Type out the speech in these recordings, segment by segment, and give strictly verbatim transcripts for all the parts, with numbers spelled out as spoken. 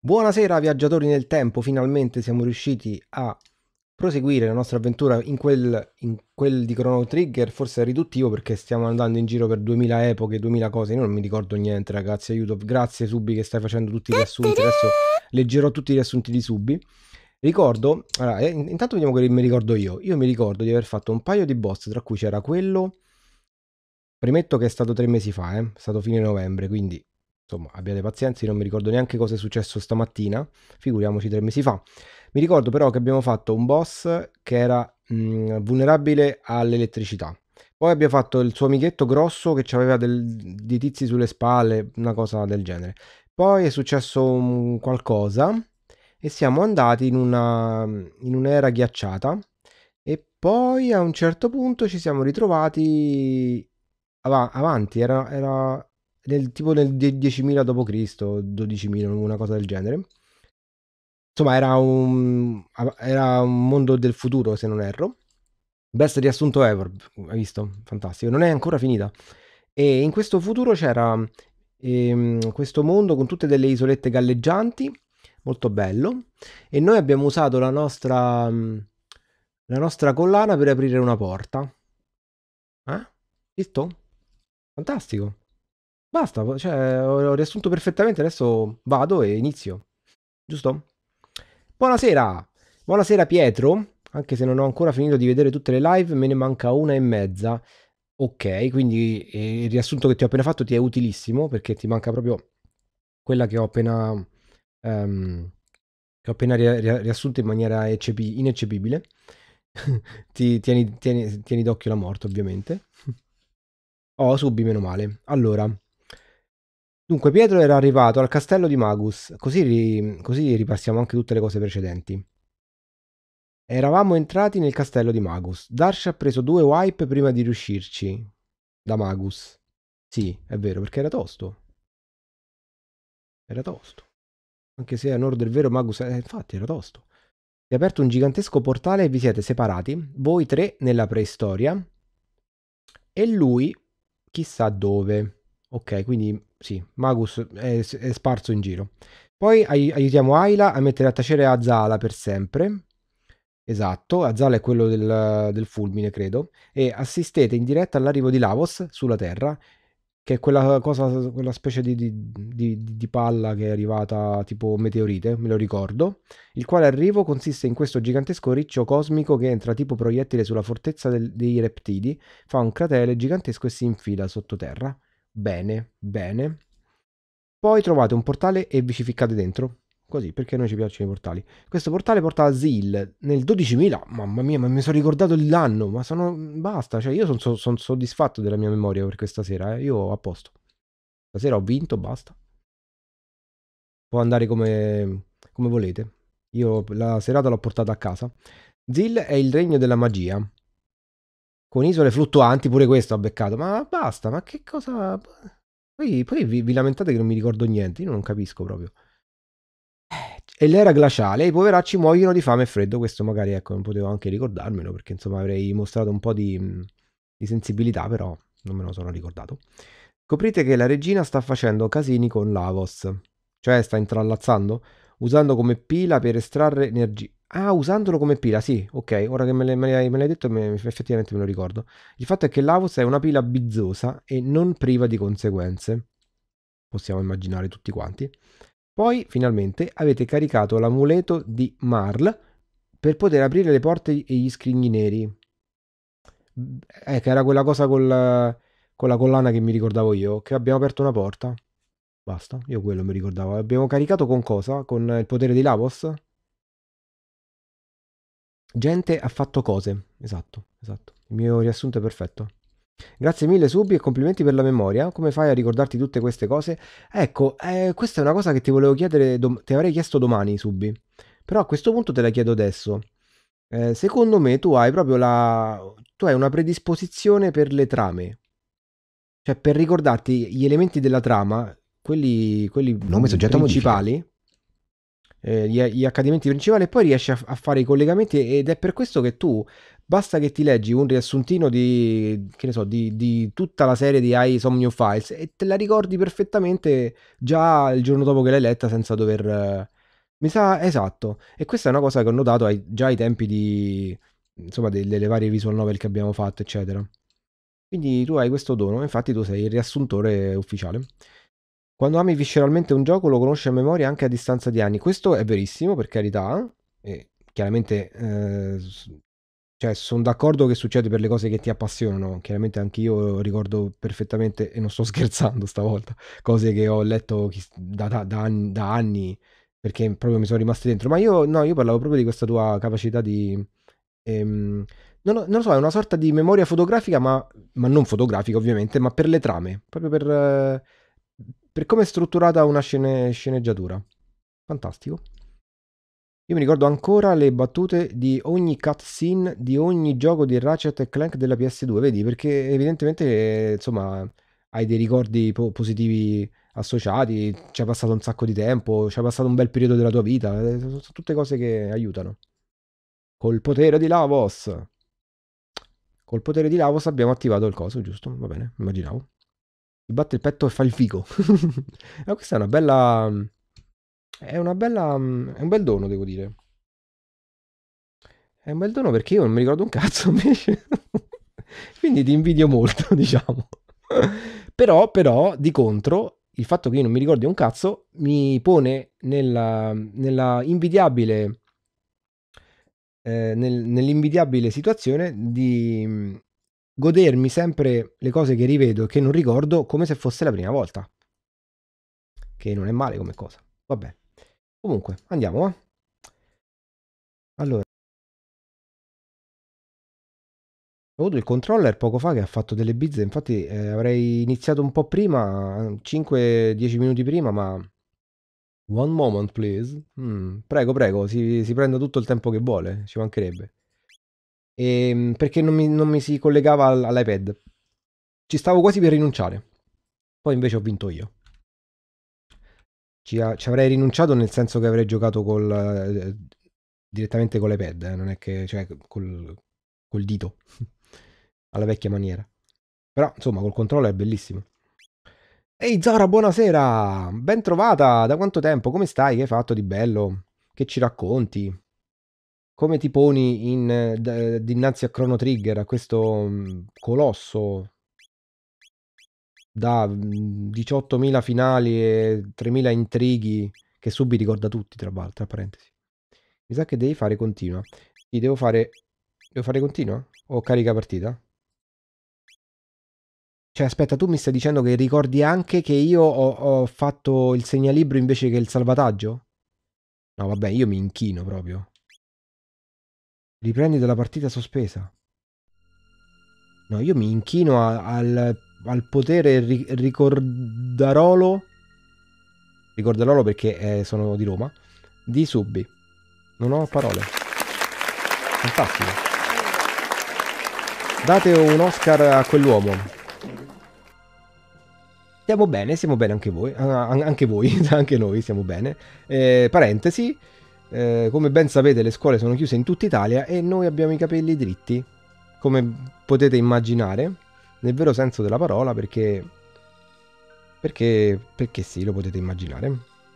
Buonasera viaggiatori nel tempo, finalmente siamo riusciti a proseguire la nostra avventura in quel, in quel di Chrono Trigger. Forse è riduttivo perché stiamo andando in giro per duemila epoche, duemila cose, io non mi ricordo niente ragazzi, aiuto, grazie Subi che stai facendo tutti i riassunti, adesso leggerò tutti i riassunti di Subi. Ricordo, allora, eh, intanto vediamo che mi ricordo io, io mi ricordo di aver fatto un paio di boss, tra cui c'era quello. Premetto che è stato tre mesi fa, eh? È stato fine novembre, quindi insomma abbiate pazienza, io non mi ricordo neanche cosa è successo stamattina, figuriamoci tre mesi fa. Mi ricordo però che abbiamo fatto un boss che era mh, vulnerabile all'elettricità. Poi abbiamo fatto il suo amichetto grosso che aveva del, dei tizi sulle spalle, una cosa del genere. Poi è successo un qualcosa e siamo andati in una, in un'era ghiacciata e poi a un certo punto ci siamo ritrovati ava- avanti, era, era nel, tipo nel die- diecimila dopo Cristo, dodicimila, una cosa del genere. Insomma, era un, era un mondo del futuro, se non erro. Best riassunto ever, hai visto? Fantastico. Non è ancora finita. E in questo futuro c'era ehm, questo mondo con tutte delle isolette galleggianti, molto bello. E noi abbiamo usato la nostra, mh, la nostra collana per aprire una porta. Eh? Visto? Fantastico. Basta, cioè, ho ho riassunto perfettamente, adesso vado e inizio, giusto? Buonasera! Buonasera Pietro, anche se non ho ancora finito di vedere tutte le live, me ne manca una e mezza. Ok, quindi eh, il riassunto che ti ho appena fatto ti è utilissimo, perché ti manca proprio quella che ho appena, ehm, che ho appena ria- ria- riassunto in maniera eccepi- ineccepibile. Ti tieni, tieni, tieni d'occhio la morte, ovviamente. Oh, subì, meno male. Allora, dunque, Pietro era arrivato al castello di Magus, così, ri- così ripassiamo anche tutte le cose precedenti. Eravamo entrati nel castello di Magus. Darsh ha preso due wipe prima di riuscirci. Da Magus. Sì, è vero, perché era tosto. Era tosto. Anche se a nord del vero Magus, eh, infatti, era tosto. Si è aperto un gigantesco portale e vi siete separati, voi tre nella preistoria e lui chissà dove. Ok, quindi sì, Magus è, è sparso in giro. Poi ai- aiutiamo Ayla a mettere a tacere Azala per sempre. Esatto, Azala è quello del, del fulmine, credo. E assistete in diretta all'arrivo di Lavos sulla Terra, che è quella cosa, quella specie di, di- di- di palla che è arrivata tipo meteorite, me lo ricordo. Il quale arrivo consiste in questo gigantesco riccio cosmico che entra tipo proiettile sulla fortezza del- dei rettili, fa un cratere gigantesco e si infila sottoterra. Bene, bene. Poi trovate un portale e vi ci ficcate dentro. Così, perché a noi ci piacciono i portali. Questo portale porta a Zil nel dodicimila. Mamma mia, ma mi sono ricordato l'anno. Ma sono. Basta, cioè io sono son soddisfatto della mia memoria per questa sera. Eh. Io a posto. Stasera ho vinto, basta. Può andare come, come volete. Io la serata l'ho portata a casa. Zil è il regno della magia. Con isole fluttuanti, pure questo ha beccato. Ma basta, ma che cosa. Poi, poi vi, vi lamentate che non mi ricordo niente. Io non capisco proprio. E l'era glaciale, i poveracci muoiono di fame e freddo. Questo magari, ecco, non potevo anche ricordarmelo perché insomma avrei mostrato un po' di, mh, di sensibilità, però non me lo sono ricordato. Scoprite che la regina sta facendo casini con Lavos, cioè sta intrallazzando, usando come pila per estrarre energia. Ah, usandolo come pila, sì, ok, ora che me, le- me l'hai me l'hai detto me- effettivamente me lo ricordo. Il fatto è che Lavos è una pila bizzosa e non priva di conseguenze. Possiamo immaginare tutti quanti. Poi, finalmente, avete caricato l'amuleto di Marl per poter aprire le porte e gli scrigni neri. Eh, che era quella cosa col- con la collana che mi ricordavo io, che abbiamo aperto una porta. Basta, io quello mi ricordavo. Abbiamo caricato con cosa? Con il potere di Lavos? Gente ha fatto cose. Esatto, esatto. Il mio riassunto è perfetto. Grazie mille Subi e complimenti per la memoria. Come fai a ricordarti tutte queste cose? Ecco, eh, questa è una cosa che ti volevo chiedere, dom- ti avrei chiesto domani, Subi. Però a questo punto te la chiedo adesso. Eh, secondo me tu hai proprio la... tu hai una predisposizione per le trame. Cioè, per ricordarti gli elementi della trama, quelli, quelli Nome mh, soggetto a modifiche. principali, eh, gli, gli accadimenti principali, e poi riesci a, a fare i collegamenti ed è per questo che tu basta che ti leggi un riassuntino di, che ne so, di, di tutta la serie di iSomnio Files e te la ricordi perfettamente già il giorno dopo che l'hai letta senza dover... eh, Mi sa, esatto. E questa è una cosa che ho notato ai- già ai tempi di, insomma, delle, delle varie visual novel che abbiamo fatto, eccetera. Quindi tu hai questo dono, infatti tu sei il riassuntore ufficiale. Quando ami visceralmente un gioco lo conosci a memoria anche a distanza di anni. Questo è verissimo, per carità, e chiaramente eh, s- cioè, sono d'accordo che succede per le cose che ti appassionano. Chiaramente anche io ricordo perfettamente, e non sto scherzando stavolta, cose che ho letto chi- da, da- da anni, da anni, perché proprio mi sono rimaste dentro. Ma io, no, io parlavo proprio di questa tua capacità di... ehm, non, lo non lo so, è una sorta di memoria fotografica, ma, ma non fotografica ovviamente, ma per le trame, proprio per, eh, per come è strutturata una scene- sceneggiatura. Fantastico. Io mi ricordo ancora le battute di ogni cutscene di ogni gioco di Ratchet e Clank della P S due, vedi? Perché evidentemente, eh, insomma, hai dei ricordi po- positivi associati, ci hai passato un sacco di tempo, ci hai passato un bel periodo della tua vita, eh, sono tutte cose che aiutano. Col potere di Lavos. Col potere di Lavos abbiamo attivato il coso, giusto? Va bene, immaginavo. Si batte il petto e fa il figo. Ma questa è una bella... È una bella... È un bel dono, devo dire. È un bel dono perché io non mi ricordo un cazzo invece. Quindi ti invidio molto, diciamo. Però, però, di contro, il fatto che io non mi ricordi un cazzo mi pone nella, nella invidiabile, eh, nel- nell'invidiabile situazione di mh, godermi sempre le cose che rivedo e che non ricordo come se fosse la prima volta. Che non è male come cosa. Vabbè. Comunque, andiamo, va? Allora. Ho avuto il controller poco fa che ha fatto delle bizze, infatti eh, avrei iniziato un po' prima, cinque dieci minuti prima, ma... One moment, please. Mm, prego, prego, si, si prenda tutto il tempo che vuole, ci mancherebbe. Ehm, perché non mi, non mi si collegava al- all'iPad. Ci stavo quasi per rinunciare. Poi invece ho vinto io. Ci, a- ci avrei rinunciato nel senso che avrei giocato col, eh, direttamente con l'iPad, eh, non è che, cioè, col, col dito, alla vecchia maniera. Però, insomma, col controller è bellissimo. Ehi Zora, buonasera! Ben trovata! Da quanto tempo? Come stai? Che hai fatto di bello? Che ci racconti? Come ti poni in, eh, d- dinanzi a Chrono Trigger, a questo mm, colosso da mm, diciottomila finali e tremila intrighi che subito ricorda tutti, tra l'altro, tra parentesi. Mi sa che devi fare continua. Ti devo fare... Devo fare continua? O carica partita? Cioè, aspetta, tu mi stai dicendo che ricordi anche che io ho, ho fatto il segnalibro invece che il salvataggio? No, vabbè, io mi inchino proprio. Riprendi dalla partita sospesa. No, io mi inchino a- al, al potere ri- ricordarolo. Ricordarolo perché eh, sono di Roma. Di Subbi. Non ho parole. Fantastico. Date un Oscar a quell'uomo. Stiamo bene, siamo bene anche voi. Ah, an- anche voi, anche noi stiamo bene. Eh, parentesi. Eh, come ben sapete, le scuole sono chiuse in tutta Italia e noi abbiamo i capelli dritti. Come potete immaginare, nel vero senso della parola, perché, perché, perché sì, lo potete immaginare.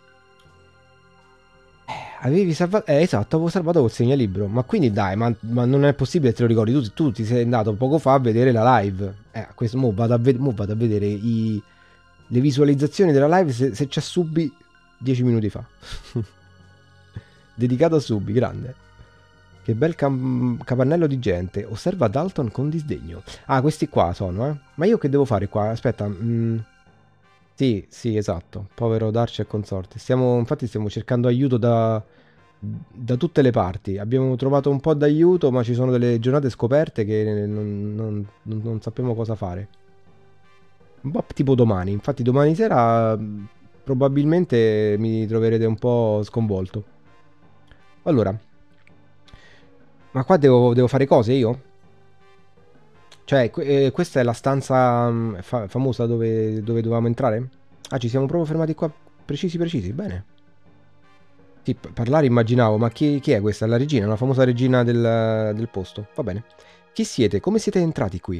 Avevi salvato, eh, esatto, avevo salvato col segnalibro, ma quindi dai, ma, ma non è possibile che te lo ricordi, tu, tu ti sei andato poco fa a vedere la live, eh, questo, mo vado a, ved- mo vado a vedere i, le visualizzazioni della live se, se c'è Subi dieci minuti fa, dedicato a Subi, grande. Che bel cam- capannello di gente. Osserva Dalton con disdegno. Ah, questi qua sono, eh. Ma io che devo fare qua? Aspetta. mm, sì, sì, esatto. Povero Darci e consorte. Stiamo, infatti stiamo cercando aiuto da, da tutte le parti. Abbiamo trovato un po' d'aiuto, ma ci sono delle giornate scoperte che non, non- non- non sappiamo cosa fare. Un po' tipo domani. Infatti domani sera mm, probabilmente mi troverete un po' sconvolto. Allora, ma qua devo, devo fare cose io? Cioè, que- eh, questa è la stanza mm, fa- famosa dove, dove dovevamo entrare? Ah, ci siamo proprio fermati qua, precisi, precisi, bene. Sì, parlare immaginavo, ma chi, chi è questa? La regina, la famosa regina del, del posto. Va bene. Chi siete? Come siete entrati qui?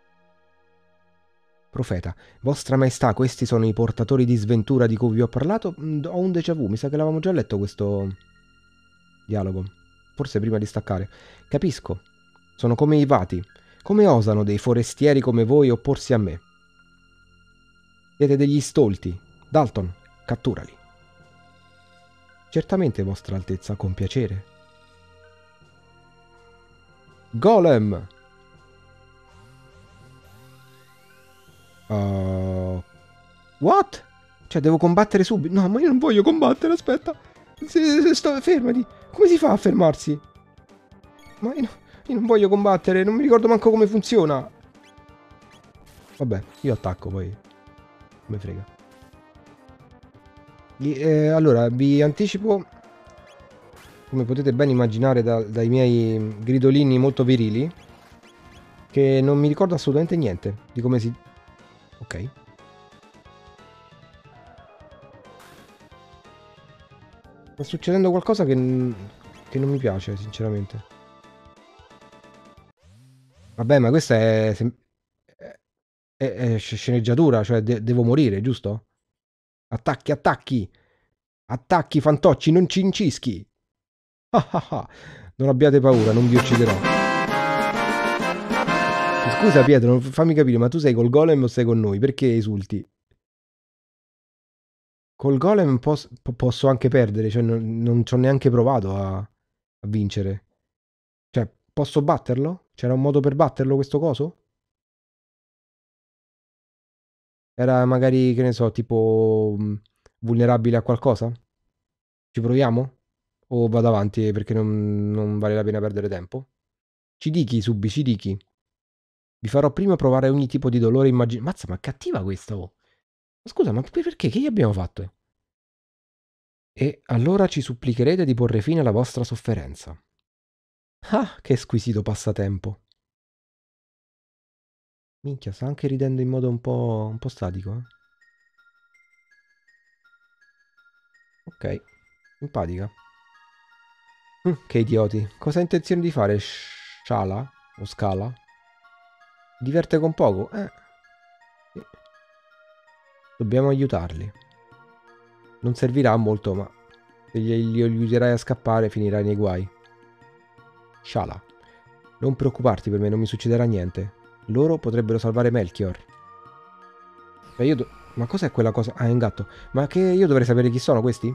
Profeta, vostra maestà, questi sono i portatori di sventura di cui vi ho parlato? Mm, ho un déjà vu, mi sa che l'avevamo già letto questo dialogo. Forse prima di staccare. Capisco. Sono come i Vati. Come osano dei forestieri come voi opporsi a me? Siete degli stolti. Dalton, catturali. Certamente, vostra altezza, con piacere. Golem! Uh, what? Cioè, devo combattere subito? No, ma io non voglio combattere, aspetta. Se, se sto, fermati. Come si fa a fermarsi? Ma io, io non voglio combattere, non mi ricordo manco come funziona. Vabbè, io attacco poi. Me frega. Eh, allora, vi anticipo, come potete ben immaginare da, dai miei gridolini molto virili, che non mi ricordo assolutamente niente di come si... Ok. Sta succedendo qualcosa che, che non mi piace, sinceramente. Vabbè, ma questa è, è, è sceneggiatura, cioè de devo morire, giusto? Attacchi, attacchi! Attacchi, fantocci, non cincischi! Ah ah ah! Non abbiate paura, non vi ucciderò. Scusa Pietro, fammi capire, ma tu sei col golem o sei con noi? Perché esulti? Col golem pos posso anche perdere, cioè non, non ci ho neanche provato a, a vincere. Cioè, posso batterlo? C'era un modo per batterlo questo coso? Era magari, che ne so, tipo mh, vulnerabile a qualcosa? Ci proviamo? O vado avanti perché non, non vale la pena perdere tempo? Ci dichi, Subi, ci dichi. Vi farò prima provare ogni tipo di dolore immaginario. Mazza, ma è cattiva questa, oh. Ma scusa, ma perché? Che gli abbiamo fatto? E allora ci supplicherete di porre fine alla vostra sofferenza. Ah, che squisito passatempo. Minchia, sta anche ridendo in modo un po', un po' statico, eh? Ok, simpatica. Mm, che idioti. Cosa ha intenzione di fare? Shala? O Scala? Diverte con poco? Eh. Sì. Dobbiamo aiutarli. Non servirà molto, ma se li aiuterai a scappare finirai nei guai. Shala. Non preoccuparti per me, non mi succederà niente. Loro potrebbero salvare Melchior. Ma io do... Ma cos'è quella cosa? Ah, è un gatto. Ma che io dovrei sapere chi sono questi?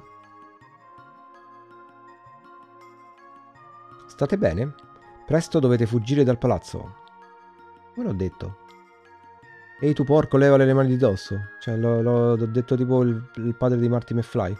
State bene? Presto dovete fuggire dal palazzo. Come l'ho detto? Ehi tu porco, levale le mani di dosso. Cioè, l'ho detto tipo il, il padre di Marty McFly.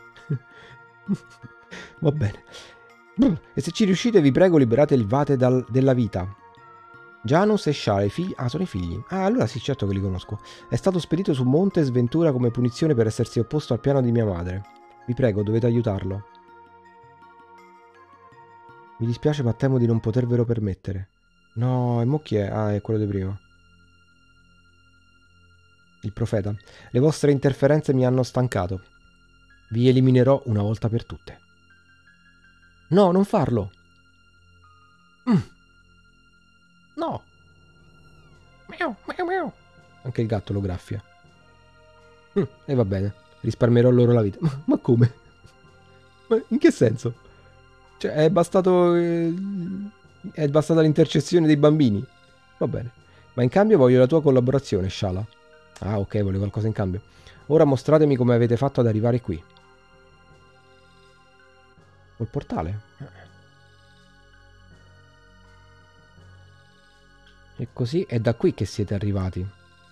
Va bene. E se ci riuscite, vi prego, liberate il Vate dal, della vita. Janus e Shara, i figli... Ah, sono i figli. Ah, allora sì, certo che li conosco. È stato spedito su Monte Sventura come punizione per essersi opposto al piano di mia madre. Vi prego, dovete aiutarlo. Mi dispiace, ma temo di non potervelo permettere. No, e mo chi è? Ah, è quello di prima. Il profeta. Le vostre interferenze mi hanno stancato. Vi eliminerò una volta per tutte. No, non farlo. Mm. No. Miau, miau, miau. Anche il gatto lo graffia. Mm, e va bene, risparmierò loro la vita. Ma, ma come? Ma in che senso? Cioè, è bastato... Eh, è bastata l'intercessione dei bambini. Va bene. Ma in cambio voglio la tua collaborazione, Shala. Ah, ok, voglio qualcosa in cambio. Ora mostratemi come avete fatto ad arrivare qui. Col portale? E così è da qui che siete arrivati.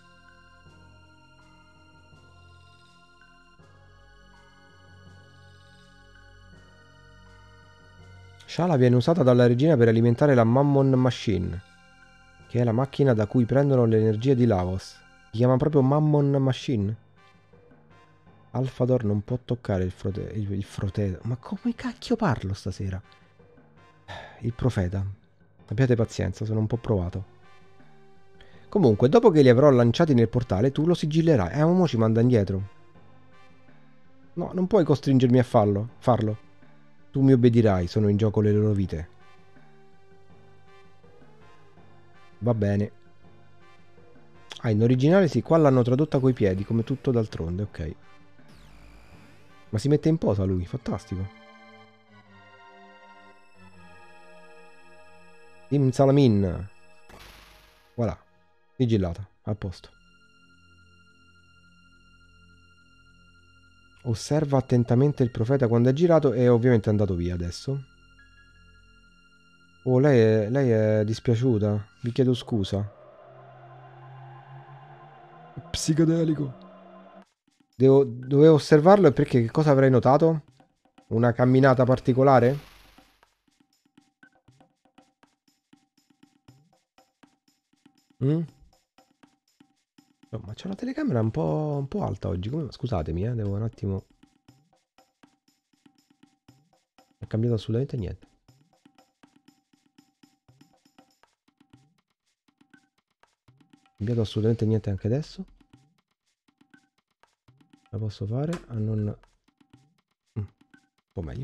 Shala viene usata dalla regina per alimentare la Mammon Machine, che è la macchina da cui prendono l'energia di Lavos. Si chiama proprio Mammon Machine. Alfador non può toccare il, frote il, il froteto. Ma come cacchio parlo stasera? Il profeta. Abbiate pazienza, sono un po' provato. Comunque, dopo che li avrò lanciati nel portale, tu lo sigillerai. Eh, ma mo ci manda indietro. No, non puoi costringermi a farlo. farlo. Tu mi obbedirai, sono in gioco le loro vite. Va bene. Ah, in originale sì, qua l'hanno tradotta coi piedi, come tutto d'altronde, ok. Ma si mette in posa lui, fantastico. Im Salamin. Voilà, sigillata, a posto. Osserva attentamente il profeta quando è girato e ovviamente è andato via adesso. Oh, lei è, lei è dispiaciuta. Vi chiedo scusa. Psicodelico. Devo, dovevo osservarlo perché che cosa avrei notato? Una camminata particolare? Mm? Oh, ma c'è la telecamera un po', un po' alta oggi. Come... Scusatemi, eh, devo un attimo... Non è cambiato assolutamente niente. Cambiato assolutamente niente anche adesso. La posso fare a non... Mm, un po' meglio.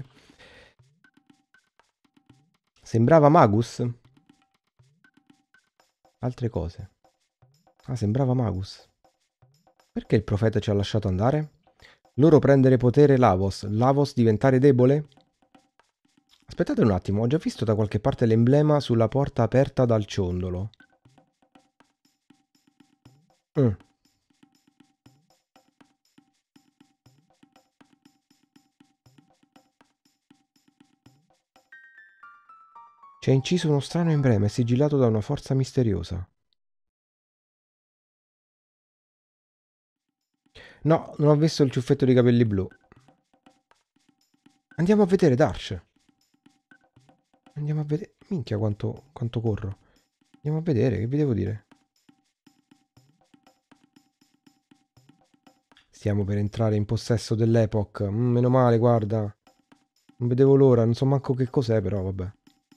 Sembrava Magus? Altre cose. Ah, sembrava Magus. Perché il profeta ci ha lasciato andare? Loro prendere potere Lavos. Lavos diventare debole? Aspettate un attimo, ho già visto da qualche parte l'emblema sulla porta aperta dal ciondolo. Mm. C'è inciso uno strano emblema e sigillato da una forza misteriosa. No, non ho visto il ciuffetto di capelli blu. Andiamo a vedere Darsh. Andiamo a vedere... Minchia quanto, quanto corro. Andiamo a vedere, che vi devo dire? Stiamo per entrare in possesso dell'Epoch. Mm, meno male, guarda. Non vedevo l'ora, non so manco che cos'è, però vabbè.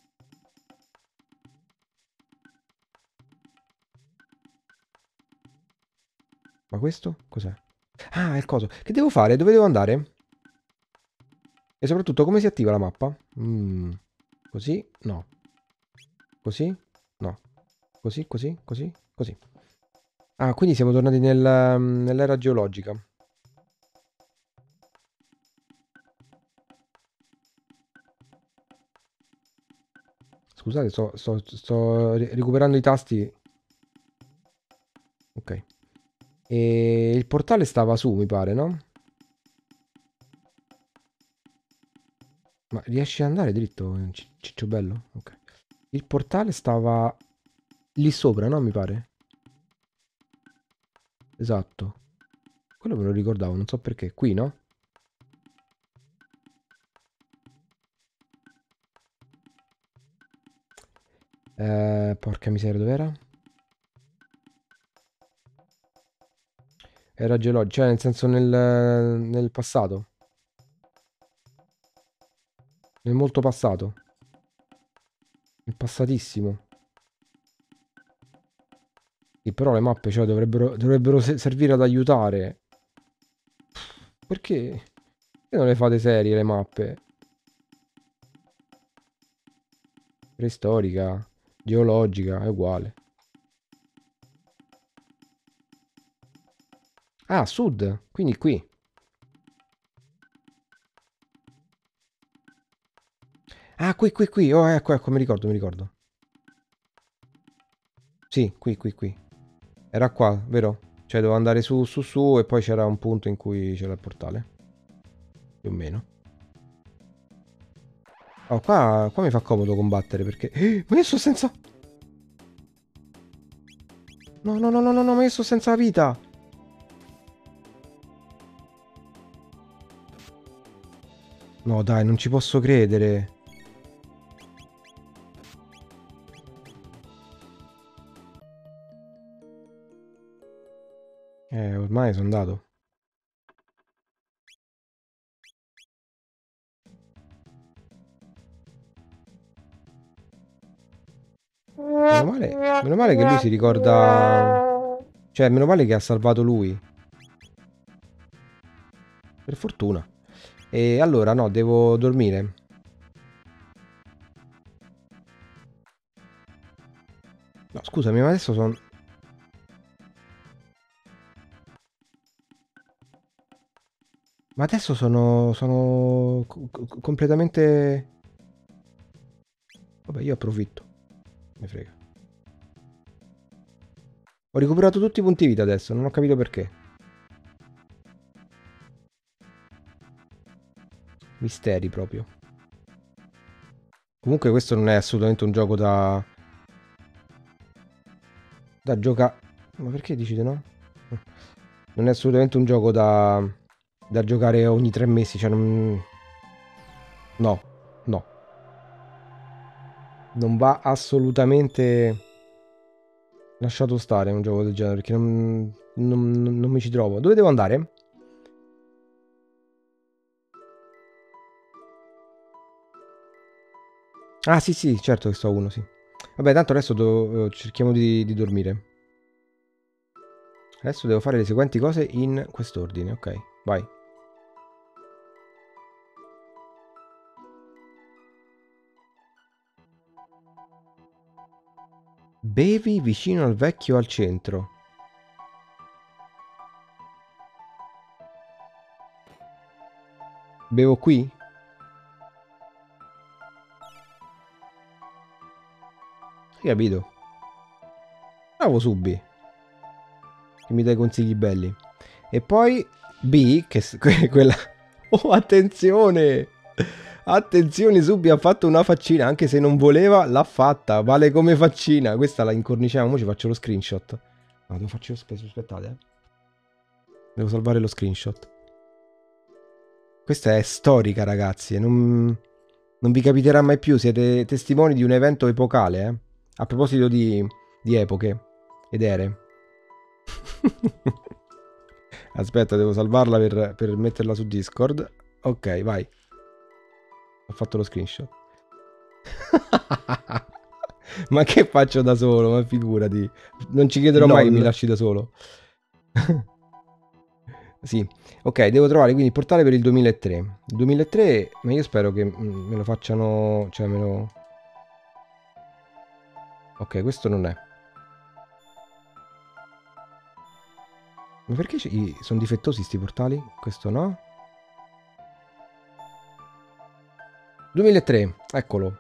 Ma questo? Cos'è? Ah, è il coso. Che devo fare? Dove devo andare? E soprattutto come si attiva la mappa? Mm, così? No. Così? No. Così, così, così, così. Ah, quindi siamo tornati nel, nell'era geologica. Scusate, sto, sto, sto recuperando i tasti. Ok. E il portale stava su, mi pare, no? Ma riesci ad andare dritto, ciccio bello? Ok. Il portale stava lì sopra, no? Mi pare. Esatto. Quello me lo ricordavo, non so perché. Qui, no? Eh, porca miseria, dov'era? Era geologico, cioè nel senso nel, nel passato. Nel molto passato. Nel passatissimo. E però le mappe, cioè, dovrebbero, dovrebbero se- servire ad aiutare. Perché? Perché non le fate serie le mappe? Preistorica, geologica, è uguale. Ah, sud, quindi qui. Ah, qui, qui, qui. Oh, ecco, ecco, mi ricordo, mi ricordo. Sì, qui, qui, qui. Era qua, vero? Cioè, dovevo andare su, su, su e poi c'era un punto in cui c'era il portale. Più o meno. Oh, qua, qua mi fa comodo combattere perché... Eh, ma io sto senza... No, no, no, no, no, no, ma io sto senza vita. No, dai, non ci posso credere. Eh, ormai sono andato. Meno male, meno male che lui si ricorda... Cioè, meno male che ha salvato lui. Per fortuna. E allora, no, devo dormire. No, scusami, ma adesso sono... Ma adesso sono... sono... co- co- completamente... Vabbè, io approfitto. Mi frega. Ho recuperato tutti i punti vita adesso, non ho capito perché. Misteri proprio. Comunque questo non è assolutamente un gioco da... Da giocare... Ma perché dici di no? Non è assolutamente un gioco da... Da giocare ogni tre mesi, cioè non... No, no. Non va assolutamente lasciato stare un gioco del genere, perché non, non, non mi ci trovo. Dove devo andare? Ah sì sì, certo che sto a uno, sì. Vabbè, tanto adesso do- cerchiamo di, di dormire. Adesso devo fare le seguenti cose in quest'ordine, ok, vai. Bevi vicino al vecchio al centro. Bevo qui? Hai capito? Bravo Subi, che mi dai consigli belli. E poi B, che s- que- quella... Oh, attenzione! Attenzione, Subi ha fatto una faccina, anche se non voleva, l'ha fatta, vale come faccina. Questa la incorniciamo, ora ci faccio lo screenshot. No, devo farci lo speso, aspettate, eh. Devo salvare lo screenshot. Questa è storica, ragazzi, e non, non vi capiterà mai più, siete testimoni di un evento epocale, eh. A proposito di, di epoche ed ere. Aspetta, devo salvarla per, per metterla su Discord. Ok, vai. Ho fatto lo screenshot. Ma che faccio da solo? Ma figurati. Non ci chiederò mai che mi LOL. lasci da solo. Sì. Ok, devo trovare quindi il portale per il duemilatré. Il duemilatré, ma io spero che mm, me lo facciano... Cioè, me lo... Ok, questo non è. Ma perché ci- sono difettosi sti portali? Questo no. duemilatré, eccolo.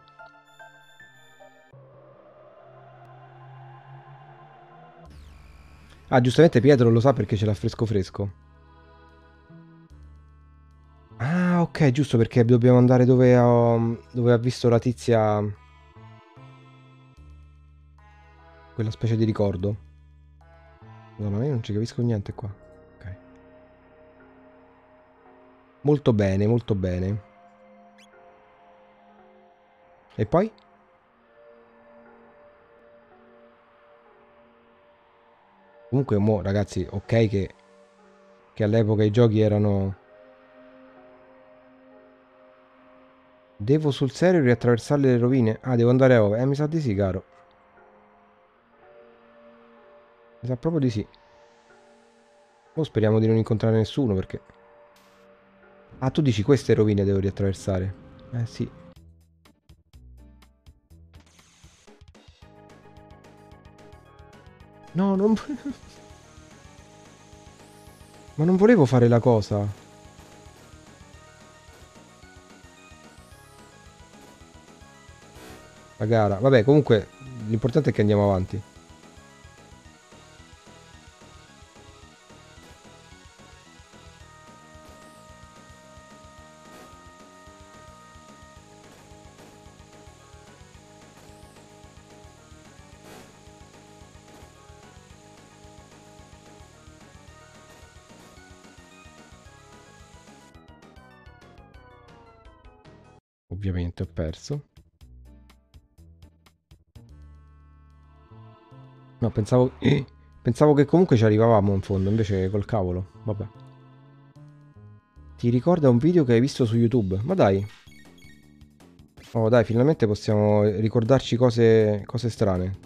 Ah, giustamente Pietro lo sa perché ce l'ha fresco fresco. Ah, ok, giusto perché dobbiamo andare dove, ho- dove ha visto la tizia quella specie di ricordo. Madonna, io non ci capisco niente qua. Ok. Molto bene, molto bene. E poi? Comunque, mo, ragazzi, ok che, che all'epoca i giochi erano... Devo sul serio riattraversare le rovine? Ah, devo andare a ovest. Eh, mi sa di sì, caro. Mi sa proprio di sì. Oh, speriamo di non incontrare nessuno perché... Ah, tu dici queste rovine devo riattraversare. Eh, sì. No, non... Ma non volevo fare la cosa. La gara. Vabbè, comunque, l'importante è che andiamo avanti. Ovviamente ho perso. No, pensavo... eh, pensavo che comunque ci arrivavamo in fondo, invece col cavolo. Vabbè. Ti ricorda un video che hai visto su YouTube? Ma dai. Oh, dai, finalmente possiamo ricordarci cose, cose strane.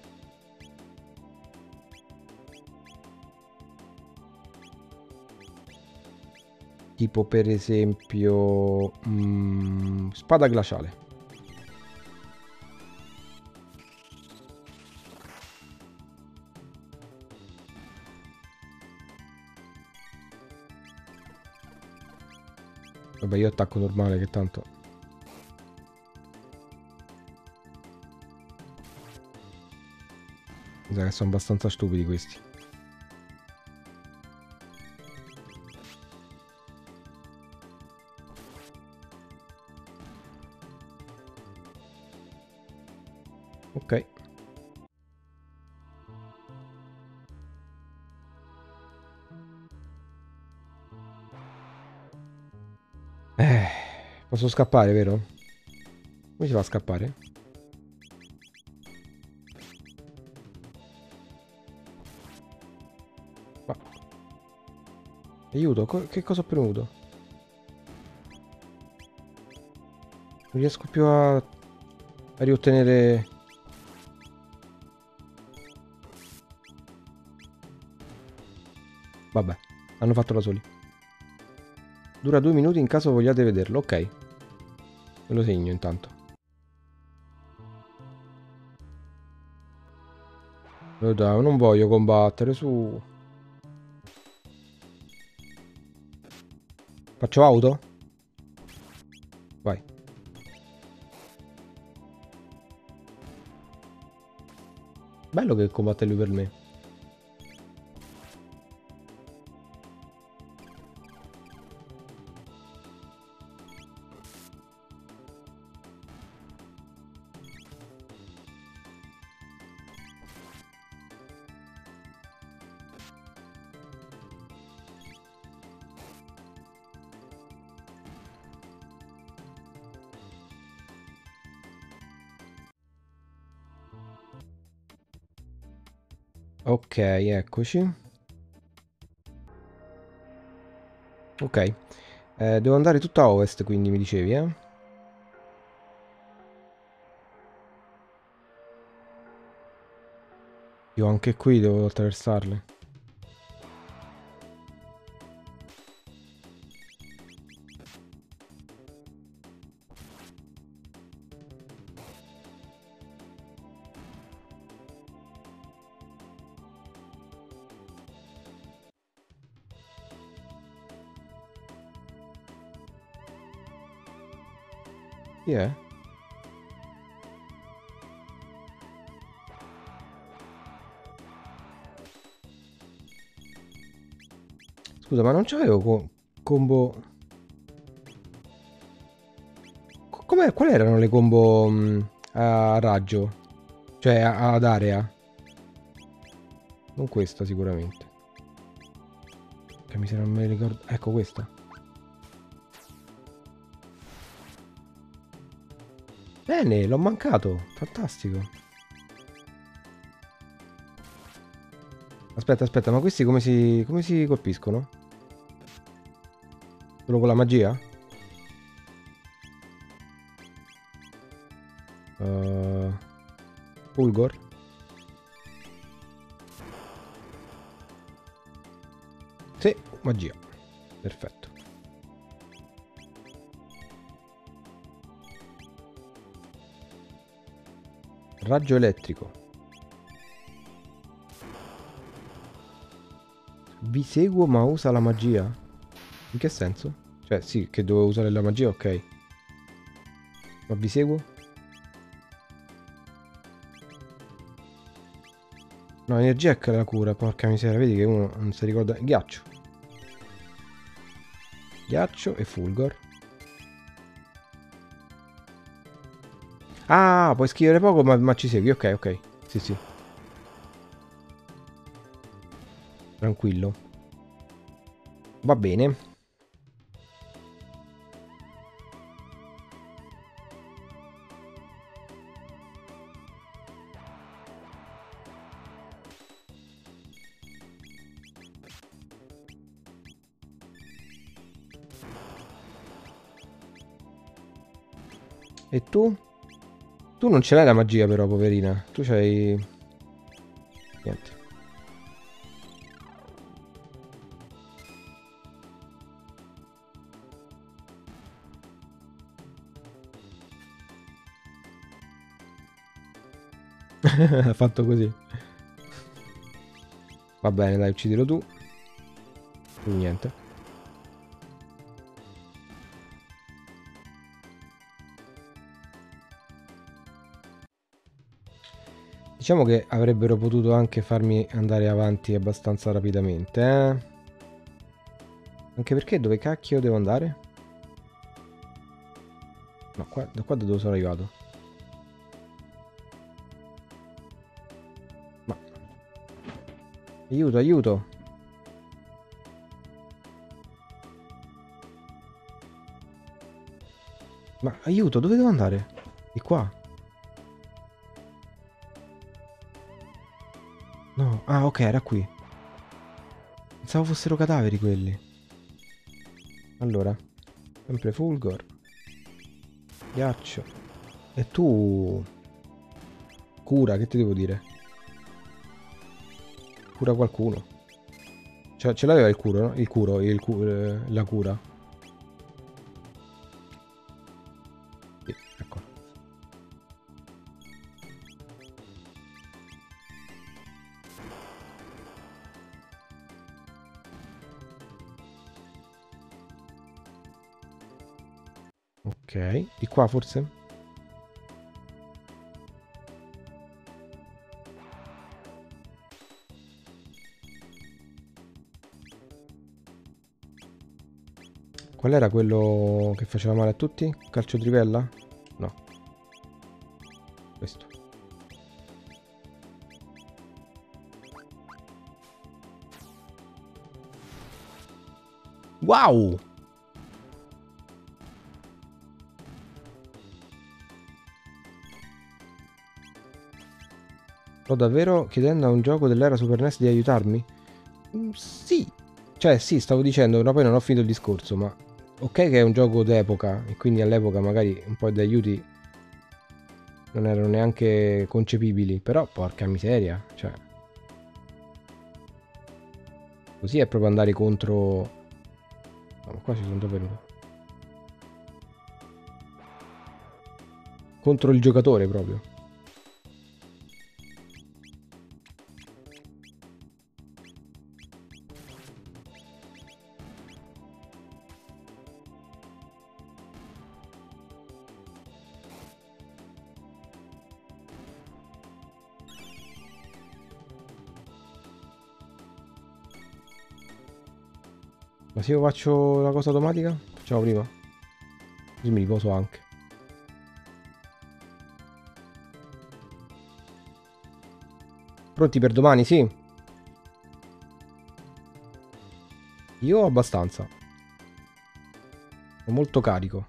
Tipo per esempio... mm, spada glaciale. Vabbè, io attacco normale che tanto... Mi sa che sono abbastanza stupidi questi. Ok. Eh, posso scappare, vero? Come si fa a scappare? Ma... Aiuto, co che cosa ho premuto? Non riesco più a, a riottenere... Vabbè, hanno fatto da soli. Dura due minuti in caso vogliate vederlo, ok. Me lo segno intanto. Oh, dai, non voglio combattere, su. Faccio auto? Vai. Bello che combatte lui per me. Ok, eccoci. Ok. Eh, devo andare tutto a ovest, quindi mi dicevi, eh? Io anche qui devo attraversarle. Chi è? Scusa, ma non c'avevo co combo... Come, quali erano le combo mh, a raggio? Cioè a, ad area? Non questa sicuramente. Che mi sembra, non me ne ricordo. Ecco questa. Bene, l'ho mancato. Fantastico. Aspetta, aspetta, ma questi come si, come si colpiscono? Solo con la magia? Uh, Fulgor? Sì, magia. Perfetto. Raggio elettrico. Vi seguo ma usa la magia? In che senso? Cioè sì, che dovevo usare la magia, ok. Ma vi seguo? No, energia è la cura, porca miseria, vedi che uno non si ricorda. Ghiaccio. Ghiaccio e Fulgor. Ah, puoi scrivere poco ma, ma ci segui, ok, ok. Sì, sì. Tranquillo. Va bene. E tu? Tu non ce l'hai la magia però, poverina. Tu c'hai... Niente. Ha fatto così. Va bene, dai, uccidilo tu. Tu niente. Diciamo che avrebbero potuto anche farmi andare avanti abbastanza rapidamente, eh? Anche perché dove cacchio devo andare? No, qua, da qua da dove sono arrivato? Ma... Aiuto, aiuto! Ma aiuto, dove devo andare? Di qua? No, ah ok, era qui. Pensavo fossero cadaveri quelli. Allora, sempre Fulgor. Ghiaccio. E tu... Cura, che ti devo dire? Cura qualcuno. Cioè, ce l'aveva il curo, no? Il curo, il cu eh, la cura. Sì, ecco. Ok, di qua forse? Qual era quello che faceva male a tutti? Calcio trivella? No. Questo. Wow! Sto davvero chiedendo a un gioco dell'era Super N E S di aiutarmi? Mm, sì. Cioè, sì, stavo dicendo, no, poi non ho finito il discorso, ma... Ok che è un gioco d'epoca, e quindi all'epoca magari un po' di aiuti non erano neanche concepibili, però porca miseria, cioè... Così è proprio andare contro... No, ma qua ci sono già venuto. Contro il giocatore proprio. Ma se io faccio la cosa automatica? Facciamo prima. Così mi riposo anche. Pronti per domani? Sì. Io ho abbastanza. Sono molto carico.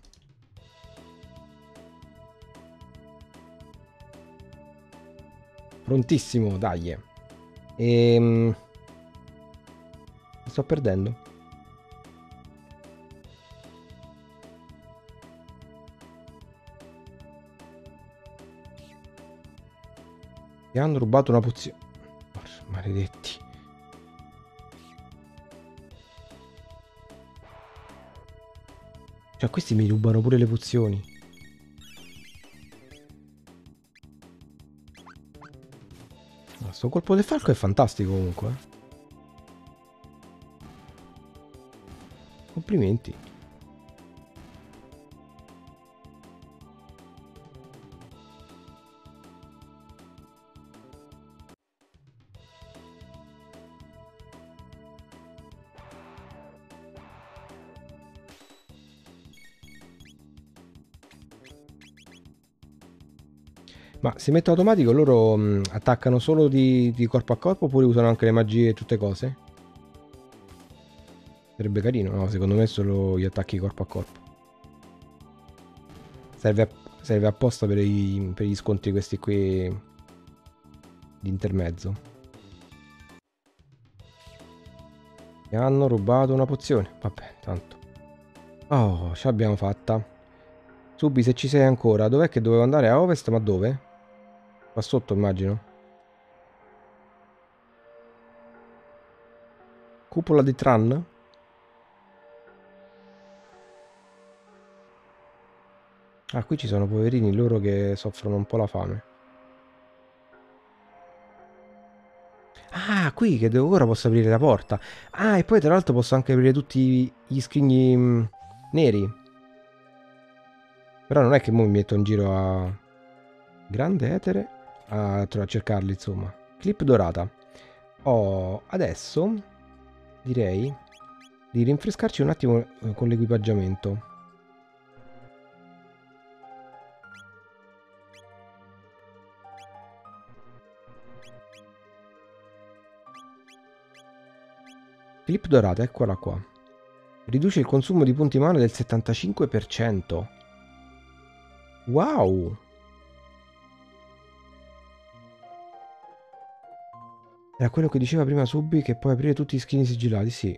Prontissimo, dai. Ehm... Mi sto perdendo. Mi hanno rubato una pozione. Maledetti. Cioè, questi mi rubano pure le pozioni. Sto colpo del falco è fantastico comunque. Eh. Complimenti. Ma se metto automatico loro mh, attaccano solo di, di corpo a corpo oppure usano anche le magie e tutte cose? Sarebbe carino, no? Secondo me solo gli attacchi corpo a corpo. Serve, a, serve apposta per, i, per gli scontri questi qui di intermezzo. Mi hanno rubato una pozione. Vabbè, tanto. Oh, ce l'abbiamo fatta. Subi, se ci sei ancora. Dov'è che dovevo andare? A ovest? Ma dove? Qua sotto, immagino. Cupola di Tran? Ah, qui ci sono poverini, loro che soffrono un po' la fame. Ah, qui che devo ora posso aprire la porta. Ah, e poi tra l'altro posso anche aprire tutti gli scrigni mh, neri. Però non è che mo mi metto in giro a... Grande etere. a, a cercarli, insomma. Clip dorata. Oh, adesso direi di rinfrescarci un attimo eh, con l'equipaggiamento. Clip dorata, eccola qua. Riduce il consumo di punti mana del settantacinque per cento. Wow! Era quello che diceva prima Subi, che puoi aprire tutti gli skin sigillati, sì.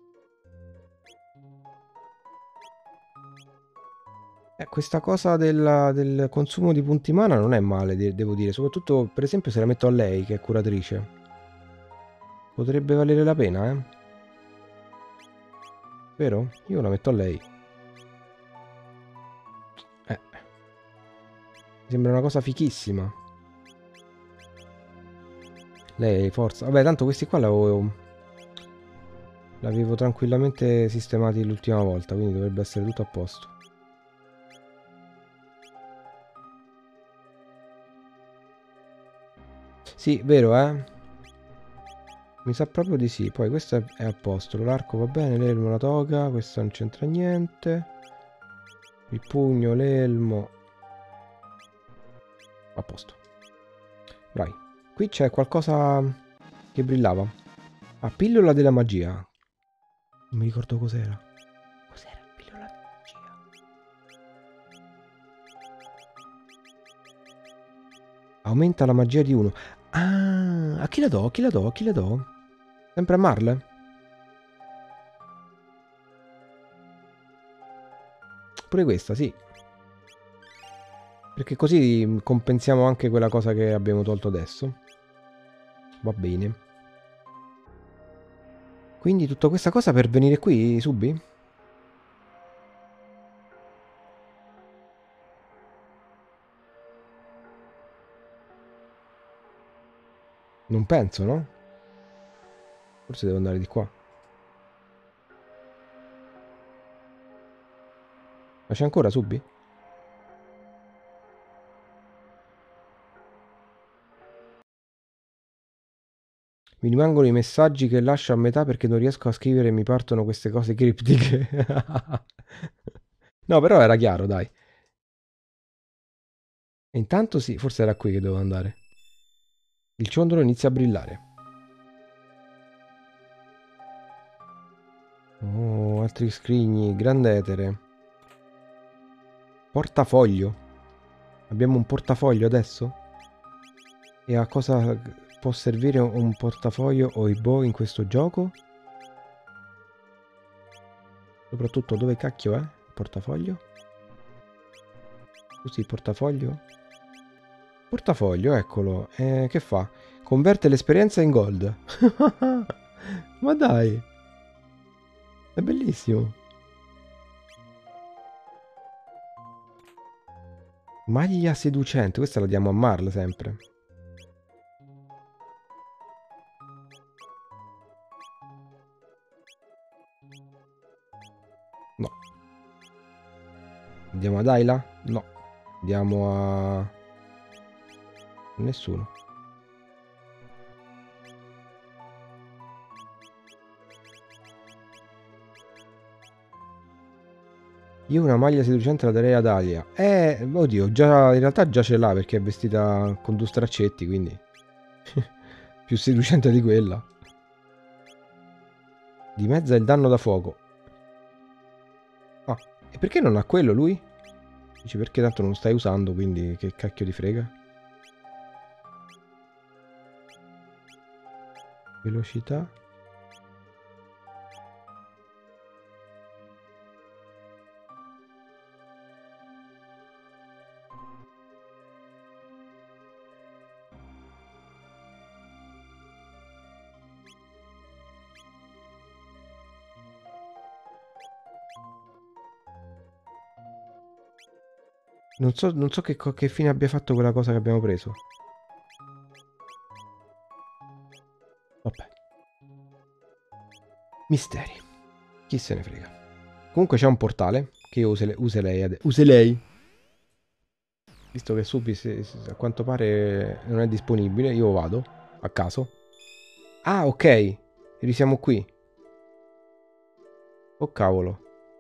Eh, questa cosa della- del consumo di punti mana non è male, de- devo dire. Soprattutto, per esempio, se la metto a lei, che è curatrice. Potrebbe valere la pena, eh? Vero? Io la metto a lei. Eh, mi sembra una cosa fichissima. Lei, forza. Vabbè, tanto questi qua l'avevo... L'avevo tranquillamente sistemati l'ultima volta, quindi dovrebbe essere tutto a posto. Sì, vero, eh? Mi sa proprio di sì. Poi questo è, è a posto. L'arco va bene, l'elmo, la toga. Questo non c'entra niente. Il pugno, l'elmo. A posto. Vai. Qui c'è qualcosa che brillava. Ah, pillola della magia. Non mi ricordo cos'era. Cos'era? Pillola della magia. Aumenta la magia di uno. Ah, a chi la do? A chi la do? A chi la do? Sempre a Marle? Pure questa, sì. Perché così compensiamo anche quella cosa che abbiamo tolto adesso. Va bene. Quindi tutta questa cosa per venire qui, Subi? Non penso, no? Forse devo andare di qua. Ma c'è ancora Subi? Mi rimangono i messaggi che lascio a metà perché non riesco a scrivere e mi partono queste cose criptiche. No, però era chiaro, dai. E intanto sì, forse era qui che dovevo andare. Il ciondolo inizia a brillare. Oh, altri scrigni, grande etere. Portafoglio. Abbiamo un portafoglio adesso? E a cosa può servire un portafoglio o i boh in questo gioco? Soprattutto dove cacchio è il portafoglio? Così, portafoglio? Portafoglio, eccolo. Eh, che fa? Converte l'esperienza in gold. Ma dai, è bellissimo. Maglia seducente, questa la diamo a Marl sempre. No. Andiamo ad Ayla? No. Andiamo a... Nessuno. Io una maglia seducente la darei ad Alia. Eh, oddio, già, in realtà già ce l'ha perché è vestita con due straccetti, quindi... più seducente di quella. Dimezza il danno da fuoco. Ah, e perché non ha quello lui? Dici perché tanto non lo stai usando, quindi che cacchio di frega? Velocità. Non so, non so che, co- che fine abbia fatto quella cosa che abbiamo preso. Vabbè. Misteri. Chi se ne frega. Comunque c'è un portale che use, use lei. Use lei. Visto che Subi se- se- a quanto pare non è disponibile, io vado a caso. Ah, ok. Risiamo qui. Oh cavolo.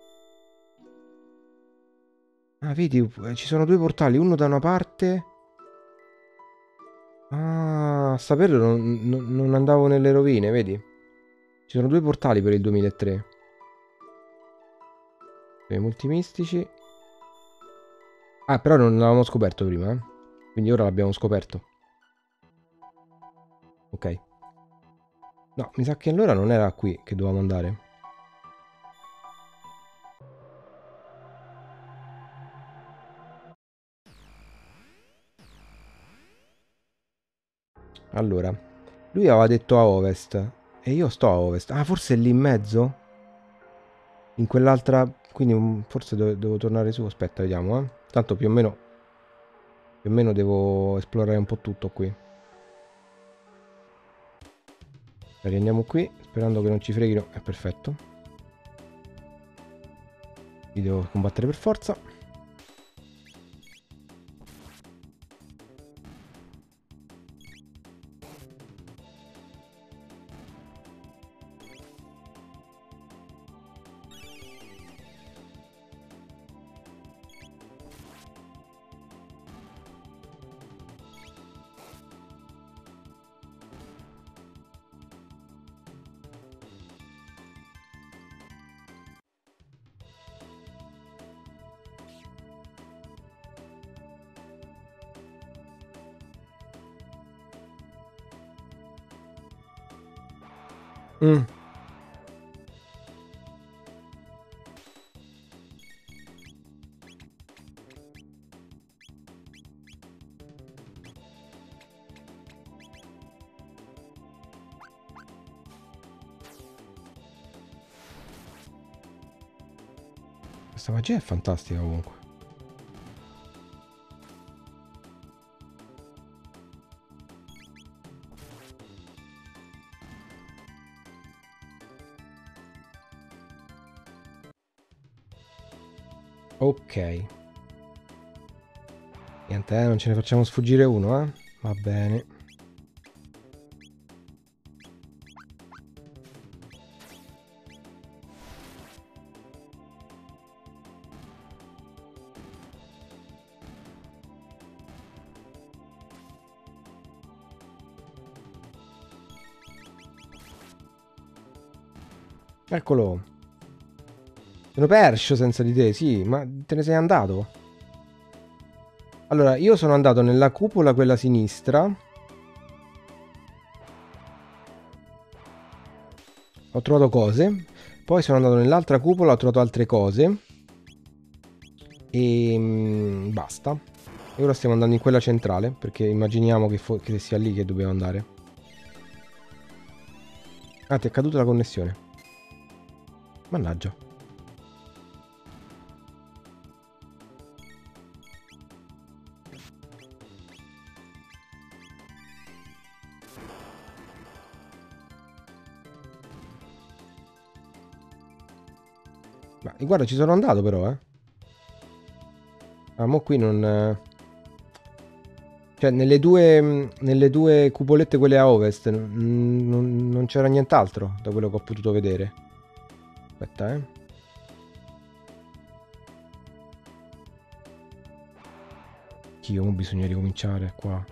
Ah, vedi, eh, ci sono due portali, uno da una parte. Ah, a saperlo non, non- non andavo nelle rovine, vedi? Ci sono due portali per il duemilatré. I multimistici. Ah, però non l'avevamo scoperto prima, eh. Quindi ora l'abbiamo scoperto. Ok. No, mi sa che allora non era qui che dovevamo andare. Allora, lui aveva detto a ovest. E io sto a ovest. Ah, forse è lì in mezzo? In quell'altra... Quindi um, forse do- devo tornare su. Aspetta, vediamo, eh. Tanto più o meno... Più o meno devo esplorare un po' tutto qui. Riandiamo qui, sperando che non ci freghino. È perfetto. Li devo combattere per forza. Mm. Questa magia è fantastica comunque. Ok. Niente, eh, non ce ne facciamo sfuggire uno, eh. Va bene. Eccolo. Sono perso senza di te, sì, ma te ne sei andato? Allora, io sono andato nella cupola, quella sinistra. Ho trovato cose. Poi sono andato nell'altra cupola, ho trovato altre cose. E mm, basta. E ora stiamo andando in quella centrale, perché immaginiamo che, fo- che sia lì che dobbiamo andare. Ah, ti è caduta la connessione. Mannaggia. Ma guarda, ci sono andato però, eh. Ah, mo qui non... eh, Cioè, nelle due, mm, nelle due cupolette, quelle a ovest, non, non- non c'era nient'altro da quello che ho potuto vedere. Aspetta, eh. Che io mo bisogna ricominciare qua.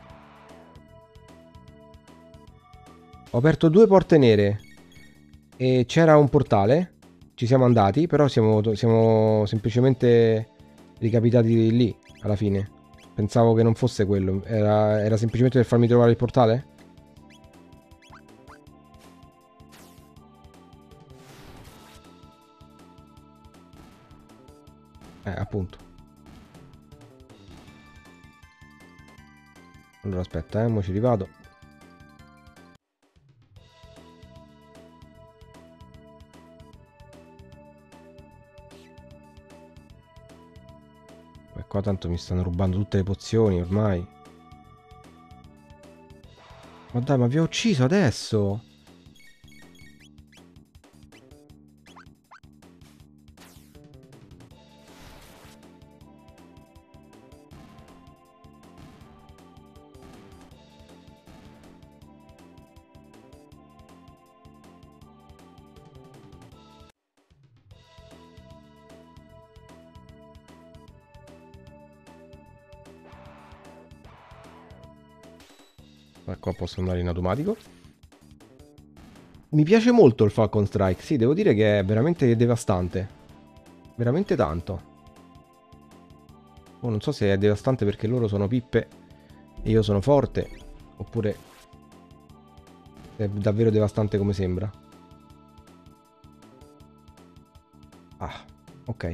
Ho aperto due porte nere e c'era un portale. Ci siamo andati, però siamo, siamo semplicemente ricapitati lì, alla fine. Pensavo che non fosse quello. Era, era semplicemente per farmi trovare il portale? Eh, appunto. Allora aspetta, eh, mo ci rivado. E qua tanto mi stanno rubando tutte le pozioni ormai. Ma dai, ma vi ho ucciso adesso! qua posso andare in automatico. Mi piace molto il Falcon Strike, sì, devo dire che è veramente devastante. Veramente tanto. Oh, non so se è devastante perché loro sono pippe e io sono forte, oppure è davvero devastante come sembra. Ah, ok.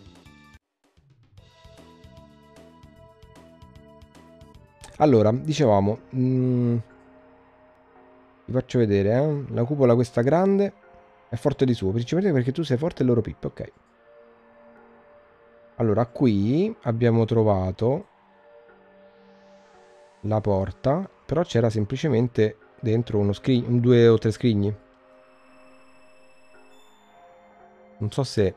Allora, dicevamo... Mm, vi faccio vedere, eh. La cupola questa grande è forte di suo, principalmente perché tu sei forte e loro pippe, ok. Allora, qui abbiamo trovato la porta, però c'era semplicemente dentro uno scrigno, due o tre scrigni. Non so se...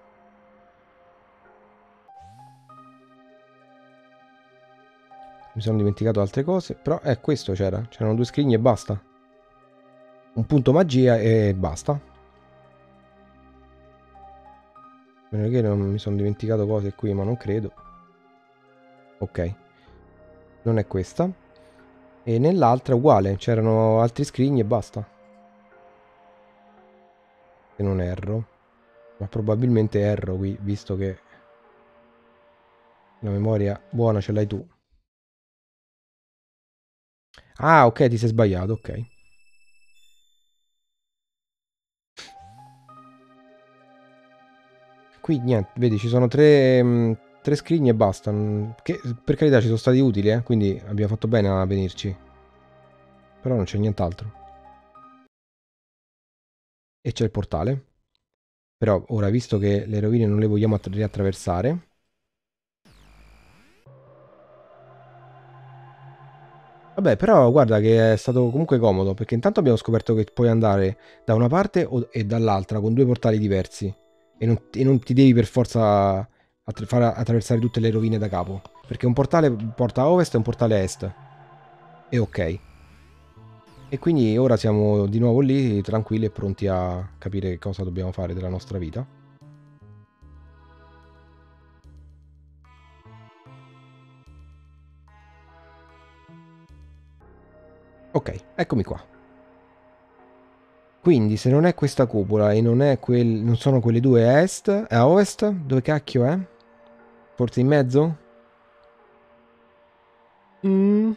Mi sono dimenticato altre cose, però è eh, questo c'era. C'erano due scrigni e basta. Un punto magia e basta. A meno che non mi sono dimenticato cose qui, ma non credo. Ok. Non è questa. E nell'altra uguale, c'erano altri scrigni e basta. Se non erro. Ma probabilmente erro qui, visto che la memoria buona ce l'hai tu. Ah, ok, ti sei sbagliato, ok. Qui niente, vedi, ci sono tre, mh, tre scrigni e basta. Che per carità ci sono stati utili, eh, quindi abbiamo fatto bene a venirci. Però non c'è nient'altro. E c'è il portale. Però ora, visto che le rovine non le vogliamo riattraversare... Vabbè, però guarda che è stato comunque comodo, perché intanto abbiamo scoperto che puoi andare da una parte e dall'altra con due portali diversi. E non, e non ti devi per forza attra far attraversare tutte le rovine da capo. Perché un portale porta a ovest e un portale a est. E ok. E quindi ora siamo di nuovo lì, tranquilli e pronti a capire cosa dobbiamo fare della nostra vita. Ok, eccomi qua. Quindi se non è questa cupola e non, è quel, non sono quelle due a est, a ovest, dove cacchio è? Forse in mezzo? Mm.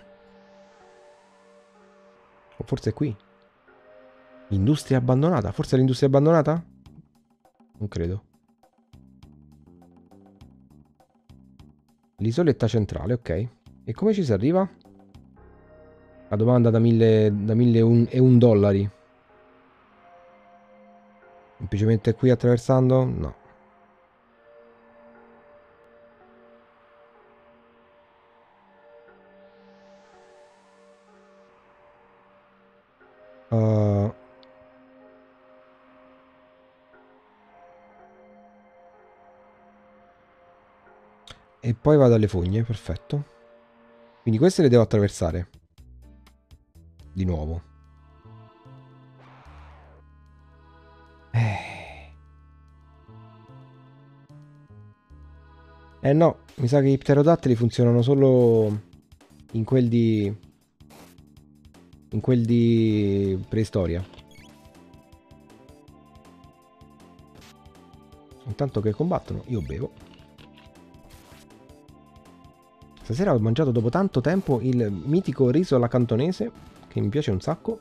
O forse è qui? Industria abbandonata? Forse è l'industria abbandonata? Non credo. L'isoletta centrale, ok. E come ci si arriva? La domanda da mille, da mille un, e un dollari. Semplicemente qui attraversando? No. Uh, e poi vado alle fogne, perfetto. Quindi queste le devo attraversare. Di nuovo. Eh. eh no, mi sa che i pterodattili funzionano solo in quel di... in quel di preistoria. Intanto che combattono, io bevo. Stasera ho mangiato dopo tanto tempo il mitico riso alla cantonese, che mi piace un sacco.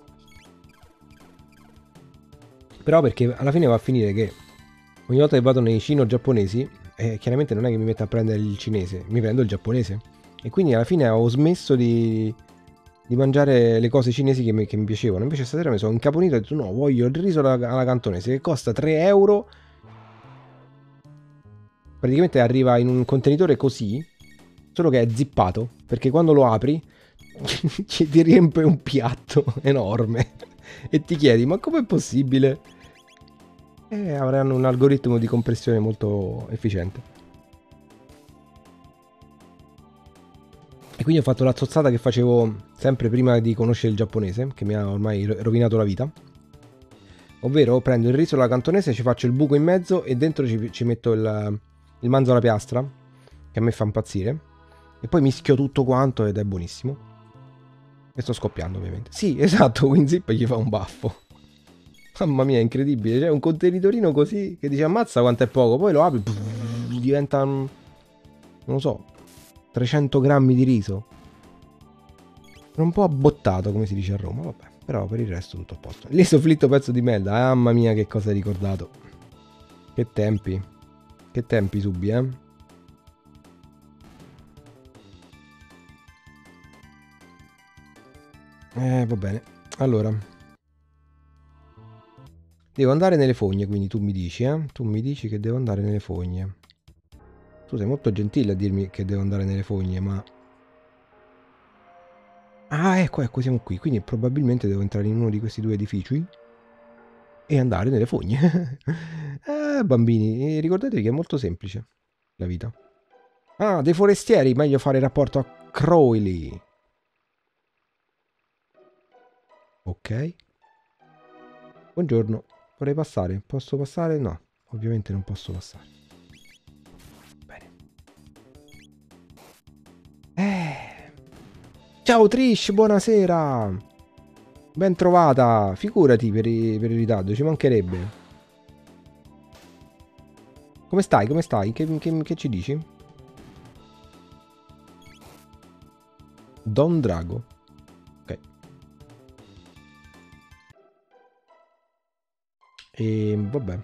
Però perché alla fine va a finire che ogni volta che vado nei cino-giapponesi, eh, chiaramente non è che mi metto a prendere il cinese, mi prendo il giapponese. E quindi alla fine ho smesso di, di mangiare le cose cinesi che mi, che mi piacevano. Invece stasera mi sono incaponito e ho detto no, voglio il riso alla, alla cantonese, che costa tre euro. Praticamente arriva in un contenitore così, solo che è zippato, perché quando lo apri ci ti riempie un piatto enorme e ti chiedi ma com'è possibile? E avranno un algoritmo di compressione molto efficiente. E quindi ho fatto la zozzata che facevo sempre prima di conoscere il giapponese, che mi ha ormai rovinato la vita. Ovvero prendo il riso alla cantonese, ci faccio il buco in mezzo e dentro ci, ci metto il, il manzo alla piastra, che a me fa impazzire. E poi mischio tutto quanto ed è buonissimo. E sto scoppiando ovviamente. Sì, esatto, WinZip gli fa un baffo. Mamma mia, è incredibile. C'è un contenitorino così che dice ammazza quanto è poco. Poi lo apri, pff, diventa un, non lo so, trecento grammi di riso. Un po' abbottato, come si dice a Roma, vabbè. Però per il resto tutto a posto. Lì sofflitto pezzo di merda. Mamma mia, che cosa hai ricordato. Che tempi. Che tempi subi, eh. Eh, va bene. Allora. Devo andare nelle fogne, quindi tu mi dici, eh. Tu mi dici che devo andare nelle fogne. Tu sei molto gentile a dirmi che devo andare nelle fogne, ma... Ah, ecco, ecco, siamo qui. Quindi probabilmente devo entrare in uno di questi due edifici e andare nelle fogne. Eh, bambini, ricordatevi che è molto semplice la vita. Ah, dei forestieri, meglio fare rapporto a Crowley. Ok. Buongiorno, vorrei passare. Posso passare? No, ovviamente non posso passare. Bene. Eh. Ciao Trish, buonasera. Ben trovata. Figurati per, i, per il ritardo, ci mancherebbe. Come stai? Come stai? Che, che, che ci dici? Don Drago. Ok. E vabbè.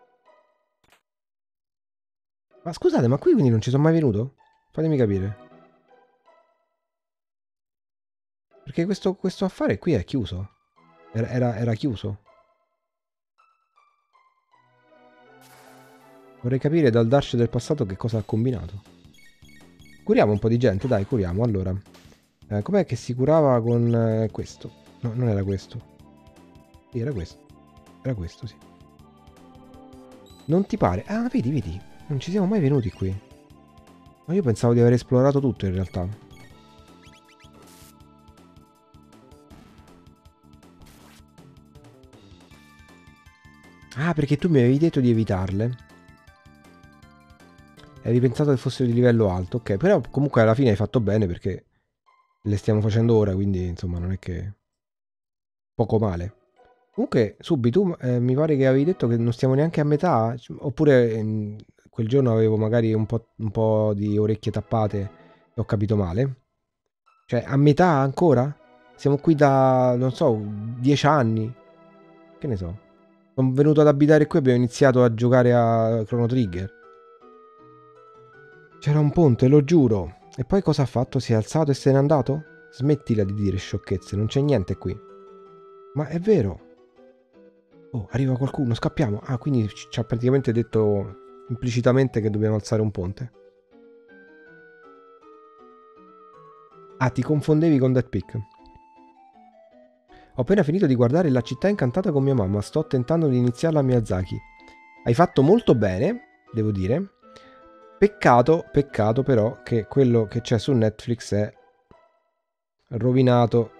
Ma scusate, ma qui quindi non ci sono mai venuto? Fatemi capire. Perché questo, questo affare qui è chiuso. Era, era, era chiuso. Vorrei capire dal Dash del passato che cosa ha combinato. Curiamo un po' di gente, dai, curiamo. Allora, eh, com'è che si curava con eh, questo? No, non era questo. Sì, era questo. Era questo, sì. Non ti pare? Ah, vedi, vedi. Non ci siamo mai venuti qui. Ma io pensavo di aver esplorato tutto in realtà. Ah, perché tu mi avevi detto di evitarle. Avevi pensato che fossero di livello alto, ok. Però comunque alla fine hai fatto bene perché le stiamo facendo ora, quindi insomma non è che... Poco male. Comunque, Subi, tu eh, mi pare che avevi detto che non stiamo neanche a metà, c- oppure ehm, quel giorno avevo magari un po', un po' di orecchie tappate e ho capito male. Cioè, a metà ancora? Siamo qui da, non so, dieci anni. Che ne so. Sono venuto ad abitare qui e abbiamo iniziato a giocare a Chrono Trigger. C'era un ponte, lo giuro. E poi cosa ha fatto? Si è alzato e se n'è andato? Smettila di dire sciocchezze, non c'è niente qui. Ma è vero. Oh, arriva qualcuno, scappiamo. Ah, quindi ci ha praticamente detto implicitamente che dobbiamo alzare un ponte. Ah, ti confondevi con Dead Pick. Ho appena finito di guardare La città incantata con mia mamma. Sto tentando di iniziarla a Miyazaki. Hai fatto molto bene, devo dire. Peccato, peccato però che quello che c'è su Netflix è rovinato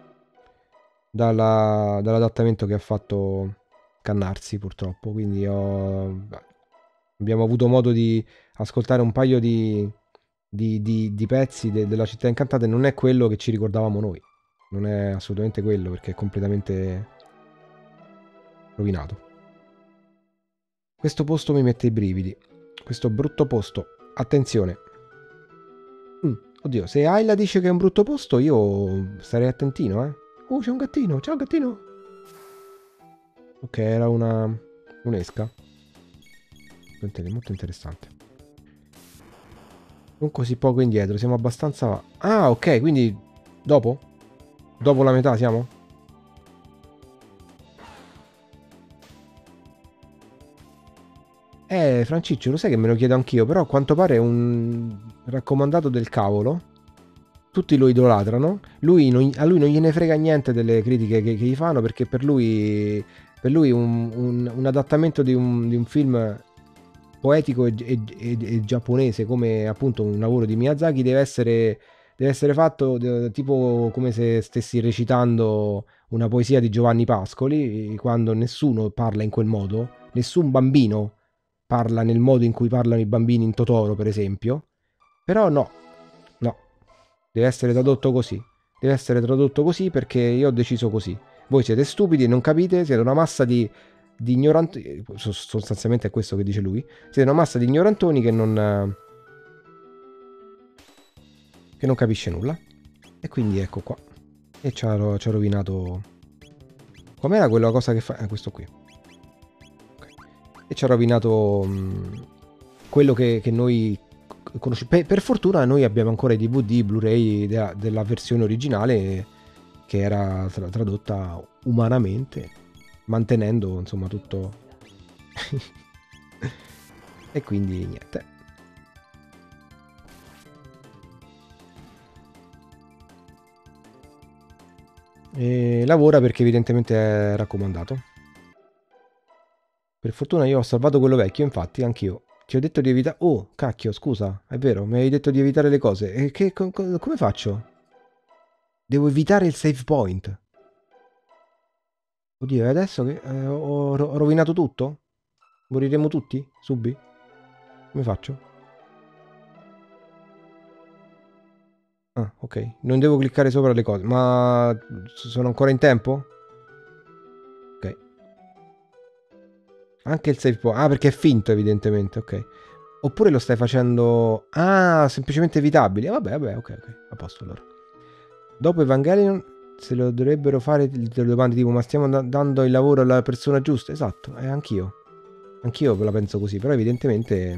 dalla- dall'adattamento che ha fatto Cannarsi, purtroppo. Quindi ho... beh, abbiamo avuto modo di ascoltare un paio di, di- di- di pezzi de- della città incantata e non è quello che ci ricordavamo noi. Non è assolutamente quello perché è completamente rovinato. Questo posto mi mette i brividi. Questo brutto posto. Attenzione. Mm, oddio, se Ayla dice che è un brutto posto, io starei attentino, eh. Oh, c'è un gattino. Ciao, gattino. Ok, era una... un'esca. Molto interessante. Non così poco indietro, siamo abbastanza... Ah, ok, quindi... Dopo? Dopo la metà siamo? Eh, Franciccio, lo sai che me lo chiedo anch'io, però a quanto pare è un raccomandato del cavolo. Tutti lo idolatrano. Lui non- a lui non gliene frega niente delle critiche che, che gli fanno perché per lui, per lui un, un- un adattamento di un, di un film poetico e, e- e- e giapponese come appunto un lavoro di Miyazaki deve essere, deve essere fatto eh, tipo come se stessi recitando una poesia di Giovanni Pascoli, quando nessuno parla in quel modo, nessun bambino parla nel modo in cui parlano i bambini in Totoro, per esempio. Però no, no, deve essere tradotto così. deve essere tradotto così perché io ho deciso così. Voi siete stupidi e non capite, siete una massa di, di ignoranti, sostanzialmente è questo che dice lui, siete una massa di ignorantoni che non, che non capisce nulla. E quindi ecco qua. E ci ha, ci ha rovinato... Com'era quella cosa che fa... Eh, questo qui. Okay. E ci ha rovinato mh, quello che, che noi conosciamo. Per, per fortuna noi abbiamo ancora i D V D, Blu-ray della, della versione originale che era tra, tradotta umanamente, mantenendo insomma tutto. E quindi niente. E lavora perché evidentemente è raccomandato. Per fortuna io ho salvato quello vecchio, infatti, anch'io. Ti ho detto di evitare... Oh, cacchio, scusa, è vero, mi avevi detto di evitare le cose. E che, co co come faccio? Devo evitare il save point. Oddio, e adesso che eh, ho, ho rovinato tutto? Moriremo tutti? Subbi? Come faccio? Ah, ok. Non devo cliccare sopra le cose, ma sono ancora in tempo? Ok. Anche il save point. Ah, perché è finto, evidentemente, ok. Oppure lo stai facendo... Ah, semplicemente evitabili. Ah, vabbè, vabbè, ok, ok. A posto allora. Dopo Evangelion se lo dovrebbero fare delle domande tipo ma stiamo dando il lavoro alla persona giusta? Esatto, e eh, anch'io. Anch'io la penso così, però evidentemente...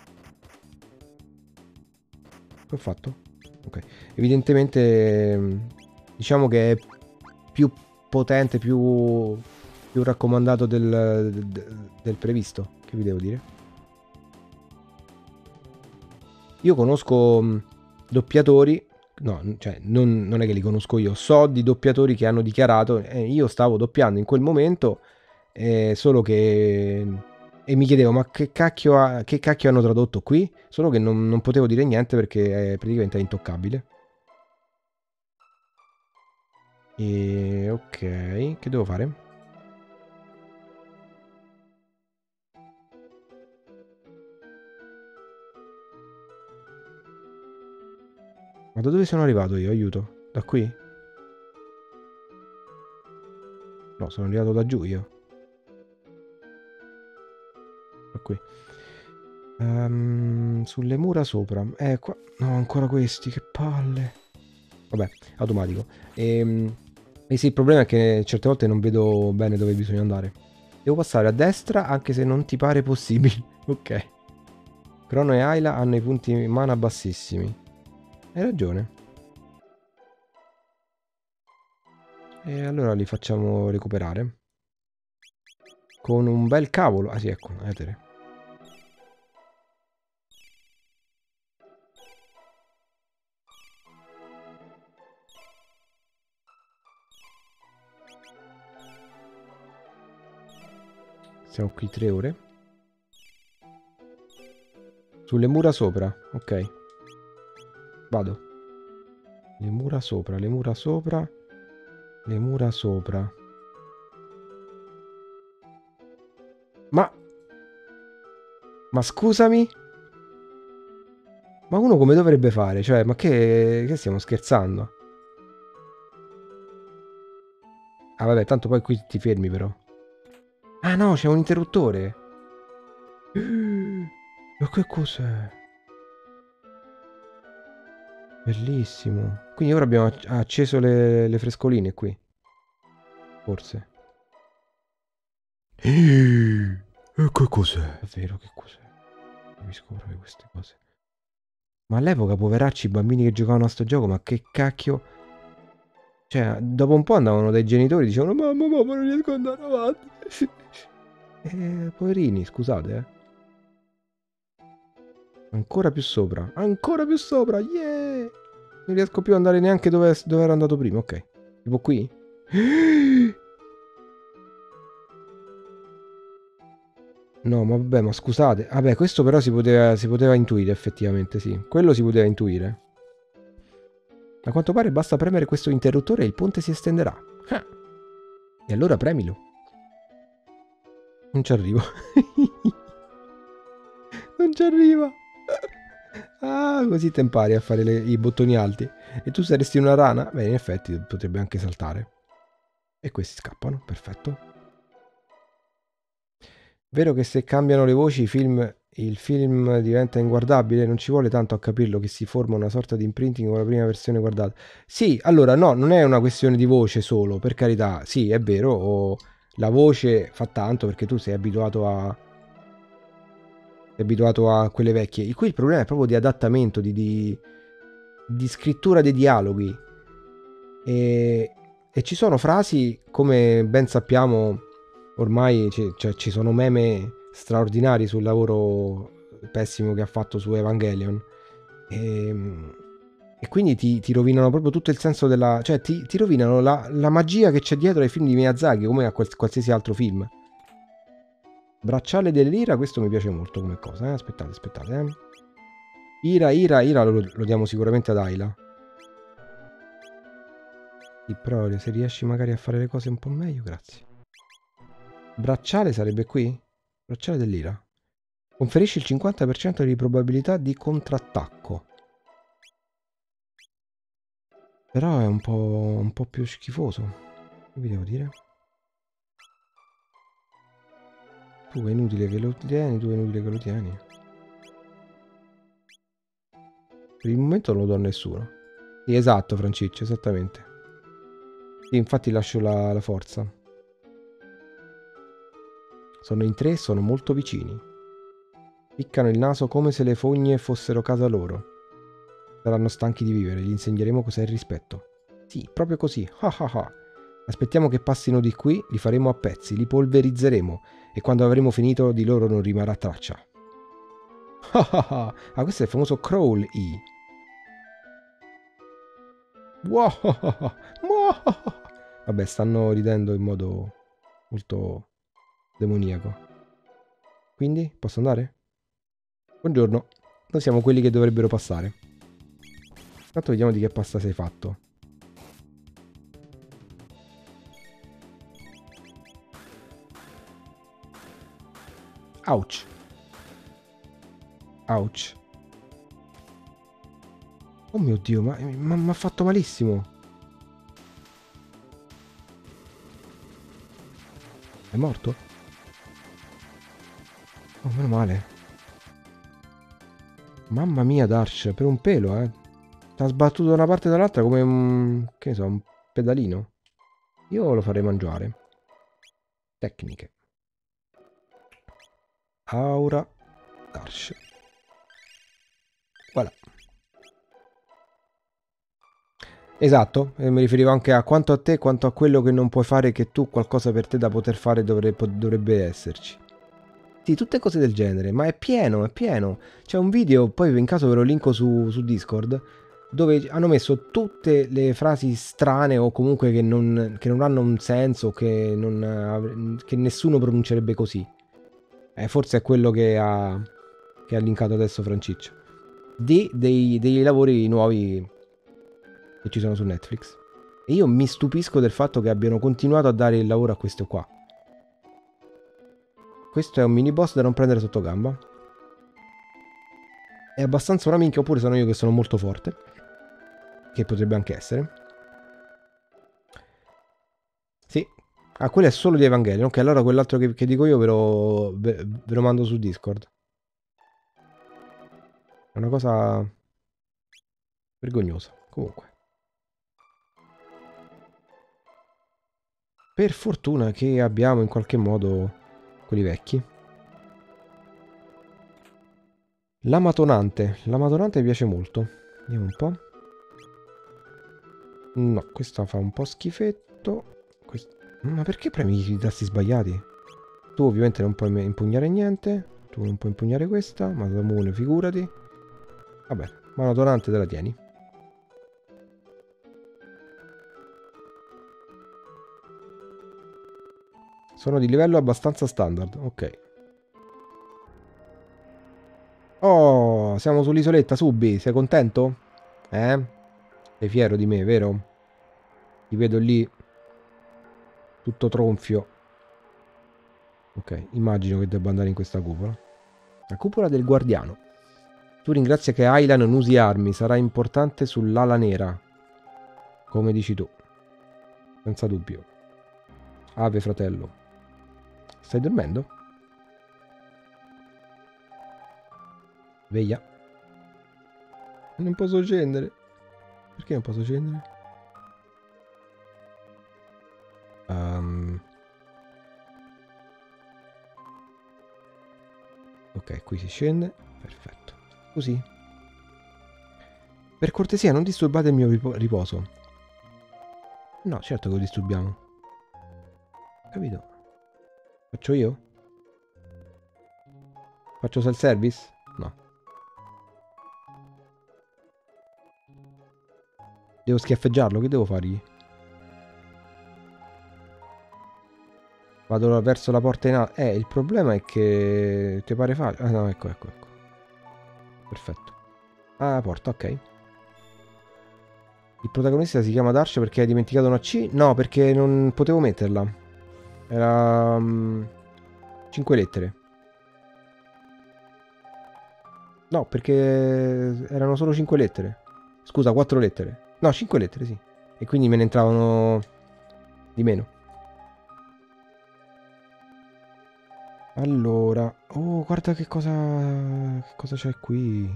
Che ho fatto? Ok. Evidentemente diciamo che è più potente, più, più raccomandato del, del, del previsto. Che vi devo dire? Io conosco mh, doppiatori, no, cioè non, non è che li conosco io, so di doppiatori che hanno dichiarato, eh, io stavo doppiando in quel momento, eh, solo che... E mi chiedevo, ma che cacchio, ha, che cacchio hanno tradotto qui? Solo che non, non potevo dire niente perché è praticamente intoccabile. E ok, che devo fare? Ma da dove sono arrivato io? Aiuto. Da qui? No, sono arrivato da giù io. Da qui. Um, sulle mura sopra. Eh, qua... No, ancora questi, che palle. Vabbè, automatico. E, e sì, il problema è che certe volte non vedo bene dove bisogna andare. Devo passare a destra anche se non ti pare possibile. Ok. Crono e Ayla hanno i punti mana bassissimi. Hai ragione. E allora li facciamo recuperare. Con un bel cavolo. Ah sì, ecco, etere. Siamo qui tre ore. Sulle mura sopra, ok. Vado. Le mura sopra, le mura sopra. Le mura sopra. Ma... Ma scusami? Ma uno come dovrebbe fare? Cioè, ma che... che stiamo scherzando? Ah vabbè, tanto poi qui ti fermi però. Ah no, c'è un interruttore. Ma che cos'è? Bellissimo. Quindi ora abbiamo acceso le, le frescoline qui. Forse. E che cos'è? Davvero che cos'è? Non capisco proprio queste cose. Ma all'epoca, poveracci, i bambini che giocavano a sto gioco, ma che cacchio... Cioè, dopo un po' andavano dai genitori e dicevano mamma, mamma, non riesco ad andare avanti. Eh, poverini, scusate, eh. Ancora più sopra, ancora più sopra, yeah! Non riesco più ad andare neanche dove, dove ero andato prima, ok. Tipo qui? No, ma vabbè, ma scusate. Vabbè, questo però si poteva, si poteva intuire, effettivamente, sì. Quello si poteva intuire. A quanto pare basta premere questo interruttore e il ponte si estenderà. Ah. E allora premilo. Non ci arrivo. Non ci arriva. Ah, così te impari a fare le- i bottoni alti. E tu saresti una rana? Beh, in effetti potrebbe anche saltare. E questi scappano, perfetto. Vero che se cambiano le voci i film, il film diventa inguardabile? Non ci vuole tanto a capirlo che si forma una sorta di imprinting con la prima versione guardata. Sì, allora no, non è una questione di voce solo, per carità. Sì, è vero, o la voce fa tanto perché tu sei abituato a sei abituato a quelle vecchie. Qui il problema è proprio di adattamento, di, di, di scrittura dei dialoghi. E, e ci sono frasi, come ben sappiamo, ormai ci, cioè, ci sono meme straordinari sul lavoro pessimo che ha fatto su Evangelion. E, e quindi ti, ti rovinano proprio tutto il senso della... cioè ti, ti rovinano la, la magia che c'è dietro ai film di Miyazaki, come a quals- qualsiasi altro film. Bracciale dell'ira, questo mi piace molto come cosa, eh? Aspettate, aspettate, eh. Ira, ira, ira lo, lo diamo sicuramente ad Ayla. Sì, però se riesci magari a fare le cose un po' meglio, grazie. Bracciale sarebbe qui? Bracciale dell'ira. Conferisce il cinquanta per cento di probabilità di contrattacco. Però è un po', un po' più schifoso. Che vi devo dire? Tu è inutile che lo tieni, tu è inutile che lo tieni. Per il momento non lo do a nessuno. Sì, esatto, Franciccio, esattamente. Sì, infatti lascio la, la forza. Sono in tre, sono molto vicini. Piccano il naso come se le fogne fossero casa loro. Saranno stanchi di vivere, gli insegneremo cos'è il rispetto. Sì, proprio così. Ah ah ah. Aspettiamo che passino di qui, li faremo a pezzi, li polverizzeremo e quando avremo finito di loro non rimarrà traccia. Ah ah ah. Ah, questo è il famoso Crawl E. Wow. Wow. Vabbè, stanno ridendo in modo molto demoniaco. Quindi, posso andare? Buongiorno. Noi siamo quelli che dovrebbero passare. Intanto vediamo di che pasta sei fatto. Ouch. Ouch. Oh mio Dio, ma mi ha fatto malissimo. È morto? Oh, meno male. Mamma mia, Darsh, per un pelo, eh. Ti ha sbattuto da una parte e dall'altra come un... che ne so, un pedalino. Io lo farei mangiare. Tecniche. Aura. Darsh. Voilà. Esatto, e mi riferivo anche a quanto a te, quanto a quello che non puoi fare, che tu qualcosa per te da poter fare dovrebbe, dovrebbe esserci. Sì, tutte cose del genere, ma è pieno, è pieno. C'è un video, poi in caso ve lo linko su, su Discord, dove hanno messo tutte le frasi strane o comunque che non, che non hanno un senso, che, non, che nessuno pronuncerebbe così. Eh, forse è quello che ha, che ha linkato adesso Franciccio. Di dei, dei lavori nuovi che ci sono su Netflix. E io mi stupisco del fatto che abbiano continuato a dare il lavoro a questo qua. Questo è un mini boss da non prendere sotto gamba. È abbastanza una minchia, oppure sono io che sono molto forte. Che potrebbe anche essere. Sì. Ah, quello è solo di Evangelion. Ok, allora quell'altro che, che dico io ve lo, ve, ve lo mando su Discord. È una cosa vergognosa. Comunque. Per fortuna che abbiamo in qualche modo quelli vecchi. L'amatonante. L'amatonante mi piace molto. Vediamo un po'. No, questa fa un po' schifetto. Quest... Ma perché premi i tasti sbagliati? Tu ovviamente non puoi impugnare niente. Tu non puoi impugnare questa. Masamune, figurati. Vabbè, mano donante te la tieni. Sono di livello abbastanza standard. Ok. Oh, siamo sull'isoletta, Subi. Sei contento? Eh? Sei fiero di me, vero? Ti vedo lì. Tutto tronfio. Ok, immagino che debba andare in questa cupola. La cupola del guardiano. Tu ringrazia che Ayla non usi armi, sarà importante sull'ala nera. Come dici tu. Senza dubbio. Ave fratello. Stai dormendo? Veglia. Non posso scendere. Perché non posso scendere? Um... Ok, qui si scende. Perfetto. Così. Per cortesia, non disturbate il mio ripo riposo. No, certo che lo disturbiamo. Capito? Faccio io? Faccio self-service? No. Devo schiaffeggiarlo? Che devo fargli? Vado verso la porta in alto. Eh, il problema è che... Ti pare facile? Ah, no, ecco, ecco, ecco. Perfetto. Ah, la porta, ok. Il protagonista si chiama Darsh perché hai dimenticato una C? No, perché non potevo metterla. Era... Um, cinque lettere. No, perché erano solo cinque lettere. Scusa, quattro lettere. No, cinque lettere, sì. E quindi me ne entravano di meno. Allora, oh, guarda che cosa, che cosa c'è qui.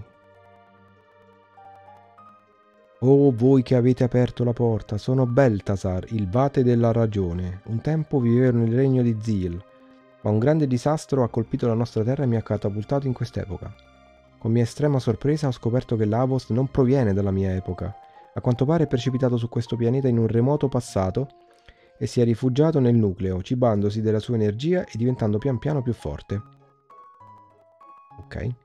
Oh, voi che avete aperto la porta, sono Beltasar, il vate della ragione. Un tempo vivevo nel regno di Zil, ma un grande disastro ha colpito la nostra terra e mi ha catapultato in quest'epoca. Con mia estrema sorpresa ho scoperto che Lavos non proviene dalla mia epoca. A quanto pare è precipitato su questo pianeta in un remoto passato e si è rifugiato nel nucleo, cibandosi della sua energia e diventando pian piano più forte. Ok.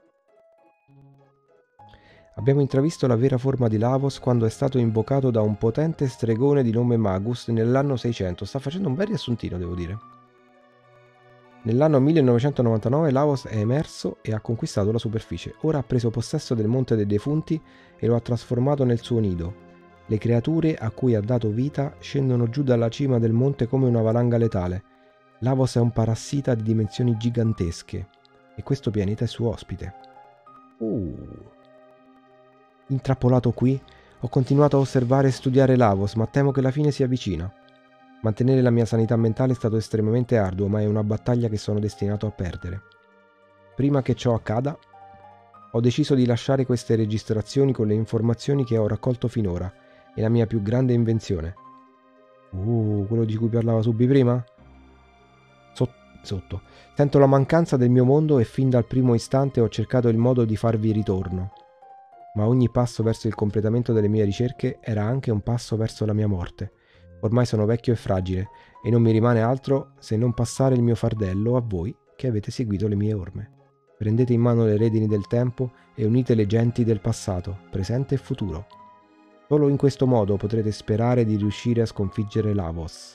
Abbiamo intravisto la vera forma di Lavos quando è stato invocato da un potente stregone di nome Magus nell'anno seicento. Sta facendo un bel riassuntino, devo dire. Nell'anno millenovecentonovantanove Lavos è emerso e ha conquistato la superficie. Ora ha preso possesso del Monte dei Defunti e lo ha trasformato nel suo nido. Le creature a cui ha dato vita scendono giù dalla cima del monte come una valanga letale. Lavos è un parassita di dimensioni gigantesche e questo pianeta è suo ospite. Uh. Intrappolato qui, ho continuato a osservare e studiare Lavos, ma temo che la fine si avvicina. Mantenere la mia sanità mentale è stato estremamente arduo, ma è una battaglia che sono destinato a perdere. Prima che ciò accada, ho deciso di lasciare queste registrazioni con le informazioni che ho raccolto finora e la mia più grande invenzione. Uh, quello di cui parlava Subi prima? Sot- sotto. Sento la mancanza del mio mondo e fin dal primo istante ho cercato il modo di farvi ritorno. Ma ogni passo verso il completamento delle mie ricerche era anche un passo verso la mia morte. Ormai sono vecchio e fragile e non mi rimane altro se non passare il mio fardello a voi che avete seguito le mie orme. Prendete in mano le redini del tempo e unite le genti del passato, presente e futuro. Solo in questo modo potrete sperare di riuscire a sconfiggere Lavos.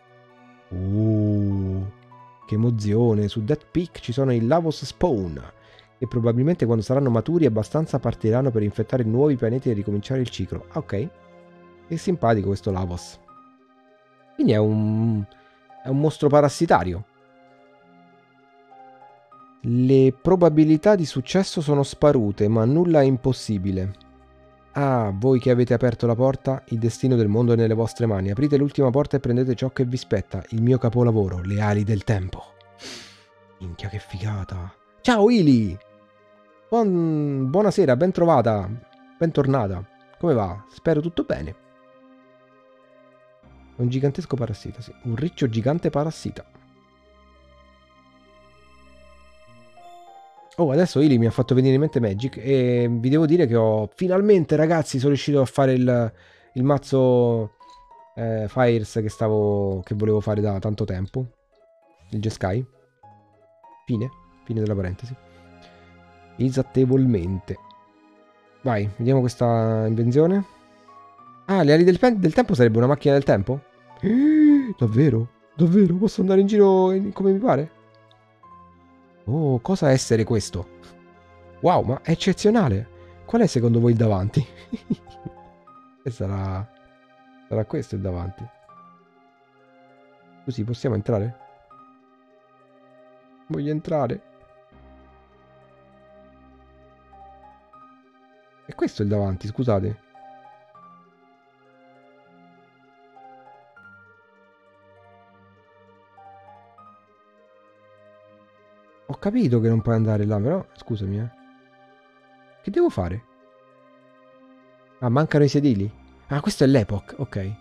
Uh, che emozione! Su Death Peak ci sono i Lavos Spawn, e probabilmente quando saranno maturi abbastanza partiranno per infettare nuovi pianeti e ricominciare il ciclo. Ah, ok. È simpatico questo Lavos. Quindi è un... è un mostro parassitario. Le probabilità di successo sono sparute, ma nulla è impossibile. Ah, voi che avete aperto la porta, il destino del mondo è nelle vostre mani. Aprite l'ultima porta e prendete ciò che vi spetta, il mio capolavoro, le ali del tempo. Minchia, che figata. Ciao Ili! Buon... Buonasera, ben trovata, bentornata. Come va? Spero tutto bene. È un gigantesco parassita, sì. Un riccio gigante parassita. Oh, adesso Ili mi ha fatto venire in mente Magic e vi devo dire che ho... Finalmente, ragazzi, sono riuscito a fare il, il mazzo eh, Fires che stavo... che volevo fare da tanto tempo. Il Jeskai. Fine. Fine della parentesi. Esattevolmente. Vai, vediamo questa invenzione. Ah, le ali del, del tempo sarebbe una macchina del tempo? Eh, davvero? Davvero? Posso andare in giro in- come mi pare? Oh, cosa essere questo? Wow, ma è eccezionale. Qual è secondo voi il davanti? E sarà... sarà questo il davanti. Così possiamo entrare? Voglio entrare. E questo è il davanti, scusate. Ho capito che non puoi andare là, però... Scusami, eh. Che devo fare? Ah, mancano i sedili? Ah, questo è l'epoch, ok.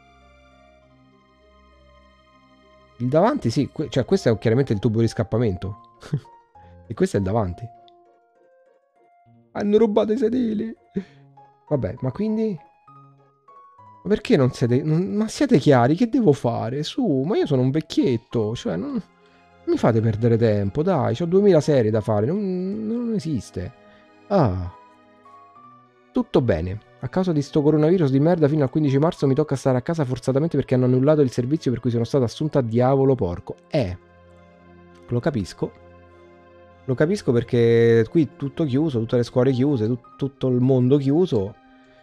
Il davanti, sì. que- Cioè, questo è chiaramente il tubo di scappamento. E questo è il davanti. Hanno rubato i sedili. Vabbè, ma quindi... Ma perché non siete... non- ma siete chiari? Che devo fare? Su, ma io sono un vecchietto. Cioè, non... non mi fate perdere tempo, dai. Ho duemila serie da fare. Non, non esiste. Ah, tutto bene. A causa di sto coronavirus di merda fino al quindici marzo mi tocca stare a casa forzatamente perché hanno annullato il servizio per cui sono stato assunta a diavolo porco. Eh, lo capisco. Lo capisco perché qui tutto chiuso, tutte le scuole chiuse, tut- tutto il mondo chiuso.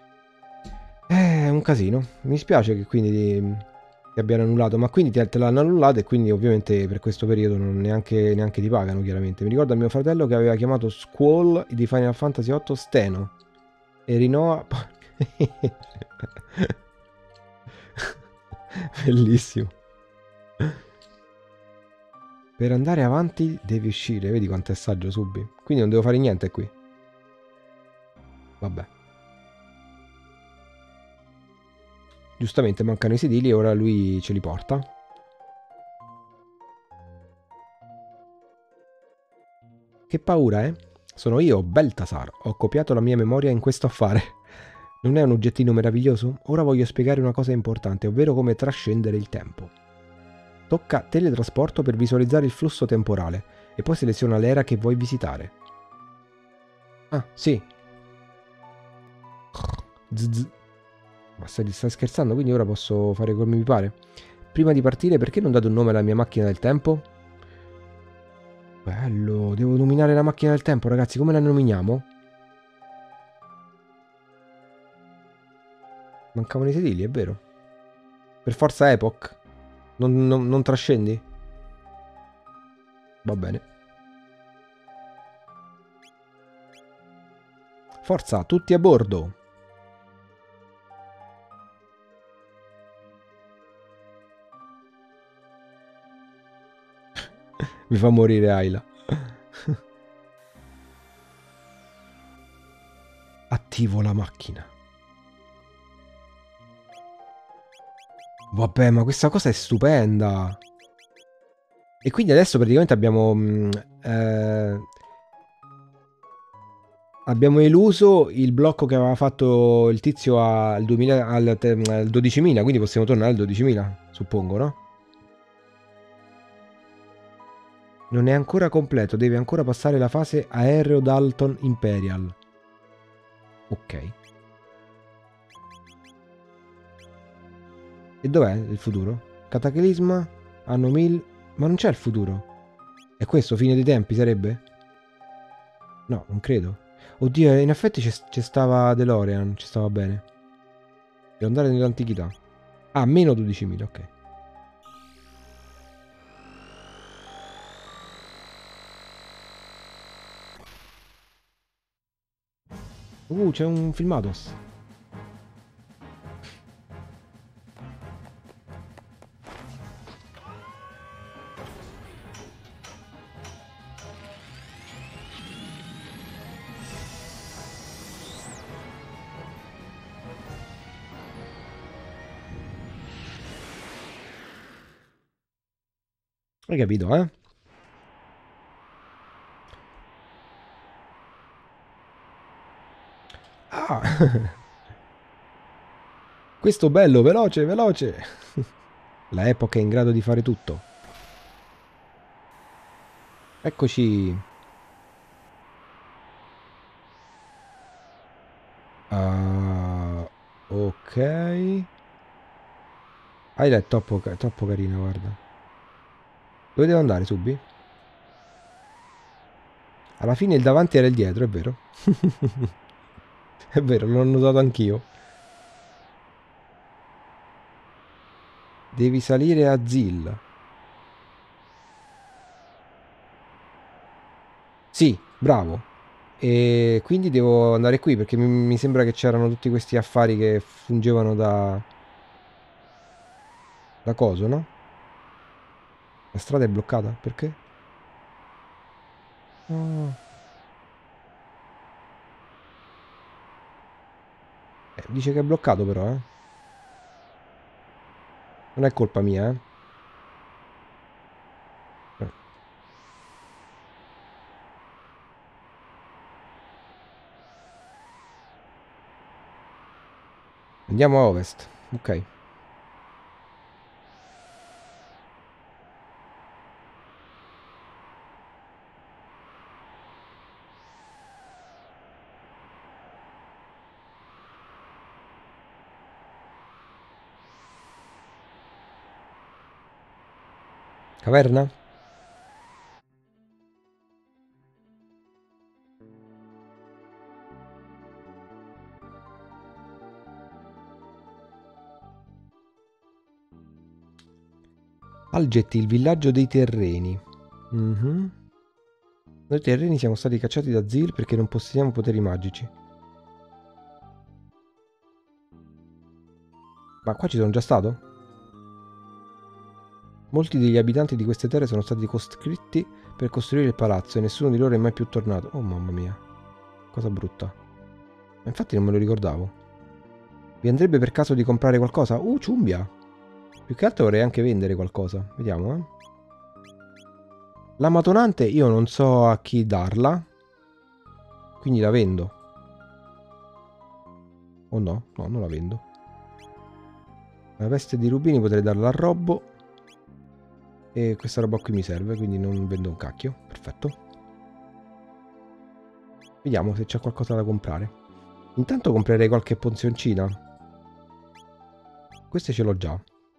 È un casino. Mi spiace che quindi ti, ti abbiano annullato, ma quindi te, te l'hanno annullato e quindi ovviamente per questo periodo non neanche, neanche ti pagano, chiaramente. Mi ricordo a mio fratello che aveva chiamato Squall di Final Fantasy otto Steno e Rinoa... Bellissimo. Per andare avanti devi uscire, vedi quanto è saggio Subi. Quindi non devo fare niente qui. Vabbè. Giustamente mancano i sedili e ora lui ce li porta. Che paura, eh? Sono io, Beltasar. Ho copiato la mia memoria in questo affare. Non è un oggettino meraviglioso? Ora voglio spiegare una cosa importante, ovvero come trascendere il tempo. Tocca teletrasporto per visualizzare il flusso temporale e poi seleziona l'era che vuoi visitare. Ah, sì. Zzz. Ma stai, stai scherzando? Quindi ora posso fare come mi pare? Prima di partire, perché non date un nome alla mia macchina del tempo? Bello, devo nominare la macchina del tempo, ragazzi. Come la nominiamo? Mancavano i sedili, è vero. Per forza Epoch? Non, non, non trascendi? Va bene. Forza, tutti a bordo. Mi fa morire Ayla. Attivo la macchina. Vabbè, ma questa cosa è stupenda. E quindi adesso praticamente abbiamo... mh, eh, abbiamo eluso il blocco che aveva fatto il tizio al, duemila, al, te- al dodicimila, quindi possiamo tornare al dodicimila, suppongo, no? Non è ancora completo, deve ancora passare la fase aereo Dalton Imperial. Ok. E dov'è il futuro? Cataclisma, anno mille... Ma non c'è il futuro. È questo, fine dei tempi sarebbe? No, non credo. Oddio, in effetti c'è c'è stava DeLorean, ci stava bene. Devo andare nell'antichità. Ah, meno dodicimila, ok. Uh, c'è un filmatos. Hai capito, eh? Ah, questo bello, veloce, veloce. La epoca è in grado di fare tutto. Eccoci. Ah, ok. Ayla è troppo, ca- troppo carina, guarda. Dove devo andare, Subi? Alla fine il davanti era il dietro, è vero. È vero, l'ho notato anch'io. Devi salire a Zil. Sì, bravo. E quindi devo andare qui perché mi, mi sembra che c'erano tutti questi affari che fungevano da... da coso, no? La strada è bloccata, perché? Ah. Eh, dice che è bloccato però, eh. Non è colpa mia, eh. Eh. Andiamo a ovest. Ok. Caverna? Algetti, il villaggio dei terreni. Mhm. Noi terreni siamo stati cacciati da Zil perché non possediamo poteri magici. Ma qua ci sono già stato? Molti degli abitanti di queste terre sono stati costretti per costruire il palazzo e nessuno di loro è mai più tornato. Oh mamma mia, cosa brutta. Ma infatti non me lo ricordavo. Vi andrebbe per caso di comprare qualcosa? Uh, ciumbia! Più che altro vorrei anche vendere qualcosa. Vediamo, eh. La matonante io non so a chi darla. Quindi la vendo. O no? No, non la vendo. La veste di rubini potrei darla a Robbo. E questa roba qui mi serve, quindi non vendo un cacchio. Perfetto. Vediamo se c'è qualcosa da comprare. Intanto comprerei qualche pozioncina. Queste ce l'ho già.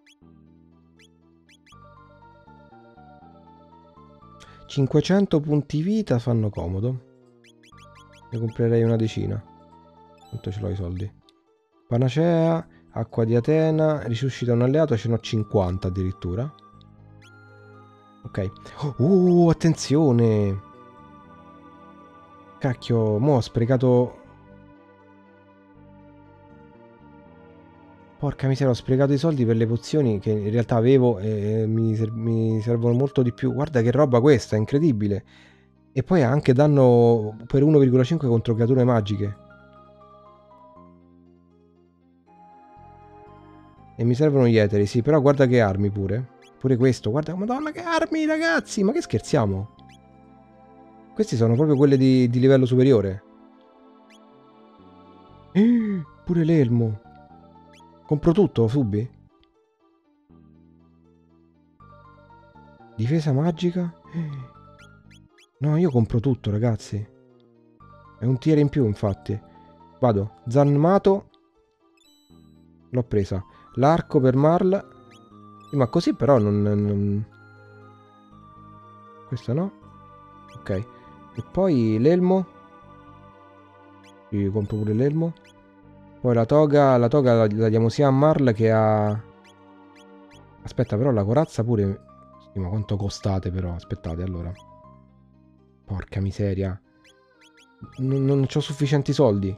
cinquecento punti vita fanno comodo. Ne comprerei una decina. Quanto ce l'ho i soldi? Panacea, acqua di Atena, risuscita un alleato, ce n'ho cinquanta addirittura. Ok. Uh, attenzione! Cacchio, mo ho sprecato... Porca miseria, ho sprecato i soldi per le pozioni che in realtà avevo e mi, ser mi servono molto di più. Guarda che roba questa, è incredibile. E poi ha anche danno per uno virgola cinque contro creature magiche. E mi servono gli eteri, sì, però guarda che armi pure. Pure questo, guarda, madonna che armi ragazzi, ma che scherziamo? Questi sono proprio quelle di, di livello superiore. Eh, pure l'elmo. Compro tutto, Subi? Difesa magica? Eh. No, io compro tutto, ragazzi. È un tier in più, infatti. Vado. Zanmato. L'ho presa. L'arco per Marl. Sì, ma così però non, non... Questo no? Ok. E poi l'elmo. Io compro pure l'elmo. Poi la toga. La toga la, la diamo sia a Marl che a... Aspetta, però la corazza pure... Sì, ma quanto costate però? Aspettate, allora. Porca miseria. Non, non ho sufficienti soldi.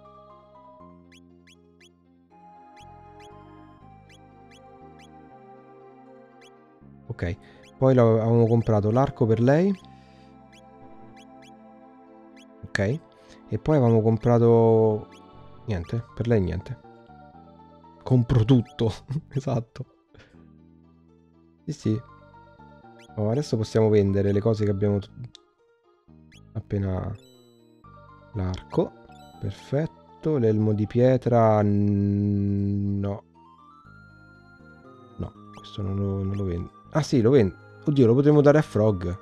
Ok. Poi avevamo comprato l'arco per lei. Ok. E poi avevamo comprato... Niente, per lei niente. Compro tutto. Esatto. Sì, sì. Oh, adesso possiamo vendere le cose che abbiamo appena... L'arco. Perfetto. L'elmo di pietra... No. No, questo non lo, non lo vendo. Ah sì, lo vendo. Oddio, lo potremmo dare a Frog.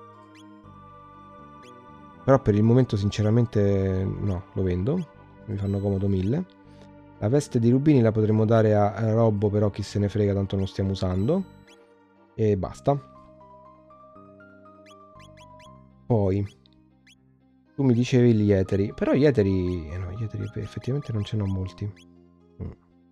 Però per il momento sinceramente no, lo vendo. Mi fanno comodo mille. La veste di rubini la potremmo dare a, a Robbo, però chi se ne frega, tanto non stiamo usando. E basta. Poi tu mi dicevi gli eteri. Però gli eteri... Eh no, gli eteri effettivamente non ce n'ho molti. Mm.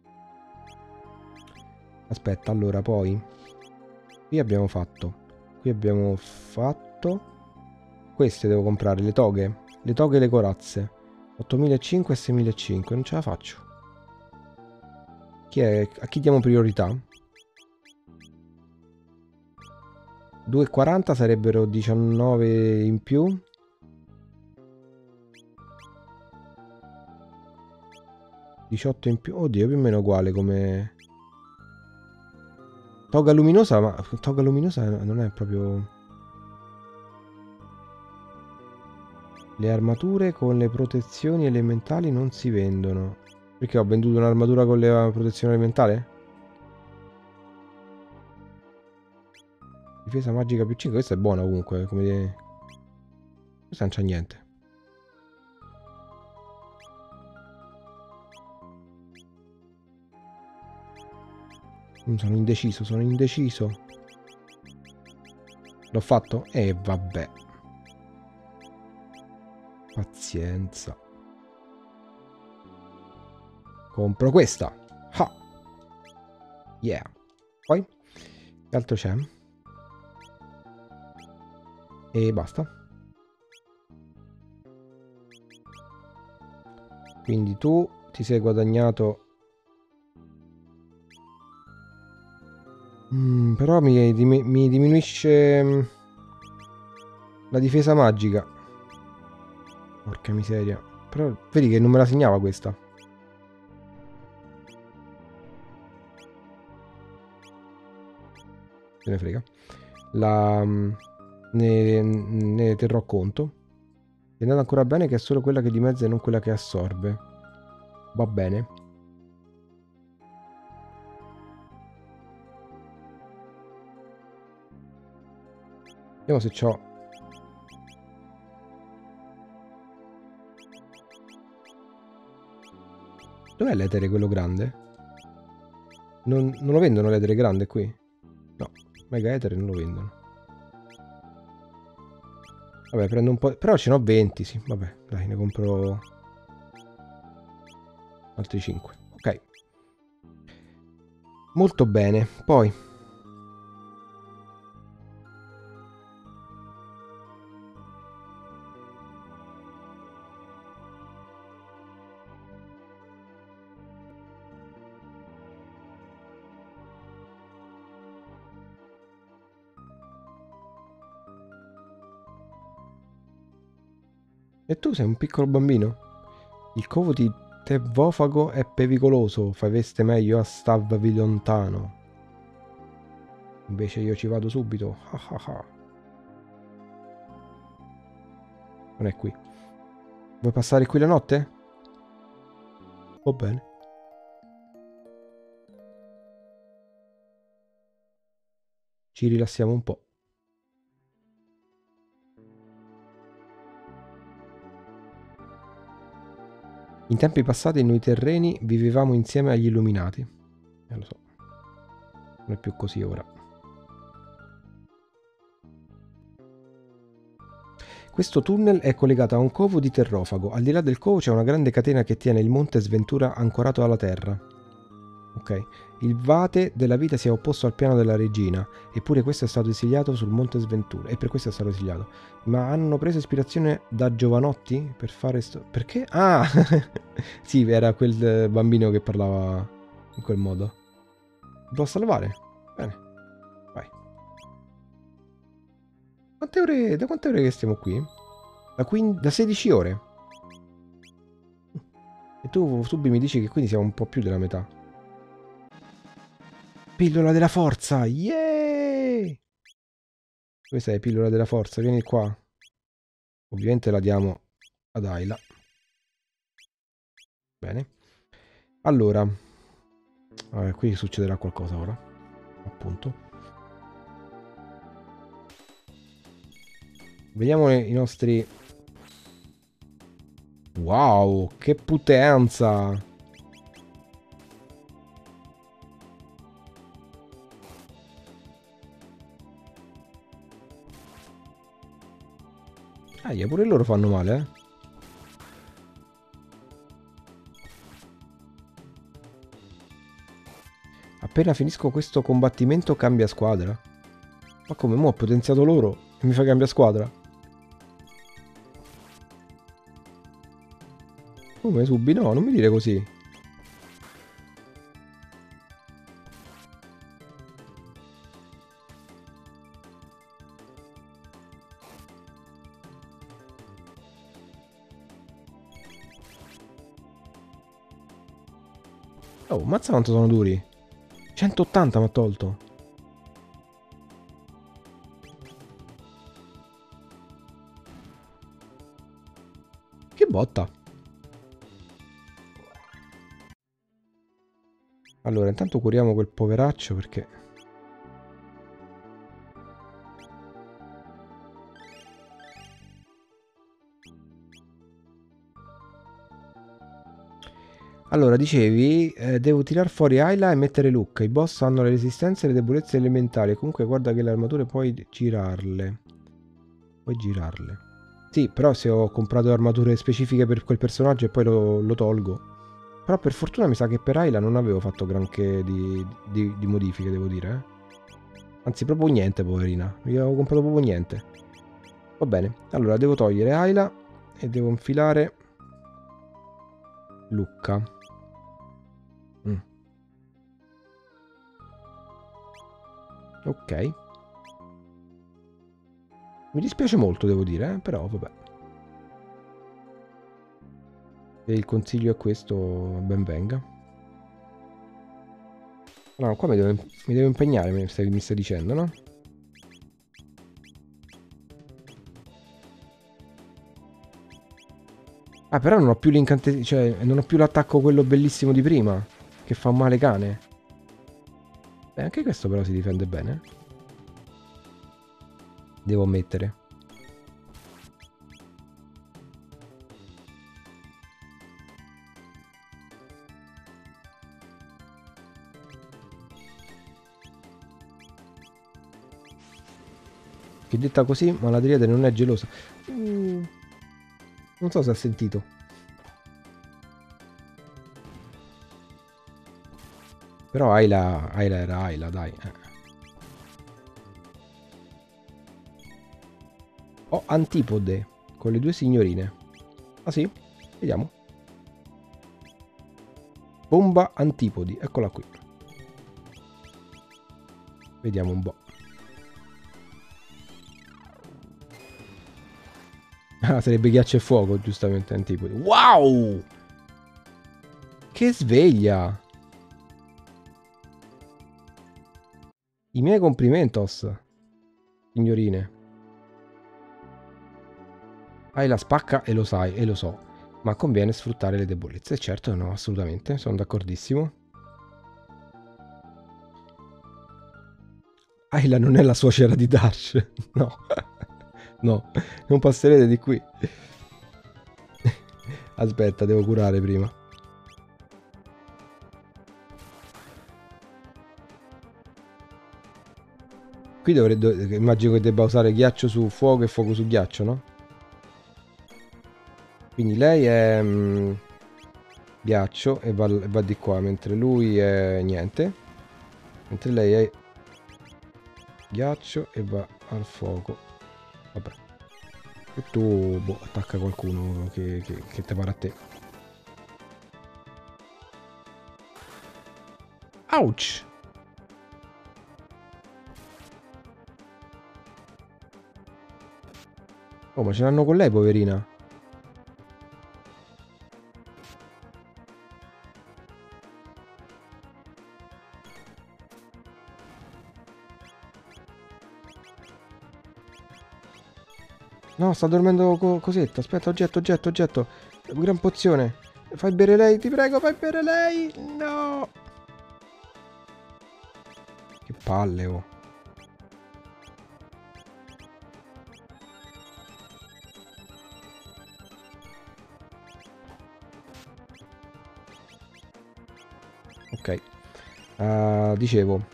Aspetta, allora poi... Qui abbiamo fatto. Qui abbiamo fatto... Queste devo comprare, le toghe. le toghe e le corazze. ottomilacinquecento e seimilacinquecento. Non ce la faccio. Chi è? A chi diamo priorità? due e quaranta sarebbero diciannove in più. diciotto in più. Oddio, più o meno uguale come... Toga luminosa, ma toga luminosa non è proprio... Le armature con le protezioni elementali non si vendono. Perché ho venduto un'armatura con la protezione elementale? Difesa magica più cinque. Questa è buona comunque. Come... Questa non c'ha niente. Sono indeciso, sono indeciso. L'ho fatto? E eh, vabbè. Pazienza. Compro questa. Ha. Yeah. Poi? Che altro c'è? E basta. Quindi tu ti sei guadagnato... Mm, però mi, mi diminuisce la difesa magica. Porca miseria. Però vedi che non me la segnava questa. Se ne frega. La... Ne, ne terrò conto. È andata ancora bene che è solo quella che dimezza e non quella che assorbe. Va bene. Vediamo se c'ho... Dov'è l'etere quello grande? Non, non lo vendono l'etere grande qui? No, mega etere non lo vendono. Vabbè, prendo un po'... Però ce n'ho venti, sì. Vabbè, dai, ne compro... altri cinque. Ok. Molto bene. Poi... E tu sei un piccolo bambino? Il covo di Tevofago è pericoloso, fai veste meglio a starvi lontano. Invece io ci vado subito. Ah ah ah. Non è qui. Vuoi passare qui la notte? Va bene. Ci rilassiamo un po'. In tempi passati noi terreni vivevamo insieme agli illuminati. Eh, lo so. Non è più così ora. Questo tunnel è collegato a un covo di Terrofago. Al di là del covo c'è una grande catena che tiene il monte Sventura ancorato alla terra. Ok. Il vate della vita si è opposto al piano della regina, eppure questo è stato esiliato sul monte Sventura. E per questo è stato esiliato. Ma hanno preso ispirazione da giovanotti per fare sto... Perché? Ah! Sì, era quel bambino che parlava in quel modo. Mi posso salvare? Bene. Vai. Quante ore... Da quante ore che stiamo qui? Da, quin... da sedici ore. E tu subito mi dici che quindi siamo un po' più della metà. Pillola della forza, yeah! Questa è pillola della forza, vieni qua. Ovviamente la diamo ad Ayla. Bene. Allora. Vabbè, qui succederà qualcosa ora. Appunto. Vediamo i nostri... Wow, che potenza! Ah, pure loro fanno male, eh. Appena finisco questo combattimento cambia squadra. Ma come, mo' ho potenziato loro e mi fa cambiare squadra? Come Subi? No, non mi dire così. Oh, mazza quanto sono duri. centottanta mi ha tolto. Che botta. Allora, intanto curiamo quel poveraccio perché... Allora, dicevi, eh, devo tirar fuori Ayla e mettere Lucca. I boss hanno le resistenze e le debolezze elementari. Comunque guarda che le armature puoi girarle. Puoi girarle. Sì, però se ho comprato armature specifiche per quel personaggio e poi lo, lo tolgo. Però per fortuna mi sa che per Ayla non avevo fatto granché di, di, di modifiche, devo dire. Eh. Anzi, proprio niente, poverina. Io avevo comprato proprio niente. Va bene. Allora, devo togliere Ayla e devo infilare Lucca. Mm. Ok. Mi dispiace molto, devo dire, eh? Però vabbè. Se il consiglio è questo, ben venga. No, qua mi devo, mi devo impegnare, mi stai, mi stai dicendo, no? Ah, però non ho più l'incantesimo, cioè non ho più l'attacco quello bellissimo di prima, che fa male cane. Beh, anche questo però si difende bene. Devo mettere. Che detta così, ma la Driade non è gelosa. Mm, non so se ha sentito. Però Ayla, Ayla era Ayla, dai. Eh. Ho Antipode con le due signorine. Ah sì? Vediamo. Bomba Antipodi, eccola qui. Vediamo un po'. Ah, sarebbe ghiaccio e fuoco, giustamente, Antipodi. Wow! Che sveglia! I miei complimentos, signorine. Hai la spacca e lo sai, e lo so. Ma conviene sfruttare le debolezze. Certo, no, assolutamente, sono d'accordissimo. Ayla non è la suocera di Dash. No. No, non passerete di qui. Aspetta, devo curare prima. Qui dovrebbe, immagino che debba usare ghiaccio su fuoco e fuoco su ghiaccio, no? Quindi lei è mh, ghiaccio e va, va di qua, mentre lui è niente. Mentre lei è ghiaccio e va al fuoco. Vabbè. E tu, boh, attacca qualcuno che, che, che te pare a te. Ouch! Oh, ma ce l'hanno con lei, poverina. No, sta dormendo co cosetta. Aspetta, oggetto, oggetto, oggetto. Gran pozione. Fai bere lei, ti prego, fai bere lei. No. Che palle, oh. Ok. Uh, dicevo.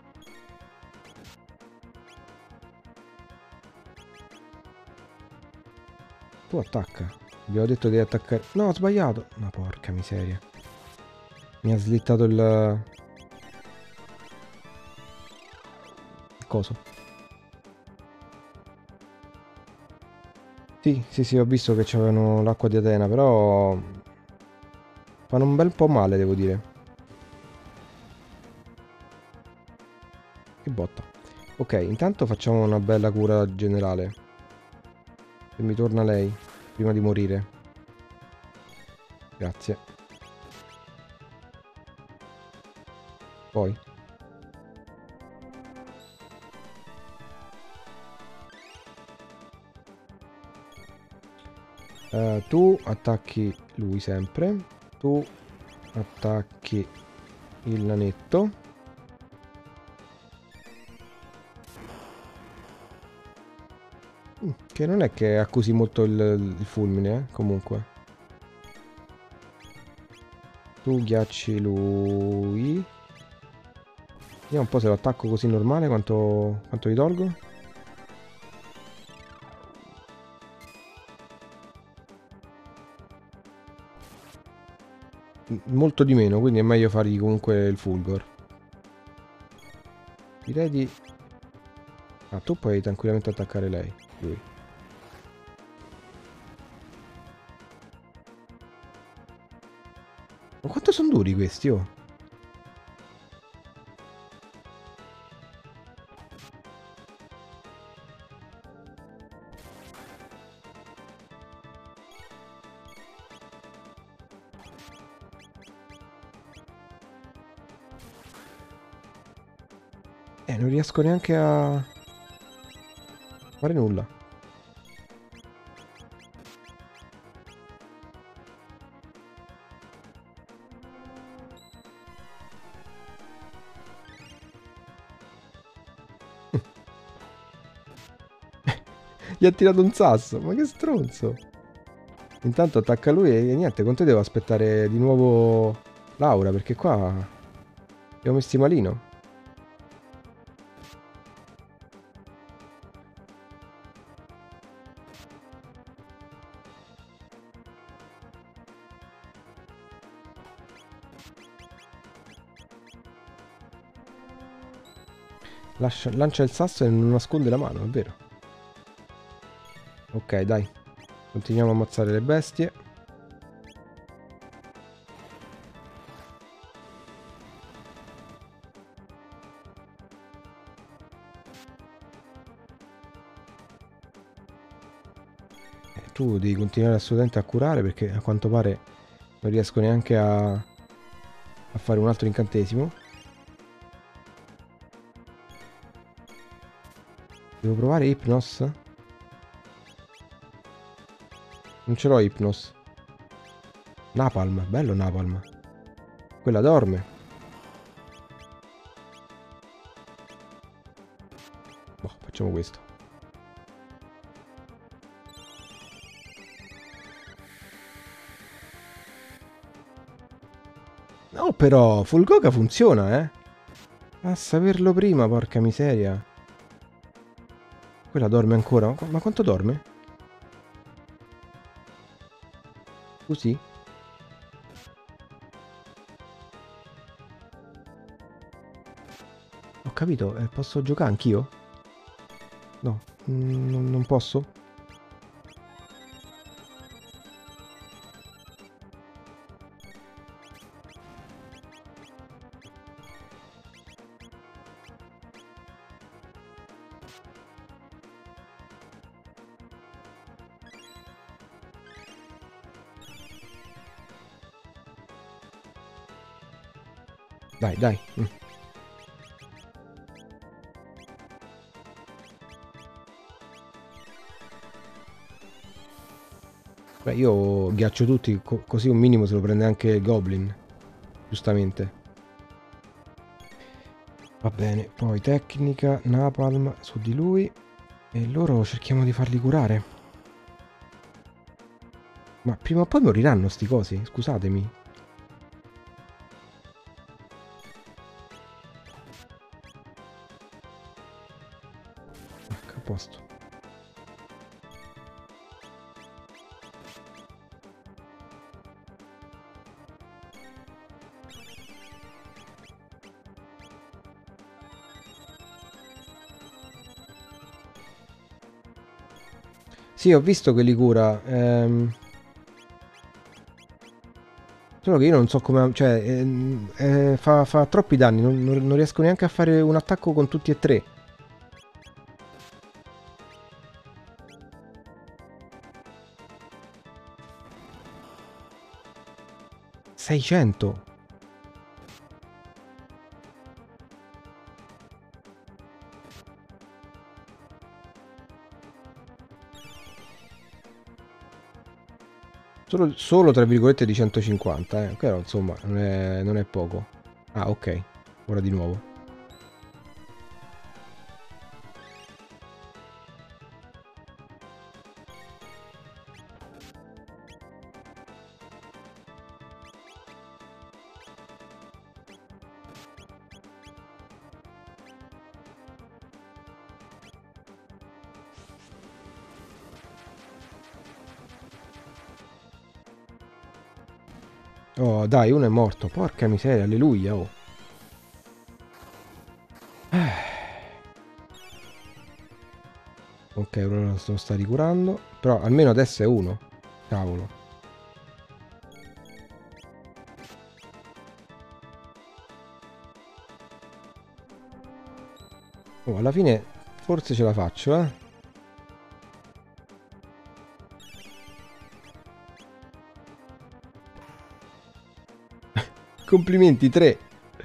Tu attacca. Abbiamo detto di attaccare. No, ho sbagliato. Ma porca miseria. Mi ha slittato il... coso. Sì, sì, sì, ho visto che c'avevano l'acqua di Atena, però... Fanno un bel po' male, devo dire. Che botta. Ok, intanto facciamo una bella cura generale. Se mi torna lei, prima di morire. Grazie. Poi. Uh, tu attacchi lui sempre. Tu attacchi il nanetto. Mm, che non è che accusi molto il, il fulmine, eh? Comunque. Tu ghiacci lui. Vediamo un po' se lo attacco così normale, quanto, quanto gli tolgo. Molto di meno, quindi è meglio fargli comunque il fulgor. Direi di... Ah, tu puoi tranquillamente attaccare lei, lui. Ma quanto sono duri questi, oh? Eh, non riesco neanche a fare nulla. Gli ha tirato un sasso, ma che stronzo. Intanto attacca lui e niente, con te devo aspettare di nuovo Laura, perché qua abbiamo messi malino. Lascia, lancia il sasso e non nasconde la mano, è vero. Ok, dai. Continuiamo a ammazzare le bestie. Eh, tu devi continuare assolutamente a curare perché a quanto pare non riesco neanche a, a fare un altro incantesimo. Devo provare Hypnos? Non ce l'ho Hypnos. Napalm, bello Napalm. Quella dorme. Boh, facciamo questo. No, però, Fulgoga funziona, eh. A saperlo prima, porca miseria. Quella dorme ancora? Ma quanto dorme? Così? Ho capito, eh, posso giocare anch'io? No, mm, non, non posso? Dai, dai. Mm. Beh, io ghiaccio tutti, co così un minimo se lo prende anche il Goblin. Giustamente. Va bene, poi tecnica, Napalm su di lui. E loro cerchiamo di farli curare. Ma prima o poi moriranno sti cosi, scusatemi. Ecco, a posto. Sì, ho visto che li cura. Ehm... Solo che io non so come... Cioè, eh, eh, fa, fa troppi danni. Non, non- non riesco neanche a fare un attacco con tutti e tre. seicento. Solo, solo tra virgolette di centocinquanta, eh. Però insomma non è, non è poco. Ah, ok. Ora di nuovo. Oh, dai, uno è morto. Porca miseria, alleluia, oh. Ok, ora lo sto- sta ricurando. Però almeno adesso è uno. Cavolo. Oh, alla fine forse ce la faccio, eh. Complimenti, tre.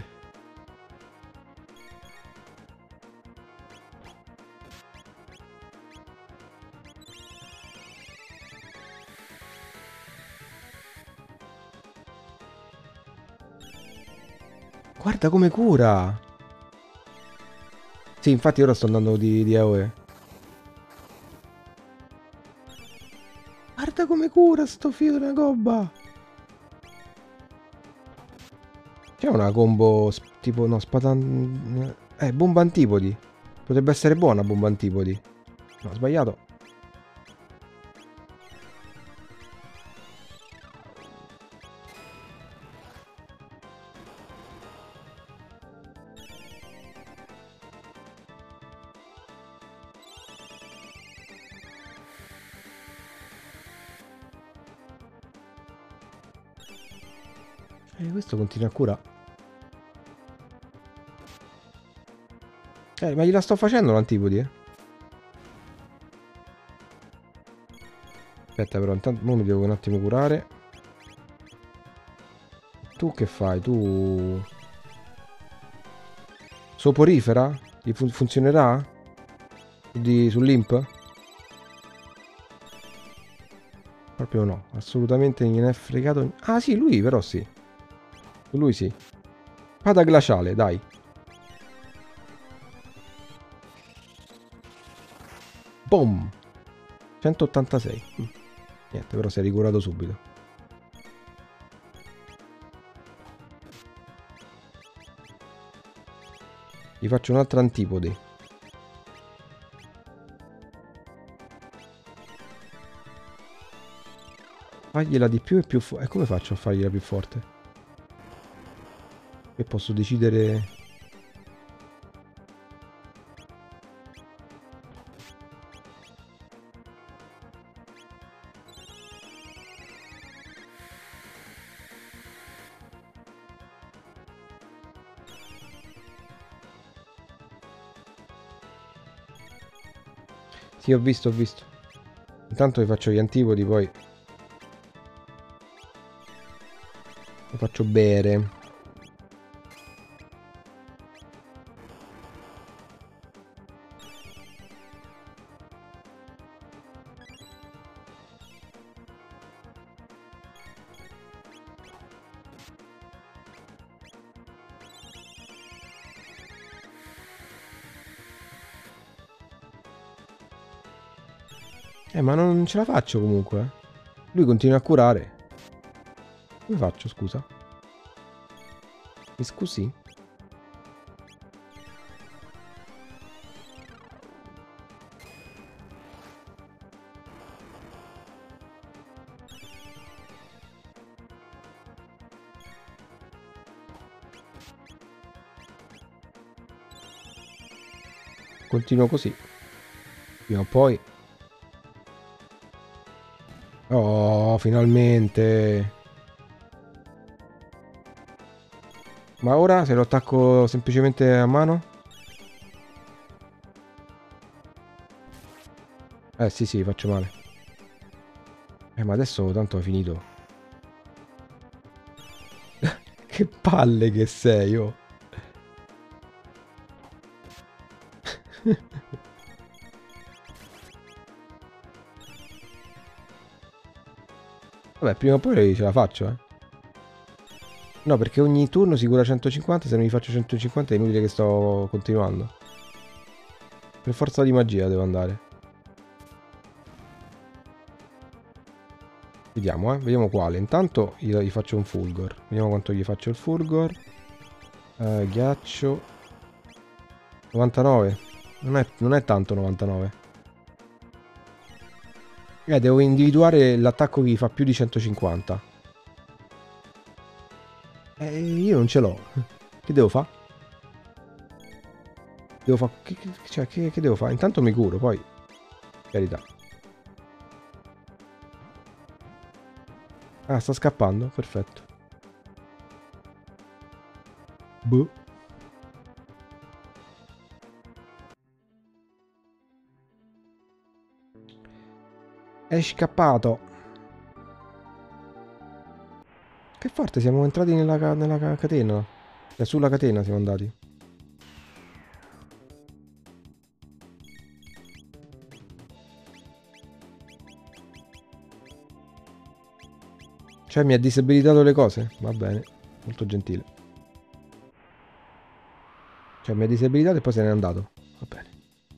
Guarda come cura. Sì, infatti ora sto andando di, di A O E. Guarda come cura sto figlio di una gobba. C'è una combo sp- tipo, no, spada... Eh, bomba antipodi. Potrebbe essere buona bomba antipodi. No, ho sbagliato. E questo continua a curare. Eh, ma gliela sto facendo l'antipodi, eh. Aspetta però, intanto mo mi devo un attimo curare. Tu che fai? Tu... Soporifera? Gli fun- funzionerà? Di, sull'imp? Proprio no, assolutamente non gliene è fregato. Ah sì, lui però sì. Lui sì. Spada glaciale, dai. Boom! centottantasei. Mm. Niente, però si è ricurato subito. Gli faccio un'altra antipodi. Fagliela di più e più forte. E come faccio a fargliela più forte? E posso decidere... Sì, ho visto, ho visto. Intanto vi faccio gli antipodi, poi lo faccio bere. Eh, ma non ce la faccio comunque. eh. Lui continua a curare. Come faccio, scusa? Mi scusi? Continuo così. Prima o poi... Oh, finalmente. Ma ora se lo attacco semplicemente a mano? Eh sì sì, faccio male. Eh ma adesso tanto è finito. Che palle che sei, oh. Vabbè, prima o poi ce la faccio, eh. No, perché ogni turno si cura centocinquanta, se non mi faccio centocinquanta è inutile che sto continuando. Per forza di magia devo andare. Vediamo, eh. Vediamo quale. Intanto gli, gli faccio un fulgor. Vediamo quanto gli faccio il fulgor. Eh, ghiaccio. novantanove. Non è, non è tanto novantanove. Eh, devo individuare l'attacco che gli fa più di centocinquanta. Eh, io non ce l'ho. Che devo fare? Devo fare... Che, che, cioè, che, che devo fare? Intanto mi curo, poi... Carità. Ah, sta scappando? Perfetto. Boh. È scappato. Che forte, siamo entrati nella, ca- nella ca- catena. Cioè, sulla catena siamo andati. Cioè, mi ha disabilitato le cose? Va bene. Molto gentile. Cioè, mi ha disabilitato e poi se n'è andato. Va bene.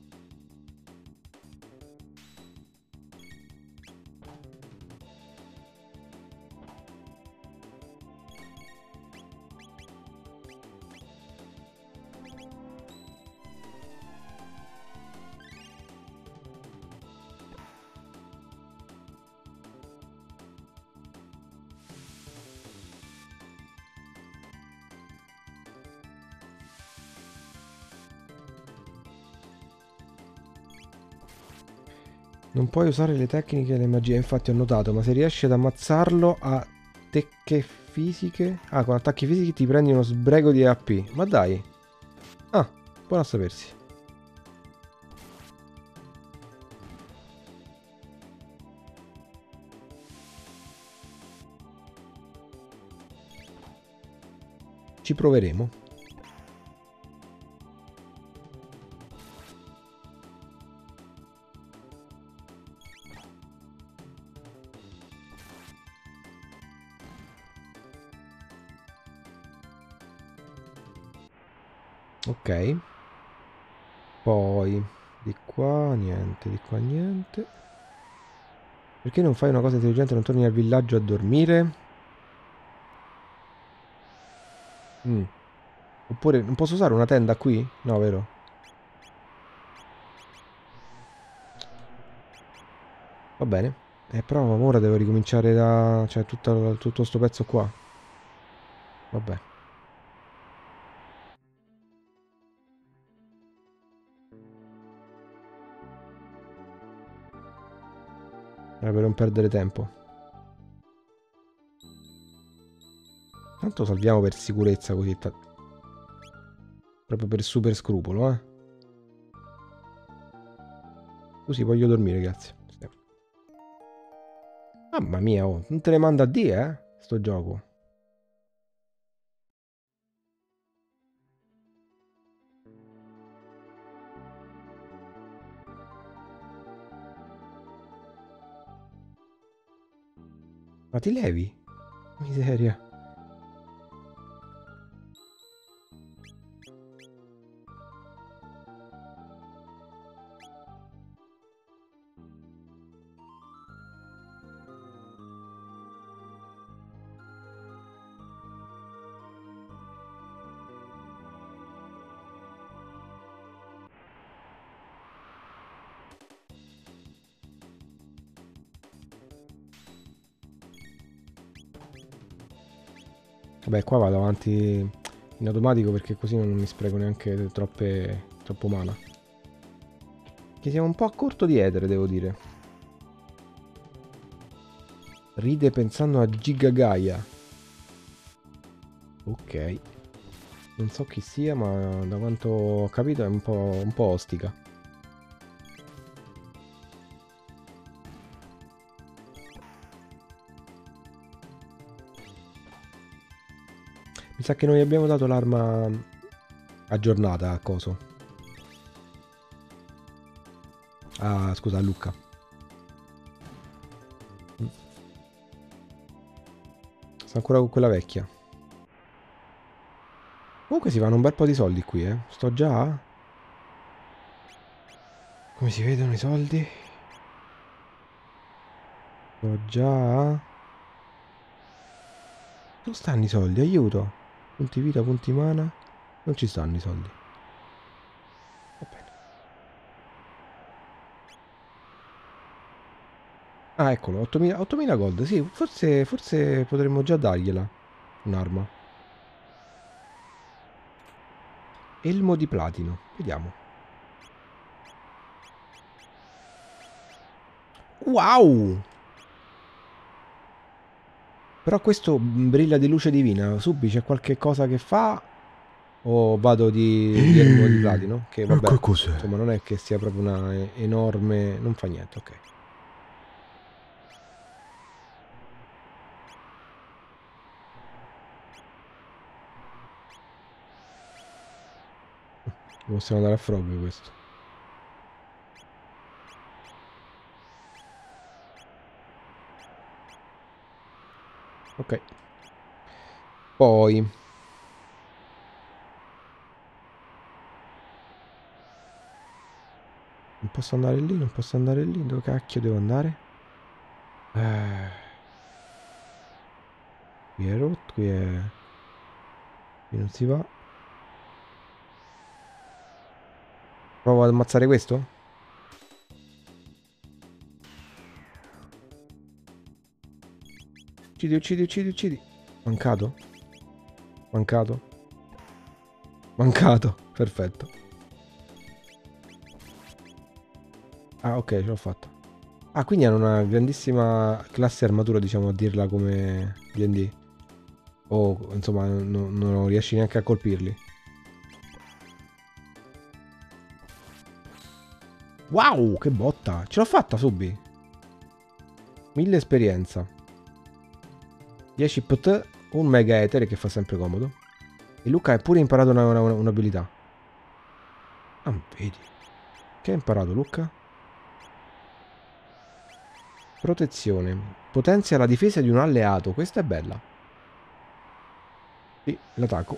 Non puoi usare le tecniche e le magie, infatti ho notato, ma se riesci ad ammazzarlo a tecche fisiche... Ah, con attacchi fisici ti prendi uno sbrego di A P. Ma dai. Ah, buono a sapersi. Ci proveremo. Ok. Poi... Di qua niente, di qua niente. Perché non fai una cosa intelligente e non torni al villaggio a dormire? Mm. Oppure non posso usare una tenda qui? No, vero? Va bene. Eh, però ora devo ricominciare da... Cioè, tutta, tutto sto pezzo qua. Vabbè. Eh, per non perdere tempo. Tanto salviamo per sicurezza così. Proprio per super scrupolo, eh. Così voglio dormire, grazie. Sì. Mamma mia, oh, non te ne manda a dire, eh? Sto gioco. Ma ti levi? Miseria. Vabbè, qua vado avanti in automatico perché così non mi spreco neanche troppe, troppo mana. Che siamo un po' a corto di etere, devo dire. Ride pensando a Giga Gaia. Ok. Non so chi sia, ma da quanto ho capito è un po', un po' ostica. Mi sa che non gli abbiamo dato l'arma aggiornata a coso. Ah, scusa, a Luca. Sta ancora con quella vecchia. Comunque si fanno un bel po' di soldi qui, eh. Sto già... Come si vedono i soldi? Sto già... Non stanno i soldi, aiuto. Punti vita, punti mana. Non ci stanno i soldi. Va bene. Ah, eccolo, ottomila, ottomila gold. Sì, forse, forse potremmo già dargliela un'arma. Elmo di platino. Vediamo. Wow! Però questo brilla di luce divina. Subi, c'è qualche cosa che fa? O vado di, di elmo di platino? Che vabbè, insomma, non è che sia proprio una enorme... Non fa niente, ok. Possiamo andare a Frog questo. Ok. Poi... Non posso andare lì, non posso andare lì. Dove cacchio devo andare? Eh... Qui è rotto, qui è... Qui non si va. Provo ad ammazzare questo? Uccidi, uccidi, uccidi, uccidi. Mancato? Mancato? Mancato. Perfetto. Ah, ok, ce l'ho fatta. Ah, quindi hanno una grandissima classe armatura, diciamo, a dirla come D and D. O, insomma, no- non riesci neanche a colpirli. Wow, che botta! Ce l'ho fatta, Subi. Mille esperienza. dieci P T, un mega etere che fa sempre comodo. E Luca ha pure imparato una- una- un'abilità. Ah, vedi. Che ha imparato, Luca? Protezione. Potenzia la difesa di un alleato. Questa è bella. Sì, l'attacco.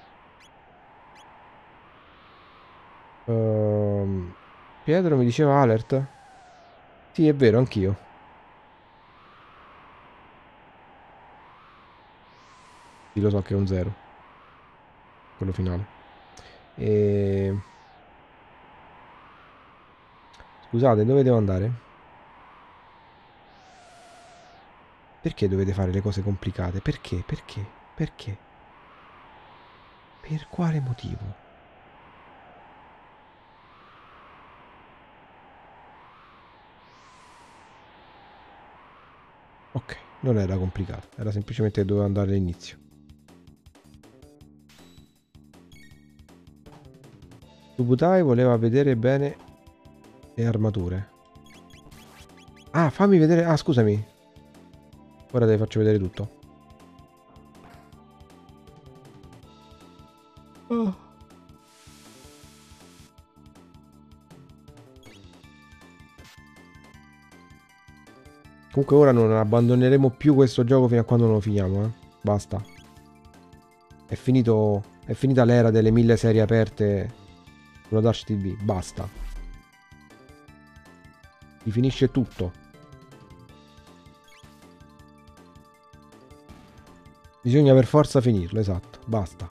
Ehm, Pietro mi diceva alert? Sì, è vero, anch'io. Sì, lo so che è un zero. Quello finale. E... Scusate, dove devo andare? Perché dovete fare le cose complicate? Perché? Perché? Perché? Per quale motivo? Ok, non era complicato. Era semplicemente che dovevo andare all'inizio. Subutai voleva vedere bene le armature. Ah, fammi vedere... Ah, scusami. Ora te faccio vedere tutto. Oh. Comunque ora non abbandoneremo più questo gioco fino a quando non lo finiamo, eh. Basta. È finito... È finita l'era delle mille serie aperte sulla Dash T V. Basta. Si finisce tutto. Bisogna per forza finirlo, esatto. Basta.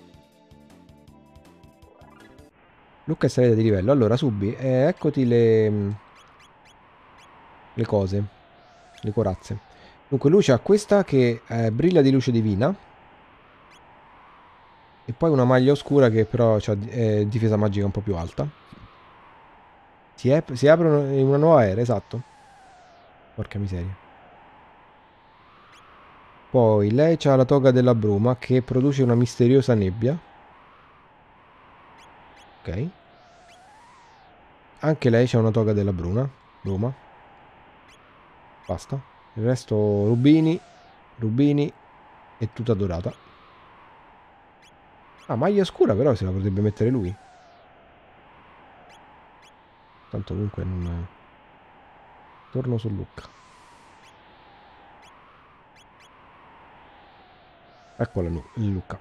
Lucca è salita di livello. Allora, Subi, eh, eccoti le... le cose. Le corazze. Dunque, lui ha questa che eh, brilla di luce divina. E poi una maglia oscura che però ha eh, difesa magica un po' più alta. Si, è, si aprono in una nuova era, esatto. Porca miseria. Poi lei ha la toga della bruma che produce una misteriosa nebbia. Ok. Anche lei c'ha una toga della Bruna. Bruma. Basta. Il resto rubini. Rubini. E tutta dorata. Ah, maglia scura però se la potrebbe mettere lui. Tanto comunque non... Torno su Lucca. Eccola il Lucca.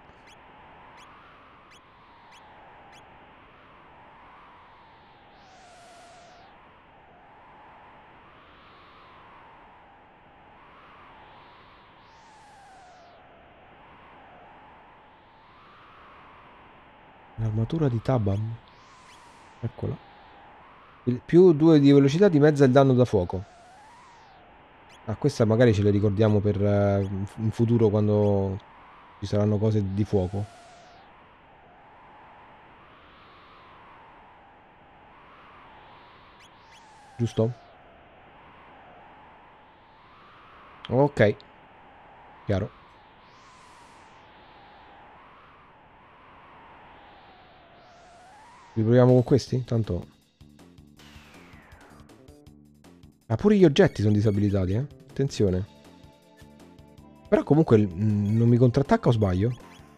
L'armatura di Tabam. Eccola. Il più due di velocità dimezza il danno da fuoco. Ah, questa magari ce le ricordiamo per uh, in futuro quando ci saranno cose di fuoco. Giusto? Ok. Chiaro. Riproviamo con questi? Tanto... Ah, pure gli oggetti sono disabilitati, eh? Attenzione. Però comunque mm, non mi contrattacca o sbaglio?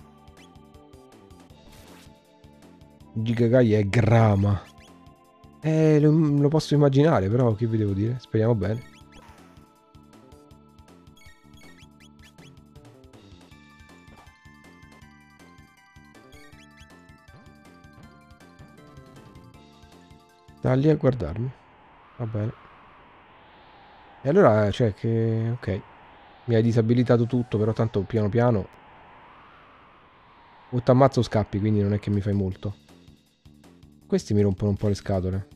Gigagai è grama. Eh, lo, lo posso immaginare, però che vi devo dire? Speriamo bene. Sta lì a guardarmi. Va bene. E allora, cioè che... Ok. Mi hai disabilitato tutto, però tanto piano piano... O t'ammazzo o scappi, quindi non è che mi fai molto. Questi mi rompono un po' le scatole.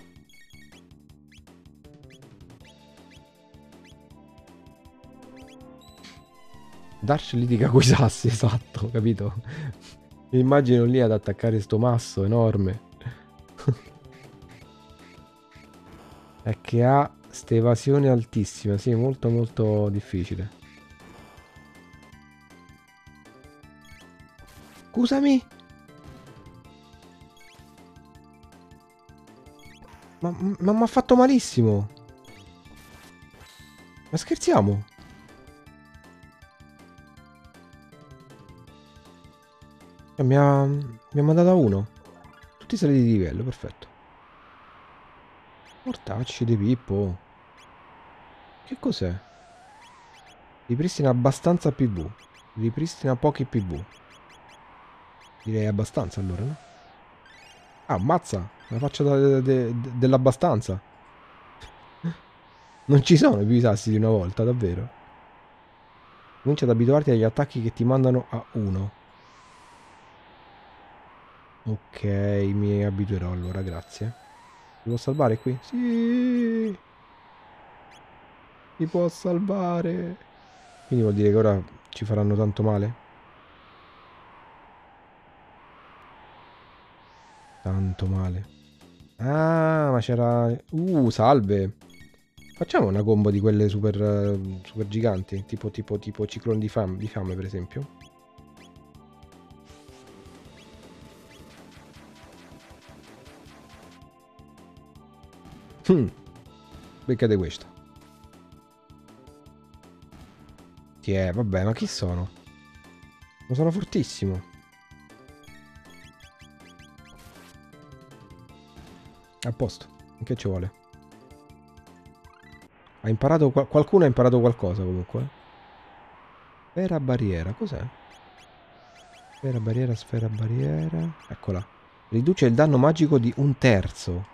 Dash litiga coi sassi, esatto, capito? Mi immagino lì ad attaccare sto masso enorme. È che ha ste evasione altissima, sì, molto molto difficile. Scusami? Ma mi ha fatto malissimo. Ma scherziamo? Eh, mi ha, mi ha mandato a uno. Tutti saliti di livello, perfetto. Mortacci di Pippo. Che cos'è? Ripristina abbastanza P V. Ripristina pochi P V. Direi abbastanza allora, no? Ah, ammazza! La faccia de- de- de- dell'abbastanza. Non ci sono più i sassi di una volta, davvero. Comincia ad abituarti agli attacchi che ti mandano a uno. Ok, mi abituerò allora, grazie. Mi può salvare qui? Sì! Mi può salvare! Quindi vuol dire che ora ci faranno tanto male? Tanto male. Ah, ma c'era... Uh, salve! Facciamo una combo di quelle super, eh, super giganti, tipo, tipo, tipo ciclone di fame, di fame per esempio. Hmm, beccate questa. Chi è? Vabbè, ma chi sono? Ma sono fortissimo. A posto. Che ci vuole? Ha imparato... qual- qualcuno ha imparato qualcosa comunque. Sfera barriera, cos'è? Sfera barriera, sfera barriera. Eccola. Riduce il danno magico di un terzo.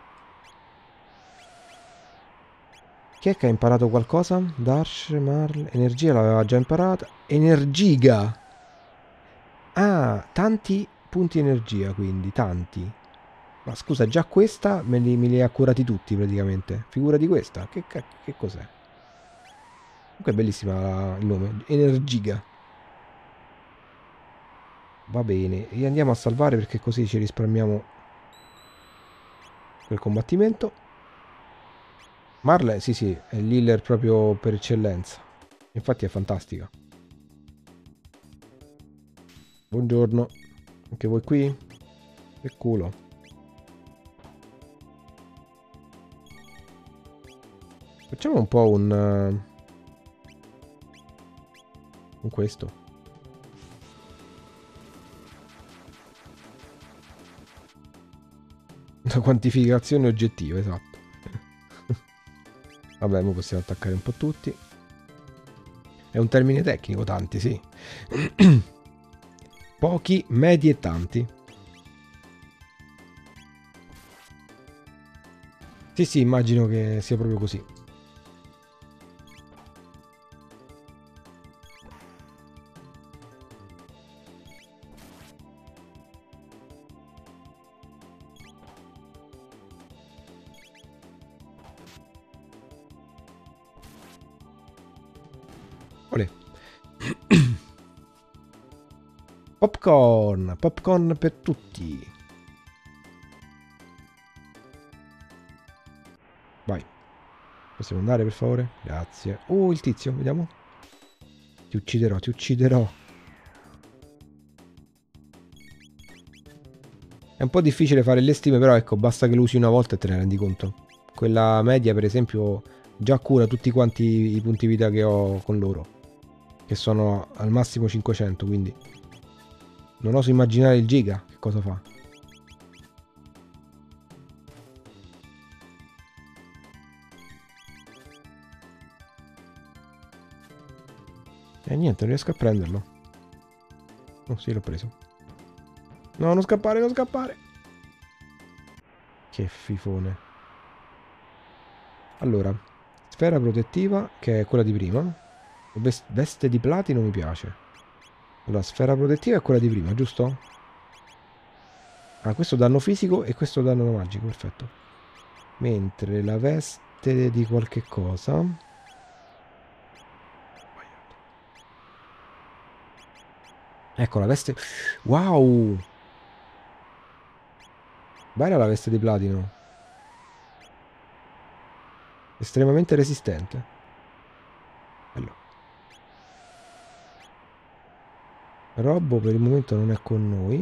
Chi è che ha imparato qualcosa? Darsh, Marl... Energia l'aveva già imparata. Energiga! Ah, tanti punti energia, quindi, tanti. Ma scusa, già questa me li, me li ha curati tutti praticamente. Figura di questa? Che, ca- che cos'è? Comunque è bellissima la- il nome. Energiga. Va bene. E andiamo a salvare perché così ci risparmiamo quel combattimento. Marle, sì sì, è l'healer proprio per eccellenza. Infatti è fantastica. Buongiorno. Anche voi qui? Che culo. Facciamo un po' un... Uh, con questo. Una quantificazione oggettiva, esatto. Vabbè, ora possiamo attaccare un po' tutti. È un termine tecnico, tanti, sì. Pochi, medi e tanti. Sì, sì, immagino che sia proprio così. Olè. Popcorn, popcorn per tutti. Vai. Possiamo andare per favore? Grazie. Oh, il tizio, vediamo. Ti ucciderò, ti ucciderò. È un po' difficile fare le stime, però ecco, basta che lo usi una volta e te ne rendi conto. Quella media, per esempio, già cura tutti quanti i punti vita che ho con loro. Che sono al massimo cinquecento, quindi... Non oso immaginare il giga, che cosa fa. E niente, non riesco a prenderlo. Oh, sì, l'ho preso. No, non scappare, non scappare. Che fifone. Allora, sfera protettiva, che è quella di prima. Veste di platino mi piace. Allora, sfera protettiva è quella di prima, giusto? Ah, questo danno fisico e questo danno magico, perfetto. Mentre la veste di qualche cosa... Ecco, la veste... Wow! Bella la veste di platino. Estremamente resistente. Bello. Robbo per il momento non è con noi.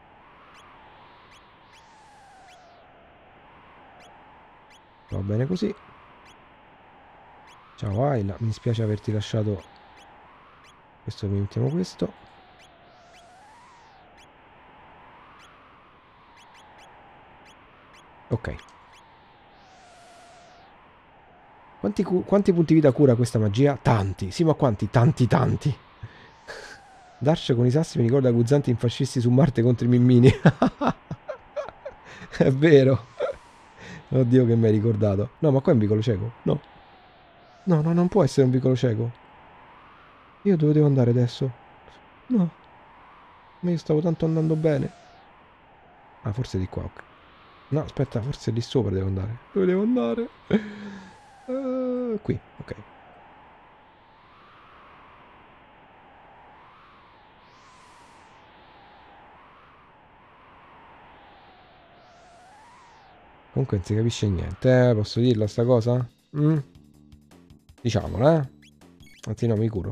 Va bene così. Ciao Ayla, mi dispiace averti lasciato. Questo mi mettiamo questo. Ok. Quanti, quanti punti vita cura questa magia? Tanti. Sì, ma quanti? Tanti, tanti. Dash con i sassi mi ricorda guzzanti infascisti su Marte contro i mimmini. È vero. Oddio che mi hai ricordato. No, ma qua è un vicolo cieco. No. No, no, non può essere un vicolo cieco. Io dove devo andare adesso? No. Ma io stavo tanto andando bene. Ah, forse di qua, ok. No, aspetta, forse lì sopra devo andare. Dove devo andare? Uh, qui, ok. Comunque non si capisce niente, eh? Posso dirla sta cosa? Mm? Diciamola, eh? Anzi no, mi curo.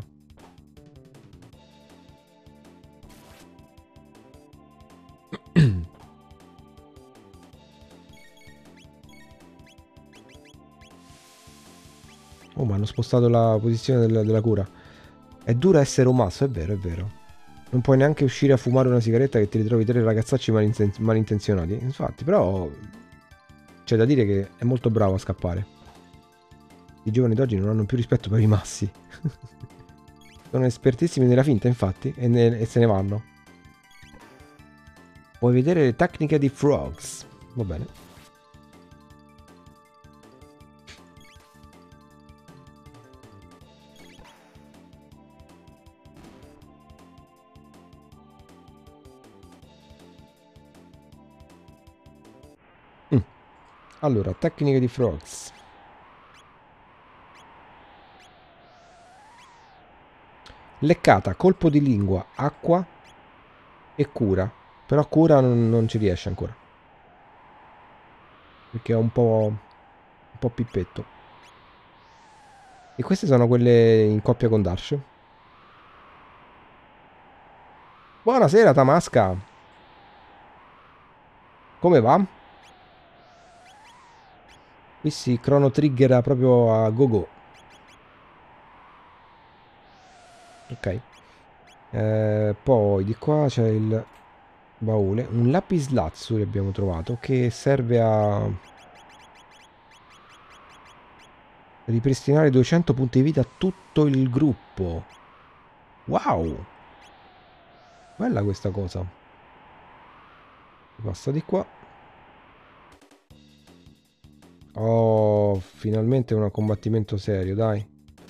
Oh, ma hanno spostato la posizione del, della cura. È dura essere un masso, è vero, è vero. Non puoi neanche uscire a fumare una sigaretta che ti ritrovi tre ragazzacci malinten malintenzionati. Infatti, però... c'è da dire che è molto bravo a scappare. I giovani d'oggi non hanno più rispetto per i massi. Sono espertissimi nella finta, infatti, e, ne e se ne vanno. Puoi vedere le tecniche di Frogs. Va bene. Mm. Allora, tecniche di Frogs. Leccata, colpo di lingua, acqua e cura. Però cura non, non ci riesce ancora. Perché è un po'... un po' pippetto. E queste sono quelle in coppia con Darsh. Buonasera Tamasca. Come va? Qui si Chrono Trigger proprio a go go. Ok. Eh, poi di qua c'è il baule. Un lapislazuli abbiamo trovato che serve a ripristinare duecento punti vita a tutto il gruppo. Wow! Bella questa cosa. Passa di qua. Oh, finalmente un combattimento serio, dai.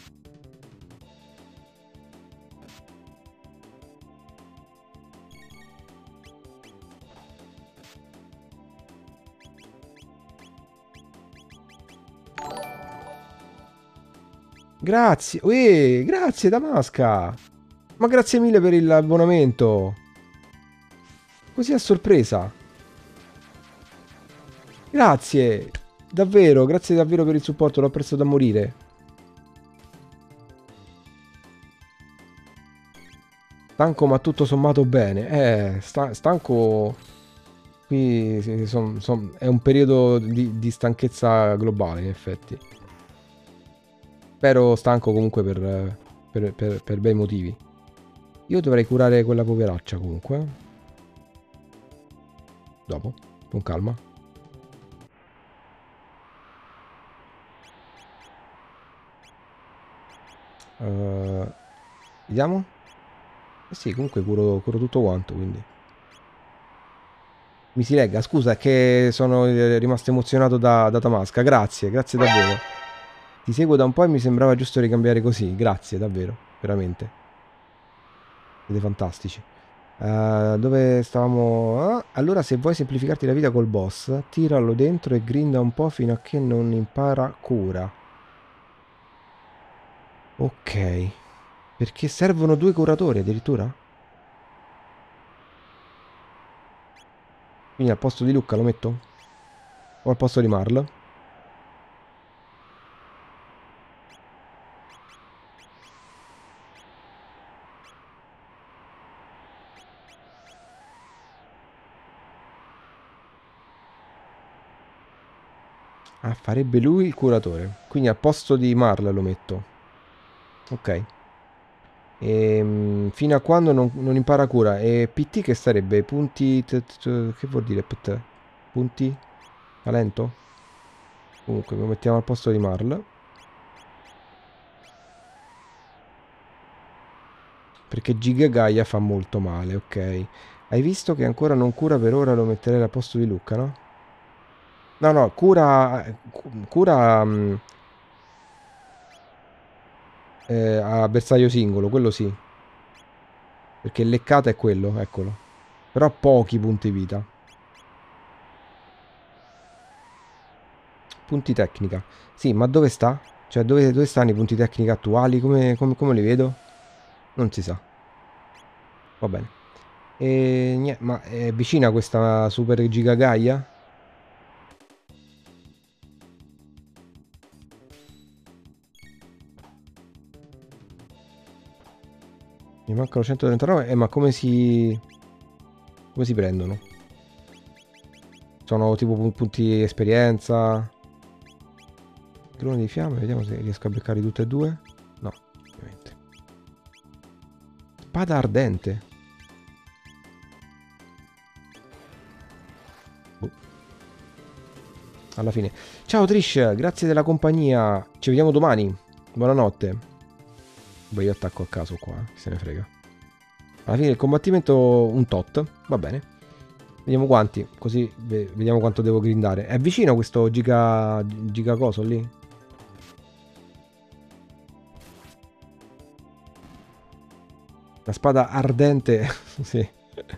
Grazie, uè, grazie Damasca. Ma grazie mille per l'abbonamento. Così a sorpresa. Grazie. Davvero, grazie davvero per il supporto, l'ho apprezzato da morire. Stanco ma tutto sommato bene. Eh, sta stanco... Qui sì, son, son, è un periodo di, di stanchezza globale, in effetti. Spero stanco comunque per, per, per, per bei motivi. Io dovrei curare quella poveraccia comunque. Dopo, con calma. Uh, vediamo. Eh sì, comunque curo, curo tutto quanto, quindi. Mi si legga, scusa, è che sono rimasto emozionato da, da Tamasca. Grazie, grazie davvero. Ti seguo da un po' e mi sembrava giusto ricambiare così. Grazie, davvero, veramente. Siete fantastici. Uh, dove stavamo? Ah, allora se vuoi semplificarti la vita col boss, tiralo dentro e grinda un po' fino a che non impara cura. Ok. Perché servono due curatori addirittura? Quindi al posto di Lucca lo metto? O al posto di Marl? Ah, farebbe lui il curatore. Quindi al posto di Marl lo metto. Ok. E, fino a quando non, non impara cura. E P T che sarebbe? Punti... T, t, che vuol dire P T? Punti? Talento? Comunque lo mettiamo al posto di Marl. Perché Giga Gaia fa molto male, ok. Hai visto che ancora non cura per ora, lo metterei al posto di Lucca, no? No, no, cura... Cura... mh, eh, a bersaglio singolo, quello sì. Perché leccata è quello, eccolo. Però ha pochi punti vita. Punti tecnica. Sì, ma dove sta? Cioè, dove, dove stanno i punti tecnica attuali? Come, come, come li vedo? Non si sa. Va bene. E niente, ma è vicina questa Super Giga Gaia? Mi mancano centotrentanove. Eh, ma come si... Come si prendono? Sono tipo pu- punti esperienza. Drone di fiamme, vediamo se riesco a beccarli tutti e due. No, ovviamente. Spada ardente. Boh. Alla fine. Ciao Trish, grazie della compagnia. Ci vediamo domani. Buonanotte. Beh, io attacco a caso qua, eh, chi se ne frega. Alla fine il combattimento un tot, va bene. Vediamo quanti, così vediamo quanto devo grindare. È vicino questo giga, giga coso lì? La spada ardente, sì.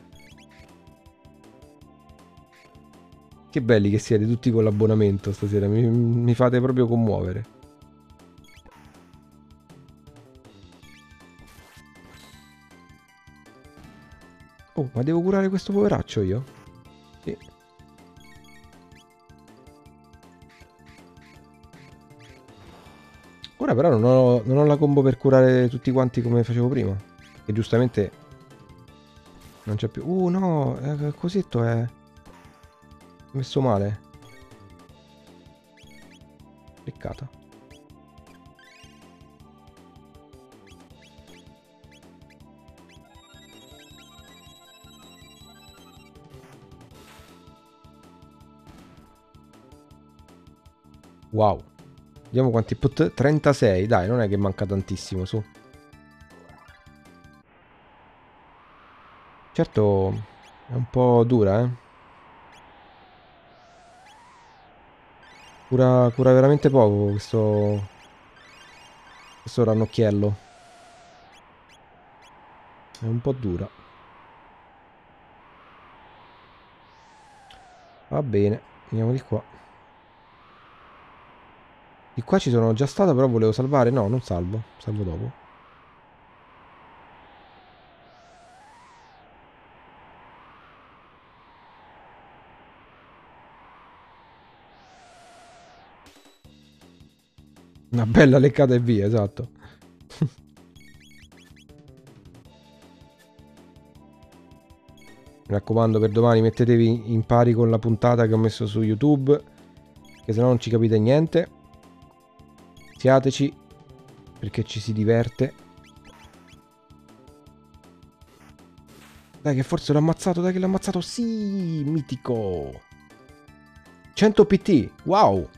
Che belli che siete tutti con l'abbonamento stasera, mi, mi fate proprio commuovere. Oh, ma devo curare questo poveraccio io? Sì. Ora però non ho, non ho la combo per curare tutti quanti come facevo prima. E giustamente non c'è più. Uh no, eh, cosetto è messo male. Peccata. Wow. Vediamo quanti pot... trentasei, dai, non è che manca tantissimo, su. Certo, è un po' dura, eh. Cura, cura veramente poco questo... questo rannocchiello. È un po' dura. Va bene, andiamo di qua. Di qua ci sono già stato, però volevo salvare. No, non salvo. Salvo dopo. Una bella leccata e via, esatto. Mi raccomando, per domani mettetevi in pari con la puntata che ho messo su YouTube, che se no non ci capite niente. Siateci, perché ci si diverte. Dai che forse l'ho ammazzato, dai che l'ho ammazzato. Sì, mitico. cento P T, wow.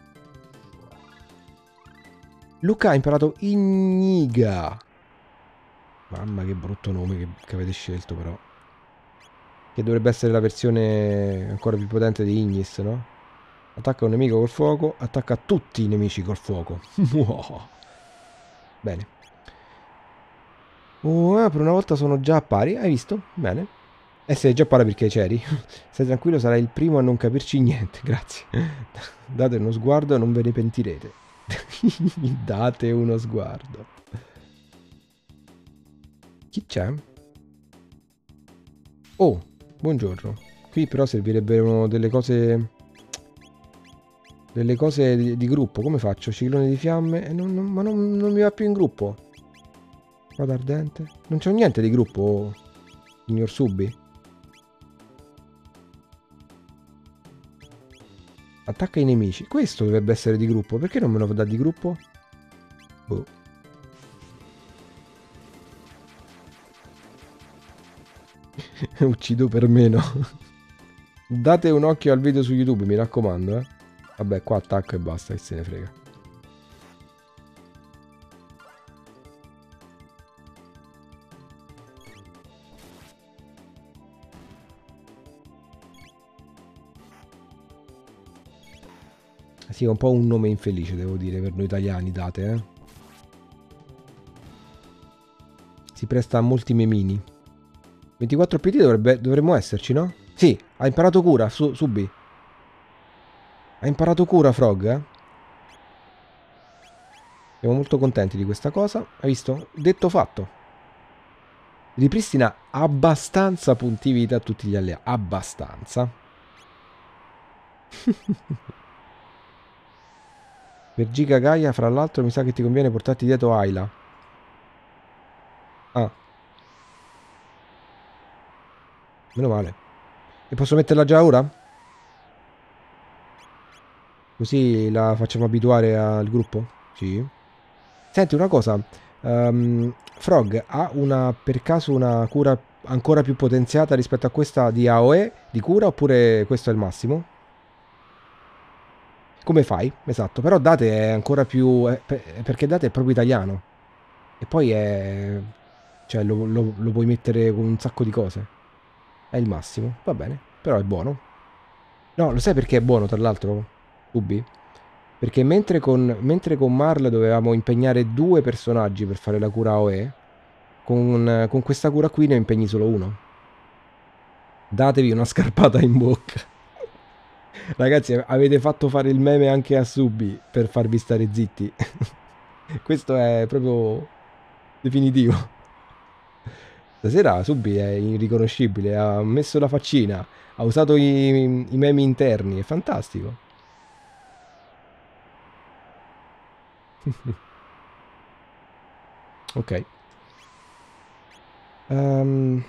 Luca ha imparato Igniga. Mamma che brutto nome che, che avete scelto però. Che dovrebbe essere la versione ancora più potente di Ignis, no? Attacca un nemico col fuoco, attacca tutti i nemici col fuoco. Bene. Oh, per una volta sono già a pari, hai visto? Bene. Eh, sei già a pari perché c'eri. Stai tranquillo, sarai il primo a non capirci niente, grazie. Date uno sguardo e non ve ne pentirete. Date uno sguardo. Chi c'è? Oh, buongiorno. Qui però servirebbero delle cose... Delle cose di, di gruppo. Come faccio? Ciclone di fiamme? Eh, non, non, ma non, non mi va più in gruppo. Vado ardente. Non c'ho niente di gruppo, signor Subi. Attacca i nemici. Questo dovrebbe essere di gruppo. Perché non me lo dà di gruppo? Boh. Uccido per meno. Date un occhio al video su YouTube, mi raccomando, eh. Vabbè, qua attacco e basta, che se ne frega. Sì, è un po' un nome infelice, devo dire, per noi italiani, date, eh. Si presta a molti memini. ventiquattro P T dovrebbe, dovremmo esserci, no? Sì, ha imparato cura, su, Subi. Ha imparato cura, Frog, eh? Siamo molto contenti di questa cosa. Hai visto? Detto fatto. Ripristina abbastanza punti vita a tutti gli alleati. Abbastanza. Per Giga Gaia, fra l'altro, mi sa che ti conviene portarti dietro Ayla. Ah. Meno male. E posso metterla già ora? Così la facciamo abituare al gruppo? Sì. Senti una cosa. Um, Frog ha una, per caso una cura ancora più potenziata rispetto a questa di A O E di cura oppure questo è il massimo? Come fai? Esatto, però Date è ancora più... È, perché Date è proprio italiano. E poi è... Cioè lo, lo, lo puoi mettere con un sacco di cose. È il massimo, va bene, però è buono. No, lo sai perché è buono tra l'altro, Ubi? Perché mentre con, mentre con Marl dovevamo impegnare due personaggi per fare la cura A O E, con, con questa cura qui ne impegni solo uno. Datevi una scarpata in bocca. Ragazzi, avete fatto fare il meme anche a Subi per farvi stare zitti. Questo è proprio definitivo. Stasera Subi è irriconoscibile, ha messo la faccina, ha usato i, i memi interni, è fantastico. Ok. Um,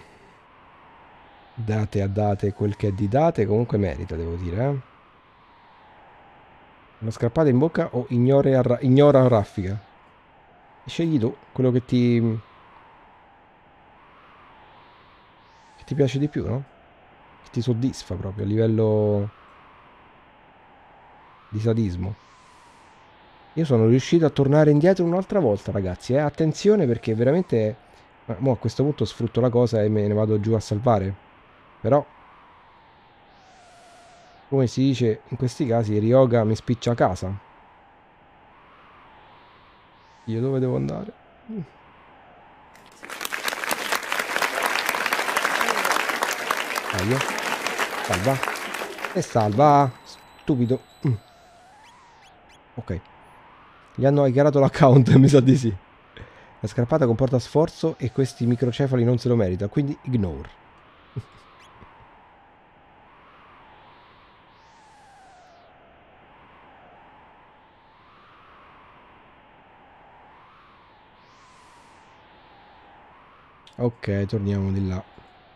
date a date quel che è di date, comunque merita, devo dire, eh. Una scarpata in bocca o ignore a ra- ignora a raffica? Scegli tu quello che ti... che ti piace di più, no? Che ti soddisfa proprio a livello di sadismo. Io sono riuscito a tornare indietro un'altra volta, ragazzi. Eh? Attenzione perché veramente... Ma mo a questo punto sfrutto la cosa e me ne vado giù a salvare. Però, come si dice in questi casi, Ryoga mi spiccia a casa. Io dove devo andare? Dai, salva. E salva. Stupido. Mm. Ok. Gli hanno hackerato l'account, mi sa di sì. La scarpata comporta sforzo e questi microcefali non se lo merita, quindi ignore. Ok, torniamo di là.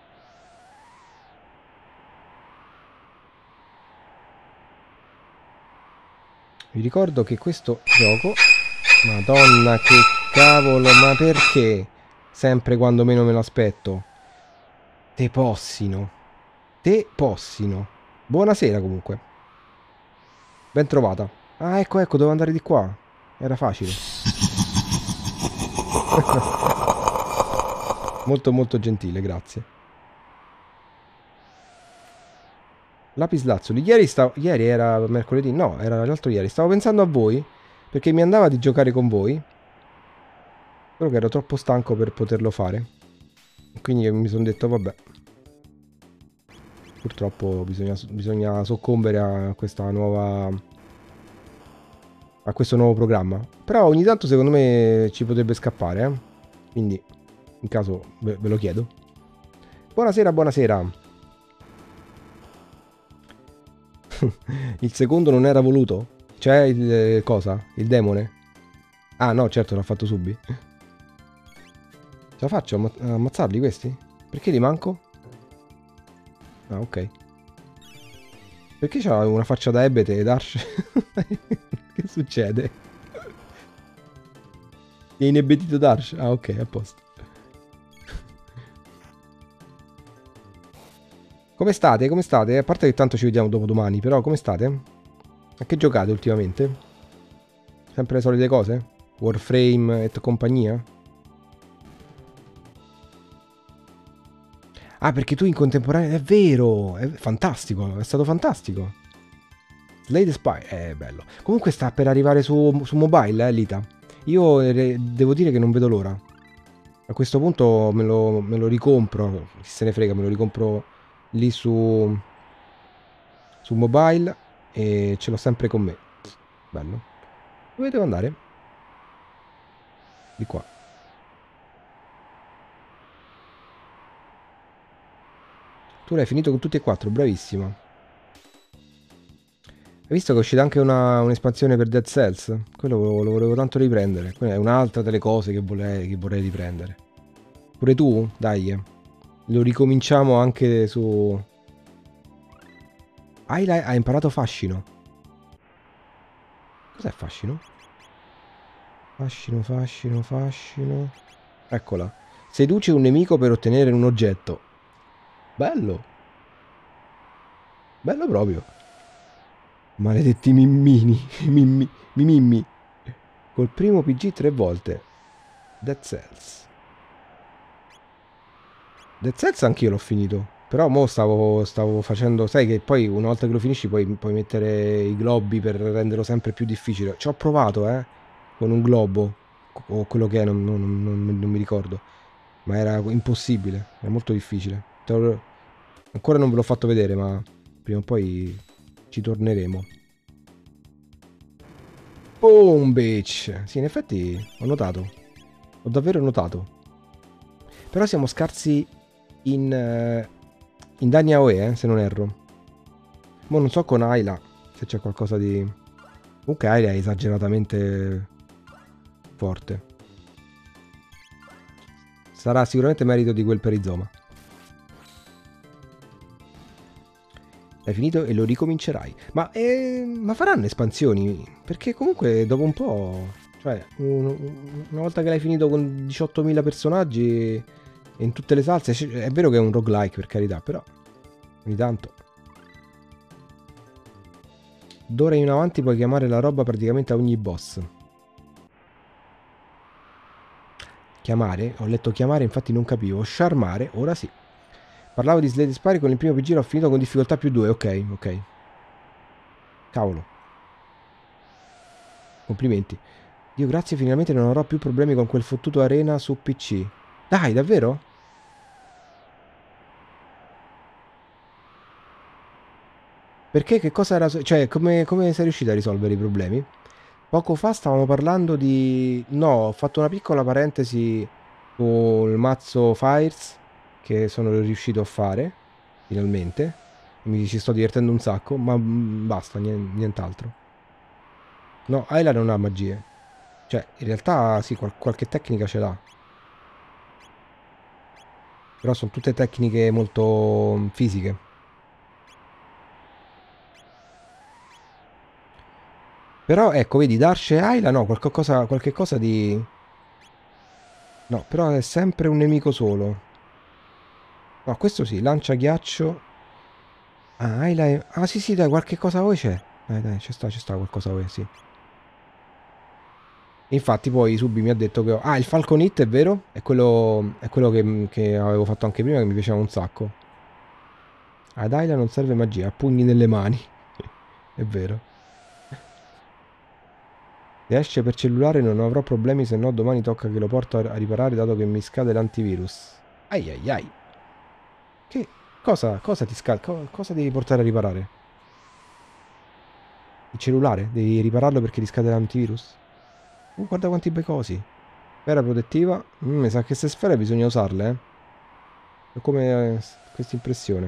Vi ricordo che questo gioco... Madonna, che cavolo, ma perché? Sempre quando meno me lo aspetto. Te possino. Te possino. Buonasera comunque. Ben trovata. Ah, ecco, ecco, devo andare di qua. Era facile. Molto, molto gentile, grazie. Lapislazzuli. Ieri, stavo... Ieri era mercoledì? No, era l'altro ieri. Stavo pensando a voi, perché mi andava di giocare con voi, però che ero troppo stanco per poterlo fare. Quindi mi sono detto, vabbè. Purtroppo bisogna, bisogna soccombere a questa nuova... a questo nuovo programma. Però ogni tanto secondo me ci potrebbe scappare, eh? Quindi, in caso, ve, ve lo chiedo. Buonasera, buonasera. Il secondo non era voluto? Cioè, il eh, cosa? Il demone? Ah, no, certo, l'ha fatto Subi. Ce la faccio a amma- a ammazzarli questi? Perché li manco? Ah, ok. Perché c'ha una faccia da ebete ed Arsh? Che succede? È inebetito Darsh? Ah, ok, a posto. Come state? Come state? A parte che tanto ci vediamo dopo domani, però come state? A che giocate ultimamente? Sempre le solite cose? Warframe e compagnia? Ah, perché tu in contemporanea... È vero! È fantastico, è stato fantastico. Slay the Spy, è bello. Comunque sta per arrivare su, su mobile, eh, Lita. Io eh, devo dire che non vedo l'ora. A questo punto me lo, me lo ricompro, chi se ne frega, me lo ricompro lì su, su mobile e ce l'ho sempre con me. Bello. Dove devo andare? Di qua. Tu l'hai finito con tutti e quattro, bravissima. Hai visto che è uscita anche una, un'espansione per Dead Cells? Quello lo, lo volevo tanto riprendere. Quella è un'altra delle cose che vorrei, che vorrei riprendere. Pure tu? Dai. eh. Lo ricominciamo anche su... Hai, hai imparato fascino. Cos'è fascino? Fascino, fascino, fascino. Eccola. Seduce un nemico per ottenere un oggetto. Bello. Bello proprio. Maledetti mimmini. Mimmi. Mimimmi. Col primo P G tre volte. Dead Cells. Dead Cells anch'io l'ho finito. Però mo stavo, stavo facendo... Sai che poi una volta che lo finisci puoi, puoi mettere i globi per renderlo sempre più difficile. Ci ho provato, eh. Con un globo. O quello che è, non, non- non- non mi ricordo. Ma era impossibile. È molto difficile. Te lo- Ancora non ve l'ho fatto vedere, ma prima o poi ci torneremo. Boom, bitch! Sì, in effetti ho notato. Ho davvero notato. Però siamo scarsi in, eh, in danni A O E, eh, se non erro. Mo non so con Ayla se c'è qualcosa di... Comunque Ayla è esageratamente forte. Sarà sicuramente merito di quel perizoma. L'hai finito e lo ricomincerai. Ma, eh, ma faranno espansioni? Perché comunque dopo un po'... Cioè, un- una volta che l'hai finito con diciottomila personaggi in tutte le salse... È vero che è un roguelike, per carità, però... Ogni tanto... D'ora in avanti puoi chiamare la roba praticamente a ogni boss. Chiamare? Ho letto chiamare, infatti non capivo. Sciarmare? Ora sì. Parlavo di Slade Spire con il primo P G, l'ho finito con difficoltà più due. Ok, ok. Cavolo. Complimenti. Dio grazie, finalmente non avrò più problemi con quel fottuto arena su P C. Dai, davvero? Perché che cosa era... Cioè, come, come sei riuscito a risolvere i problemi? Poco fa stavamo parlando di... No, ho fatto una piccola parentesi sul mazzo Fires che sono riuscito a fare, finalmente. Mi ci sto divertendo un sacco, ma mm, basta, nien- nient'altro. No, Ayla non ha magie. Cioè, in realtà sì, qual- qualche tecnica ce l'ha. Però sono tutte tecniche molto mm, fisiche. Però ecco, vedi, Darsh e Ayla no, qualcosa, qualche cosa di... No, però è sempre un nemico solo. No, questo sì, lancia ghiaccio. Ah, Ayla è... Ah sì sì, dai, qualche cosa voi c'è. Dai, dai, ci sta, ci sta qualcosa voi, sì. Infatti poi Subi mi ha detto che... ho- Ah, il Falcon Hit è vero? È quello, è quello che, che avevo fatto anche prima, che mi piaceva un sacco. Ad Ayla non serve magia, ha pugni nelle mani. È vero. Se esce per cellulare non avrò problemi, se no domani tocca che lo porto a a riparare dato che mi scade l'antivirus. Ai ai ai. Che cosa, cosa ti scade? Co- cosa devi portare a riparare? Il cellulare? Devi ripararlo perché ti scade l'antivirus? Oh, guarda quanti bei cosi. Sfera protettiva. Mm, mi sa che queste sfere bisogna usarle, eh. Ho come eh, questa impressione.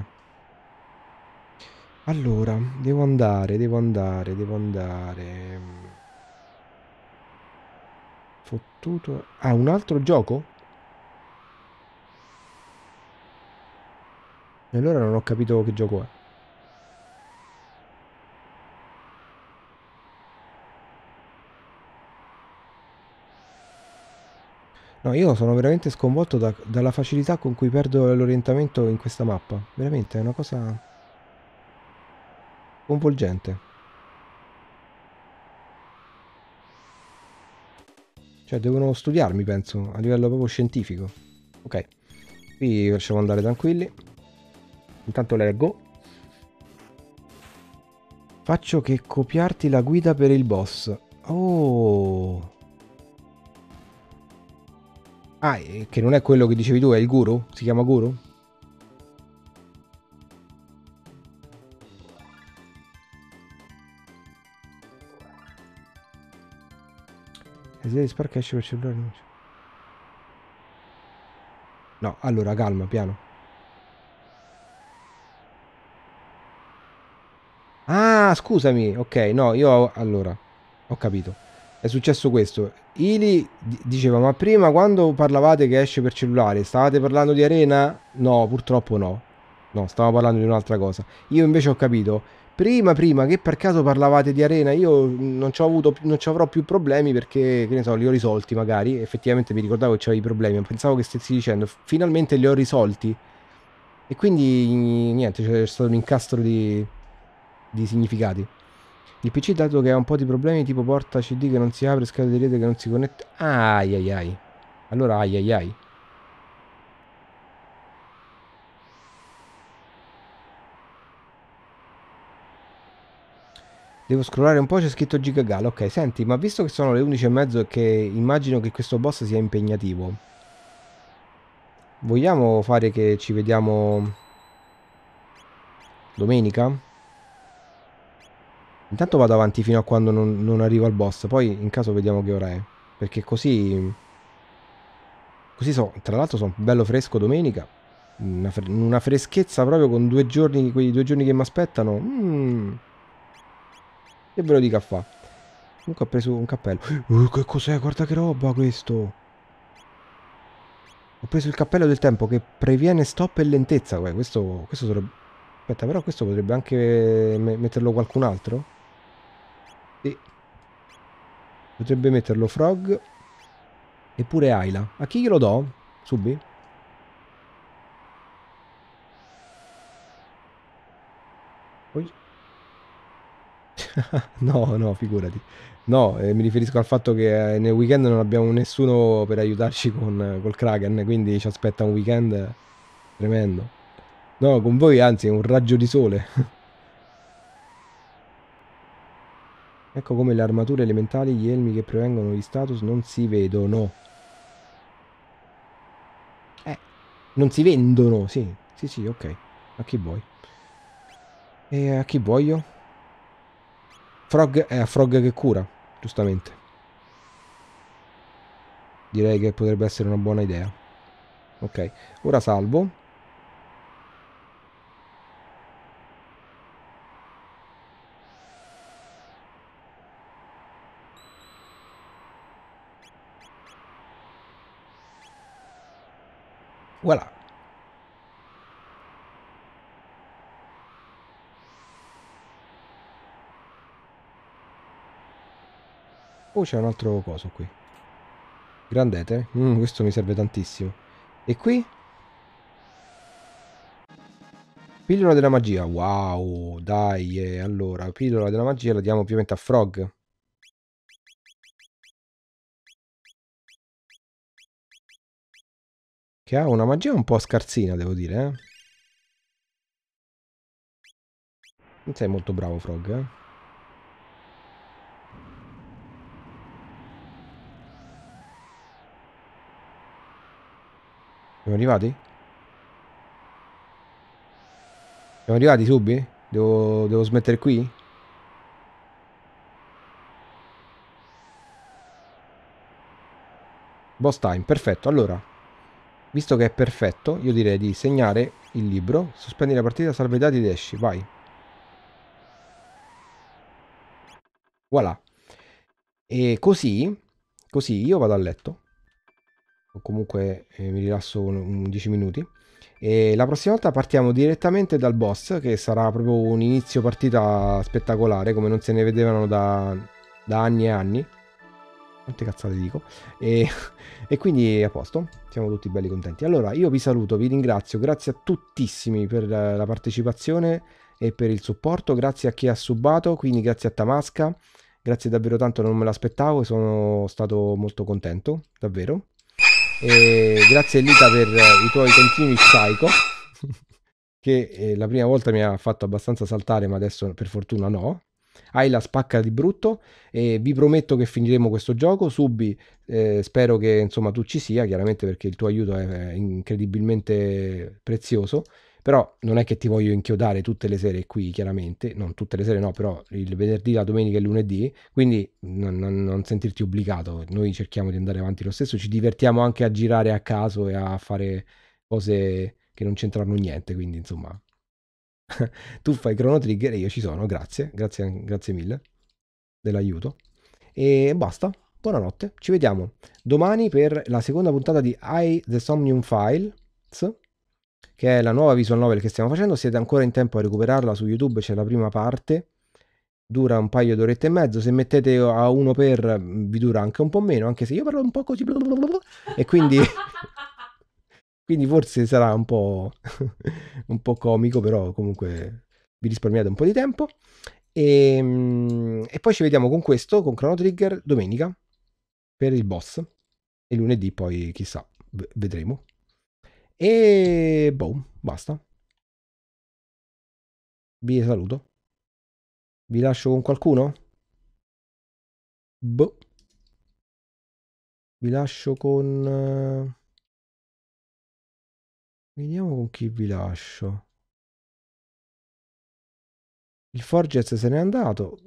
Allora, devo andare, devo andare, devo andare. Fottuto. Ah, un altro gioco? E allora non ho capito che gioco è. No, io sono veramente sconvolto da- dalla facilità con cui perdo l'orientamento in questa mappa. Veramente, è una cosa sconvolgente. Cioè, devono studiarmi, penso, a livello proprio scientifico. Ok, qui lasciamo andare tranquilli. Intanto leggo. Faccio che copiarti la guida per il boss. Oh. Ah, e che non è quello che dicevi tu, è il guru? Si chiama guru? E se sparca esce per cellulare non c'è. No, allora calma, piano. Ah, scusami. Ok, no, io allora ho capito. È successo questo. Ili di- diceva, ma prima quando parlavate che esce per cellulare, stavate parlando di Arena? No, purtroppo no. No, stavamo parlando di un'altra cosa. Io invece ho capito. Prima, prima che per caso parlavate di Arena, io non ci ho avuto, non ci avrò più problemi perché, che ne so, li ho risolti magari. Effettivamente mi ricordavo che c'avevi problemi, ma pensavo che stessi dicendo, finalmente li ho risolti. E quindi niente, c'è stato un incastro di, di significati. Il P C dato che ha un po' di problemi tipo porta C D che non si apre, scatola di rete che non si connette. Ai ai ai. Allora ai ai ai. Devo scrollare un po', c'è scritto Gigagal. Ok, senti, ma visto che sono le undici e mezzo e che immagino che questo boss sia impegnativo, vogliamo fare che ci vediamo domenica? Intanto vado avanti fino a quando non, non arrivo al boss, poi in caso vediamo che ora è. Perché così, così so, tra l'altro sono bello fresco domenica. Una, fre- una freschezza proprio con due giorni, quei due giorni che mi aspettano. Mm, che ve lo dica a fa? Comunque ho preso un cappello. Uh, che cos'è? Guarda che roba questo. Ho preso il cappello del tempo che previene stop e lentezza. Guarda, questo, questo sarebbe... Aspetta, però questo potrebbe anche me metterlo qualcun altro? Sì. Potrebbe metterlo Frog e pure Ayla. A chi glielo do? Subi? Poi... No, no, figurati. No, eh, mi riferisco al fatto che eh, nel weekend non abbiamo nessuno per aiutarci con, col Kraken, quindi ci aspetta un weekend tremendo. No, con voi anzi è un raggio di sole. Ecco come le armature elementali, gli elmi che prevengono gli status non si vedono. Eh, non si vendono, sì. Sì, sì, ok. A chi vuoi? E a chi voglio? Frog è a Frog che cura, giustamente. Direi che potrebbe essere una buona idea. Ok, ora salvo. Voilà. Oh, c'è un altro coso qui. Grandete. Mm, questo mi serve tantissimo. E qui? Pillola della magia. Wow, dai. eh, Allora, pillola della magia la diamo ovviamente a Frog. Che ha una magia un po' scarsina, devo dire, eh. Non sei molto bravo, Frog, eh. Siamo arrivati? Siamo arrivati, Subi? Devo, devo smettere qui? Boss time, perfetto. Allora, visto che è perfetto, io direi di segnare il libro. Sospendi la partita, salva i dati ed esci. Vai. Voilà. E così, così io vado a letto. O comunque eh, mi rilasso un dieci minuti. E la prossima volta partiamo direttamente dal boss, che sarà proprio un inizio partita spettacolare, come non se ne vedevano da, da anni e anni. Quante cazzate dico? E, e quindi a posto, siamo tutti belli contenti. Allora, io vi saluto, vi ringrazio, grazie a tuttissimi per la partecipazione e per il supporto, grazie a chi ha subato, quindi grazie a Tamasca, grazie davvero tanto, non me l'aspettavo e sono stato molto contento, davvero. E grazie Lita per i tuoi continui psycho, che eh, la prima volta mi ha fatto abbastanza saltare, ma adesso per fortuna no. Hai la spacca di brutto e vi prometto che finiremo questo gioco. Subi, eh, spero che insomma tu ci sia, chiaramente perché il tuo aiuto è incredibilmente prezioso. Però non è che ti voglio inchiodare tutte le sere qui, chiaramente, non tutte le sere no, però il venerdì, la domenica e il lunedì, quindi non, non- non sentirti obbligato, noi cerchiamo di andare avanti lo stesso, ci divertiamo anche a girare a caso e a fare cose che non c'entrano niente, quindi insomma tu fai Chrono Trigger e io ci sono, grazie, grazie, grazie mille dell'aiuto. E basta, buonanotte, ci vediamo domani per la seconda puntata di I, The Somnium Files, che è la nuova visual novel che stiamo facendo. Siete ancora in tempo a recuperarla su YouTube, c'è la prima parte, dura un paio d'orette e mezzo. Se mettete a uno per vi dura anche un po' meno, anche se io parlo un po' così e quindi quindi forse sarà un po' un po' comico, però comunque vi risparmiate un po' di tempo. E, e poi ci vediamo con questo, con Chrono Trigger, domenica per il boss. E lunedì poi chissà, v- vedremo. E boh, basta. Vi saluto. Vi lascio con qualcuno? Boh, vi lascio con... eh, vediamo con chi vi lascio. Il Forgez se n'è andato.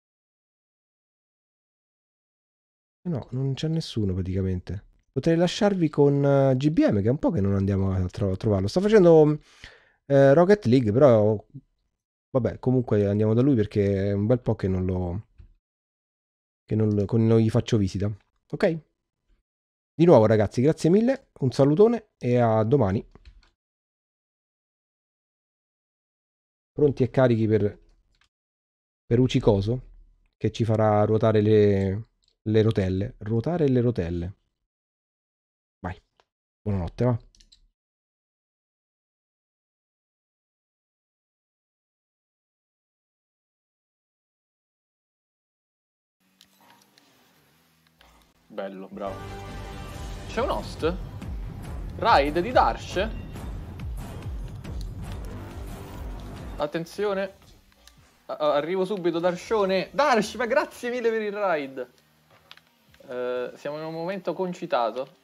No, non c'è nessuno praticamente. Potrei lasciarvi con eh, G B M, che è un po' che non andiamo a, tro- a trovarlo. Sta facendo eh, Rocket League, però vabbè, comunque andiamo da lui perché è un bel po' che non lo... che non, lo- non gli faccio visita. Ok? Di nuovo ragazzi, grazie mille, un salutone e a domani. pronti e carichi per, per Ucicoso, che ci farà ruotare le, le rotelle. Ruotare le rotelle. Vai, buonanotte, va. Bello, bravo. C'è un host? Raid di Darsh? Attenzione. A- arrivo subito, Darshone. Darsh, ma grazie mille per il raid. Eh, siamo in un momento concitato.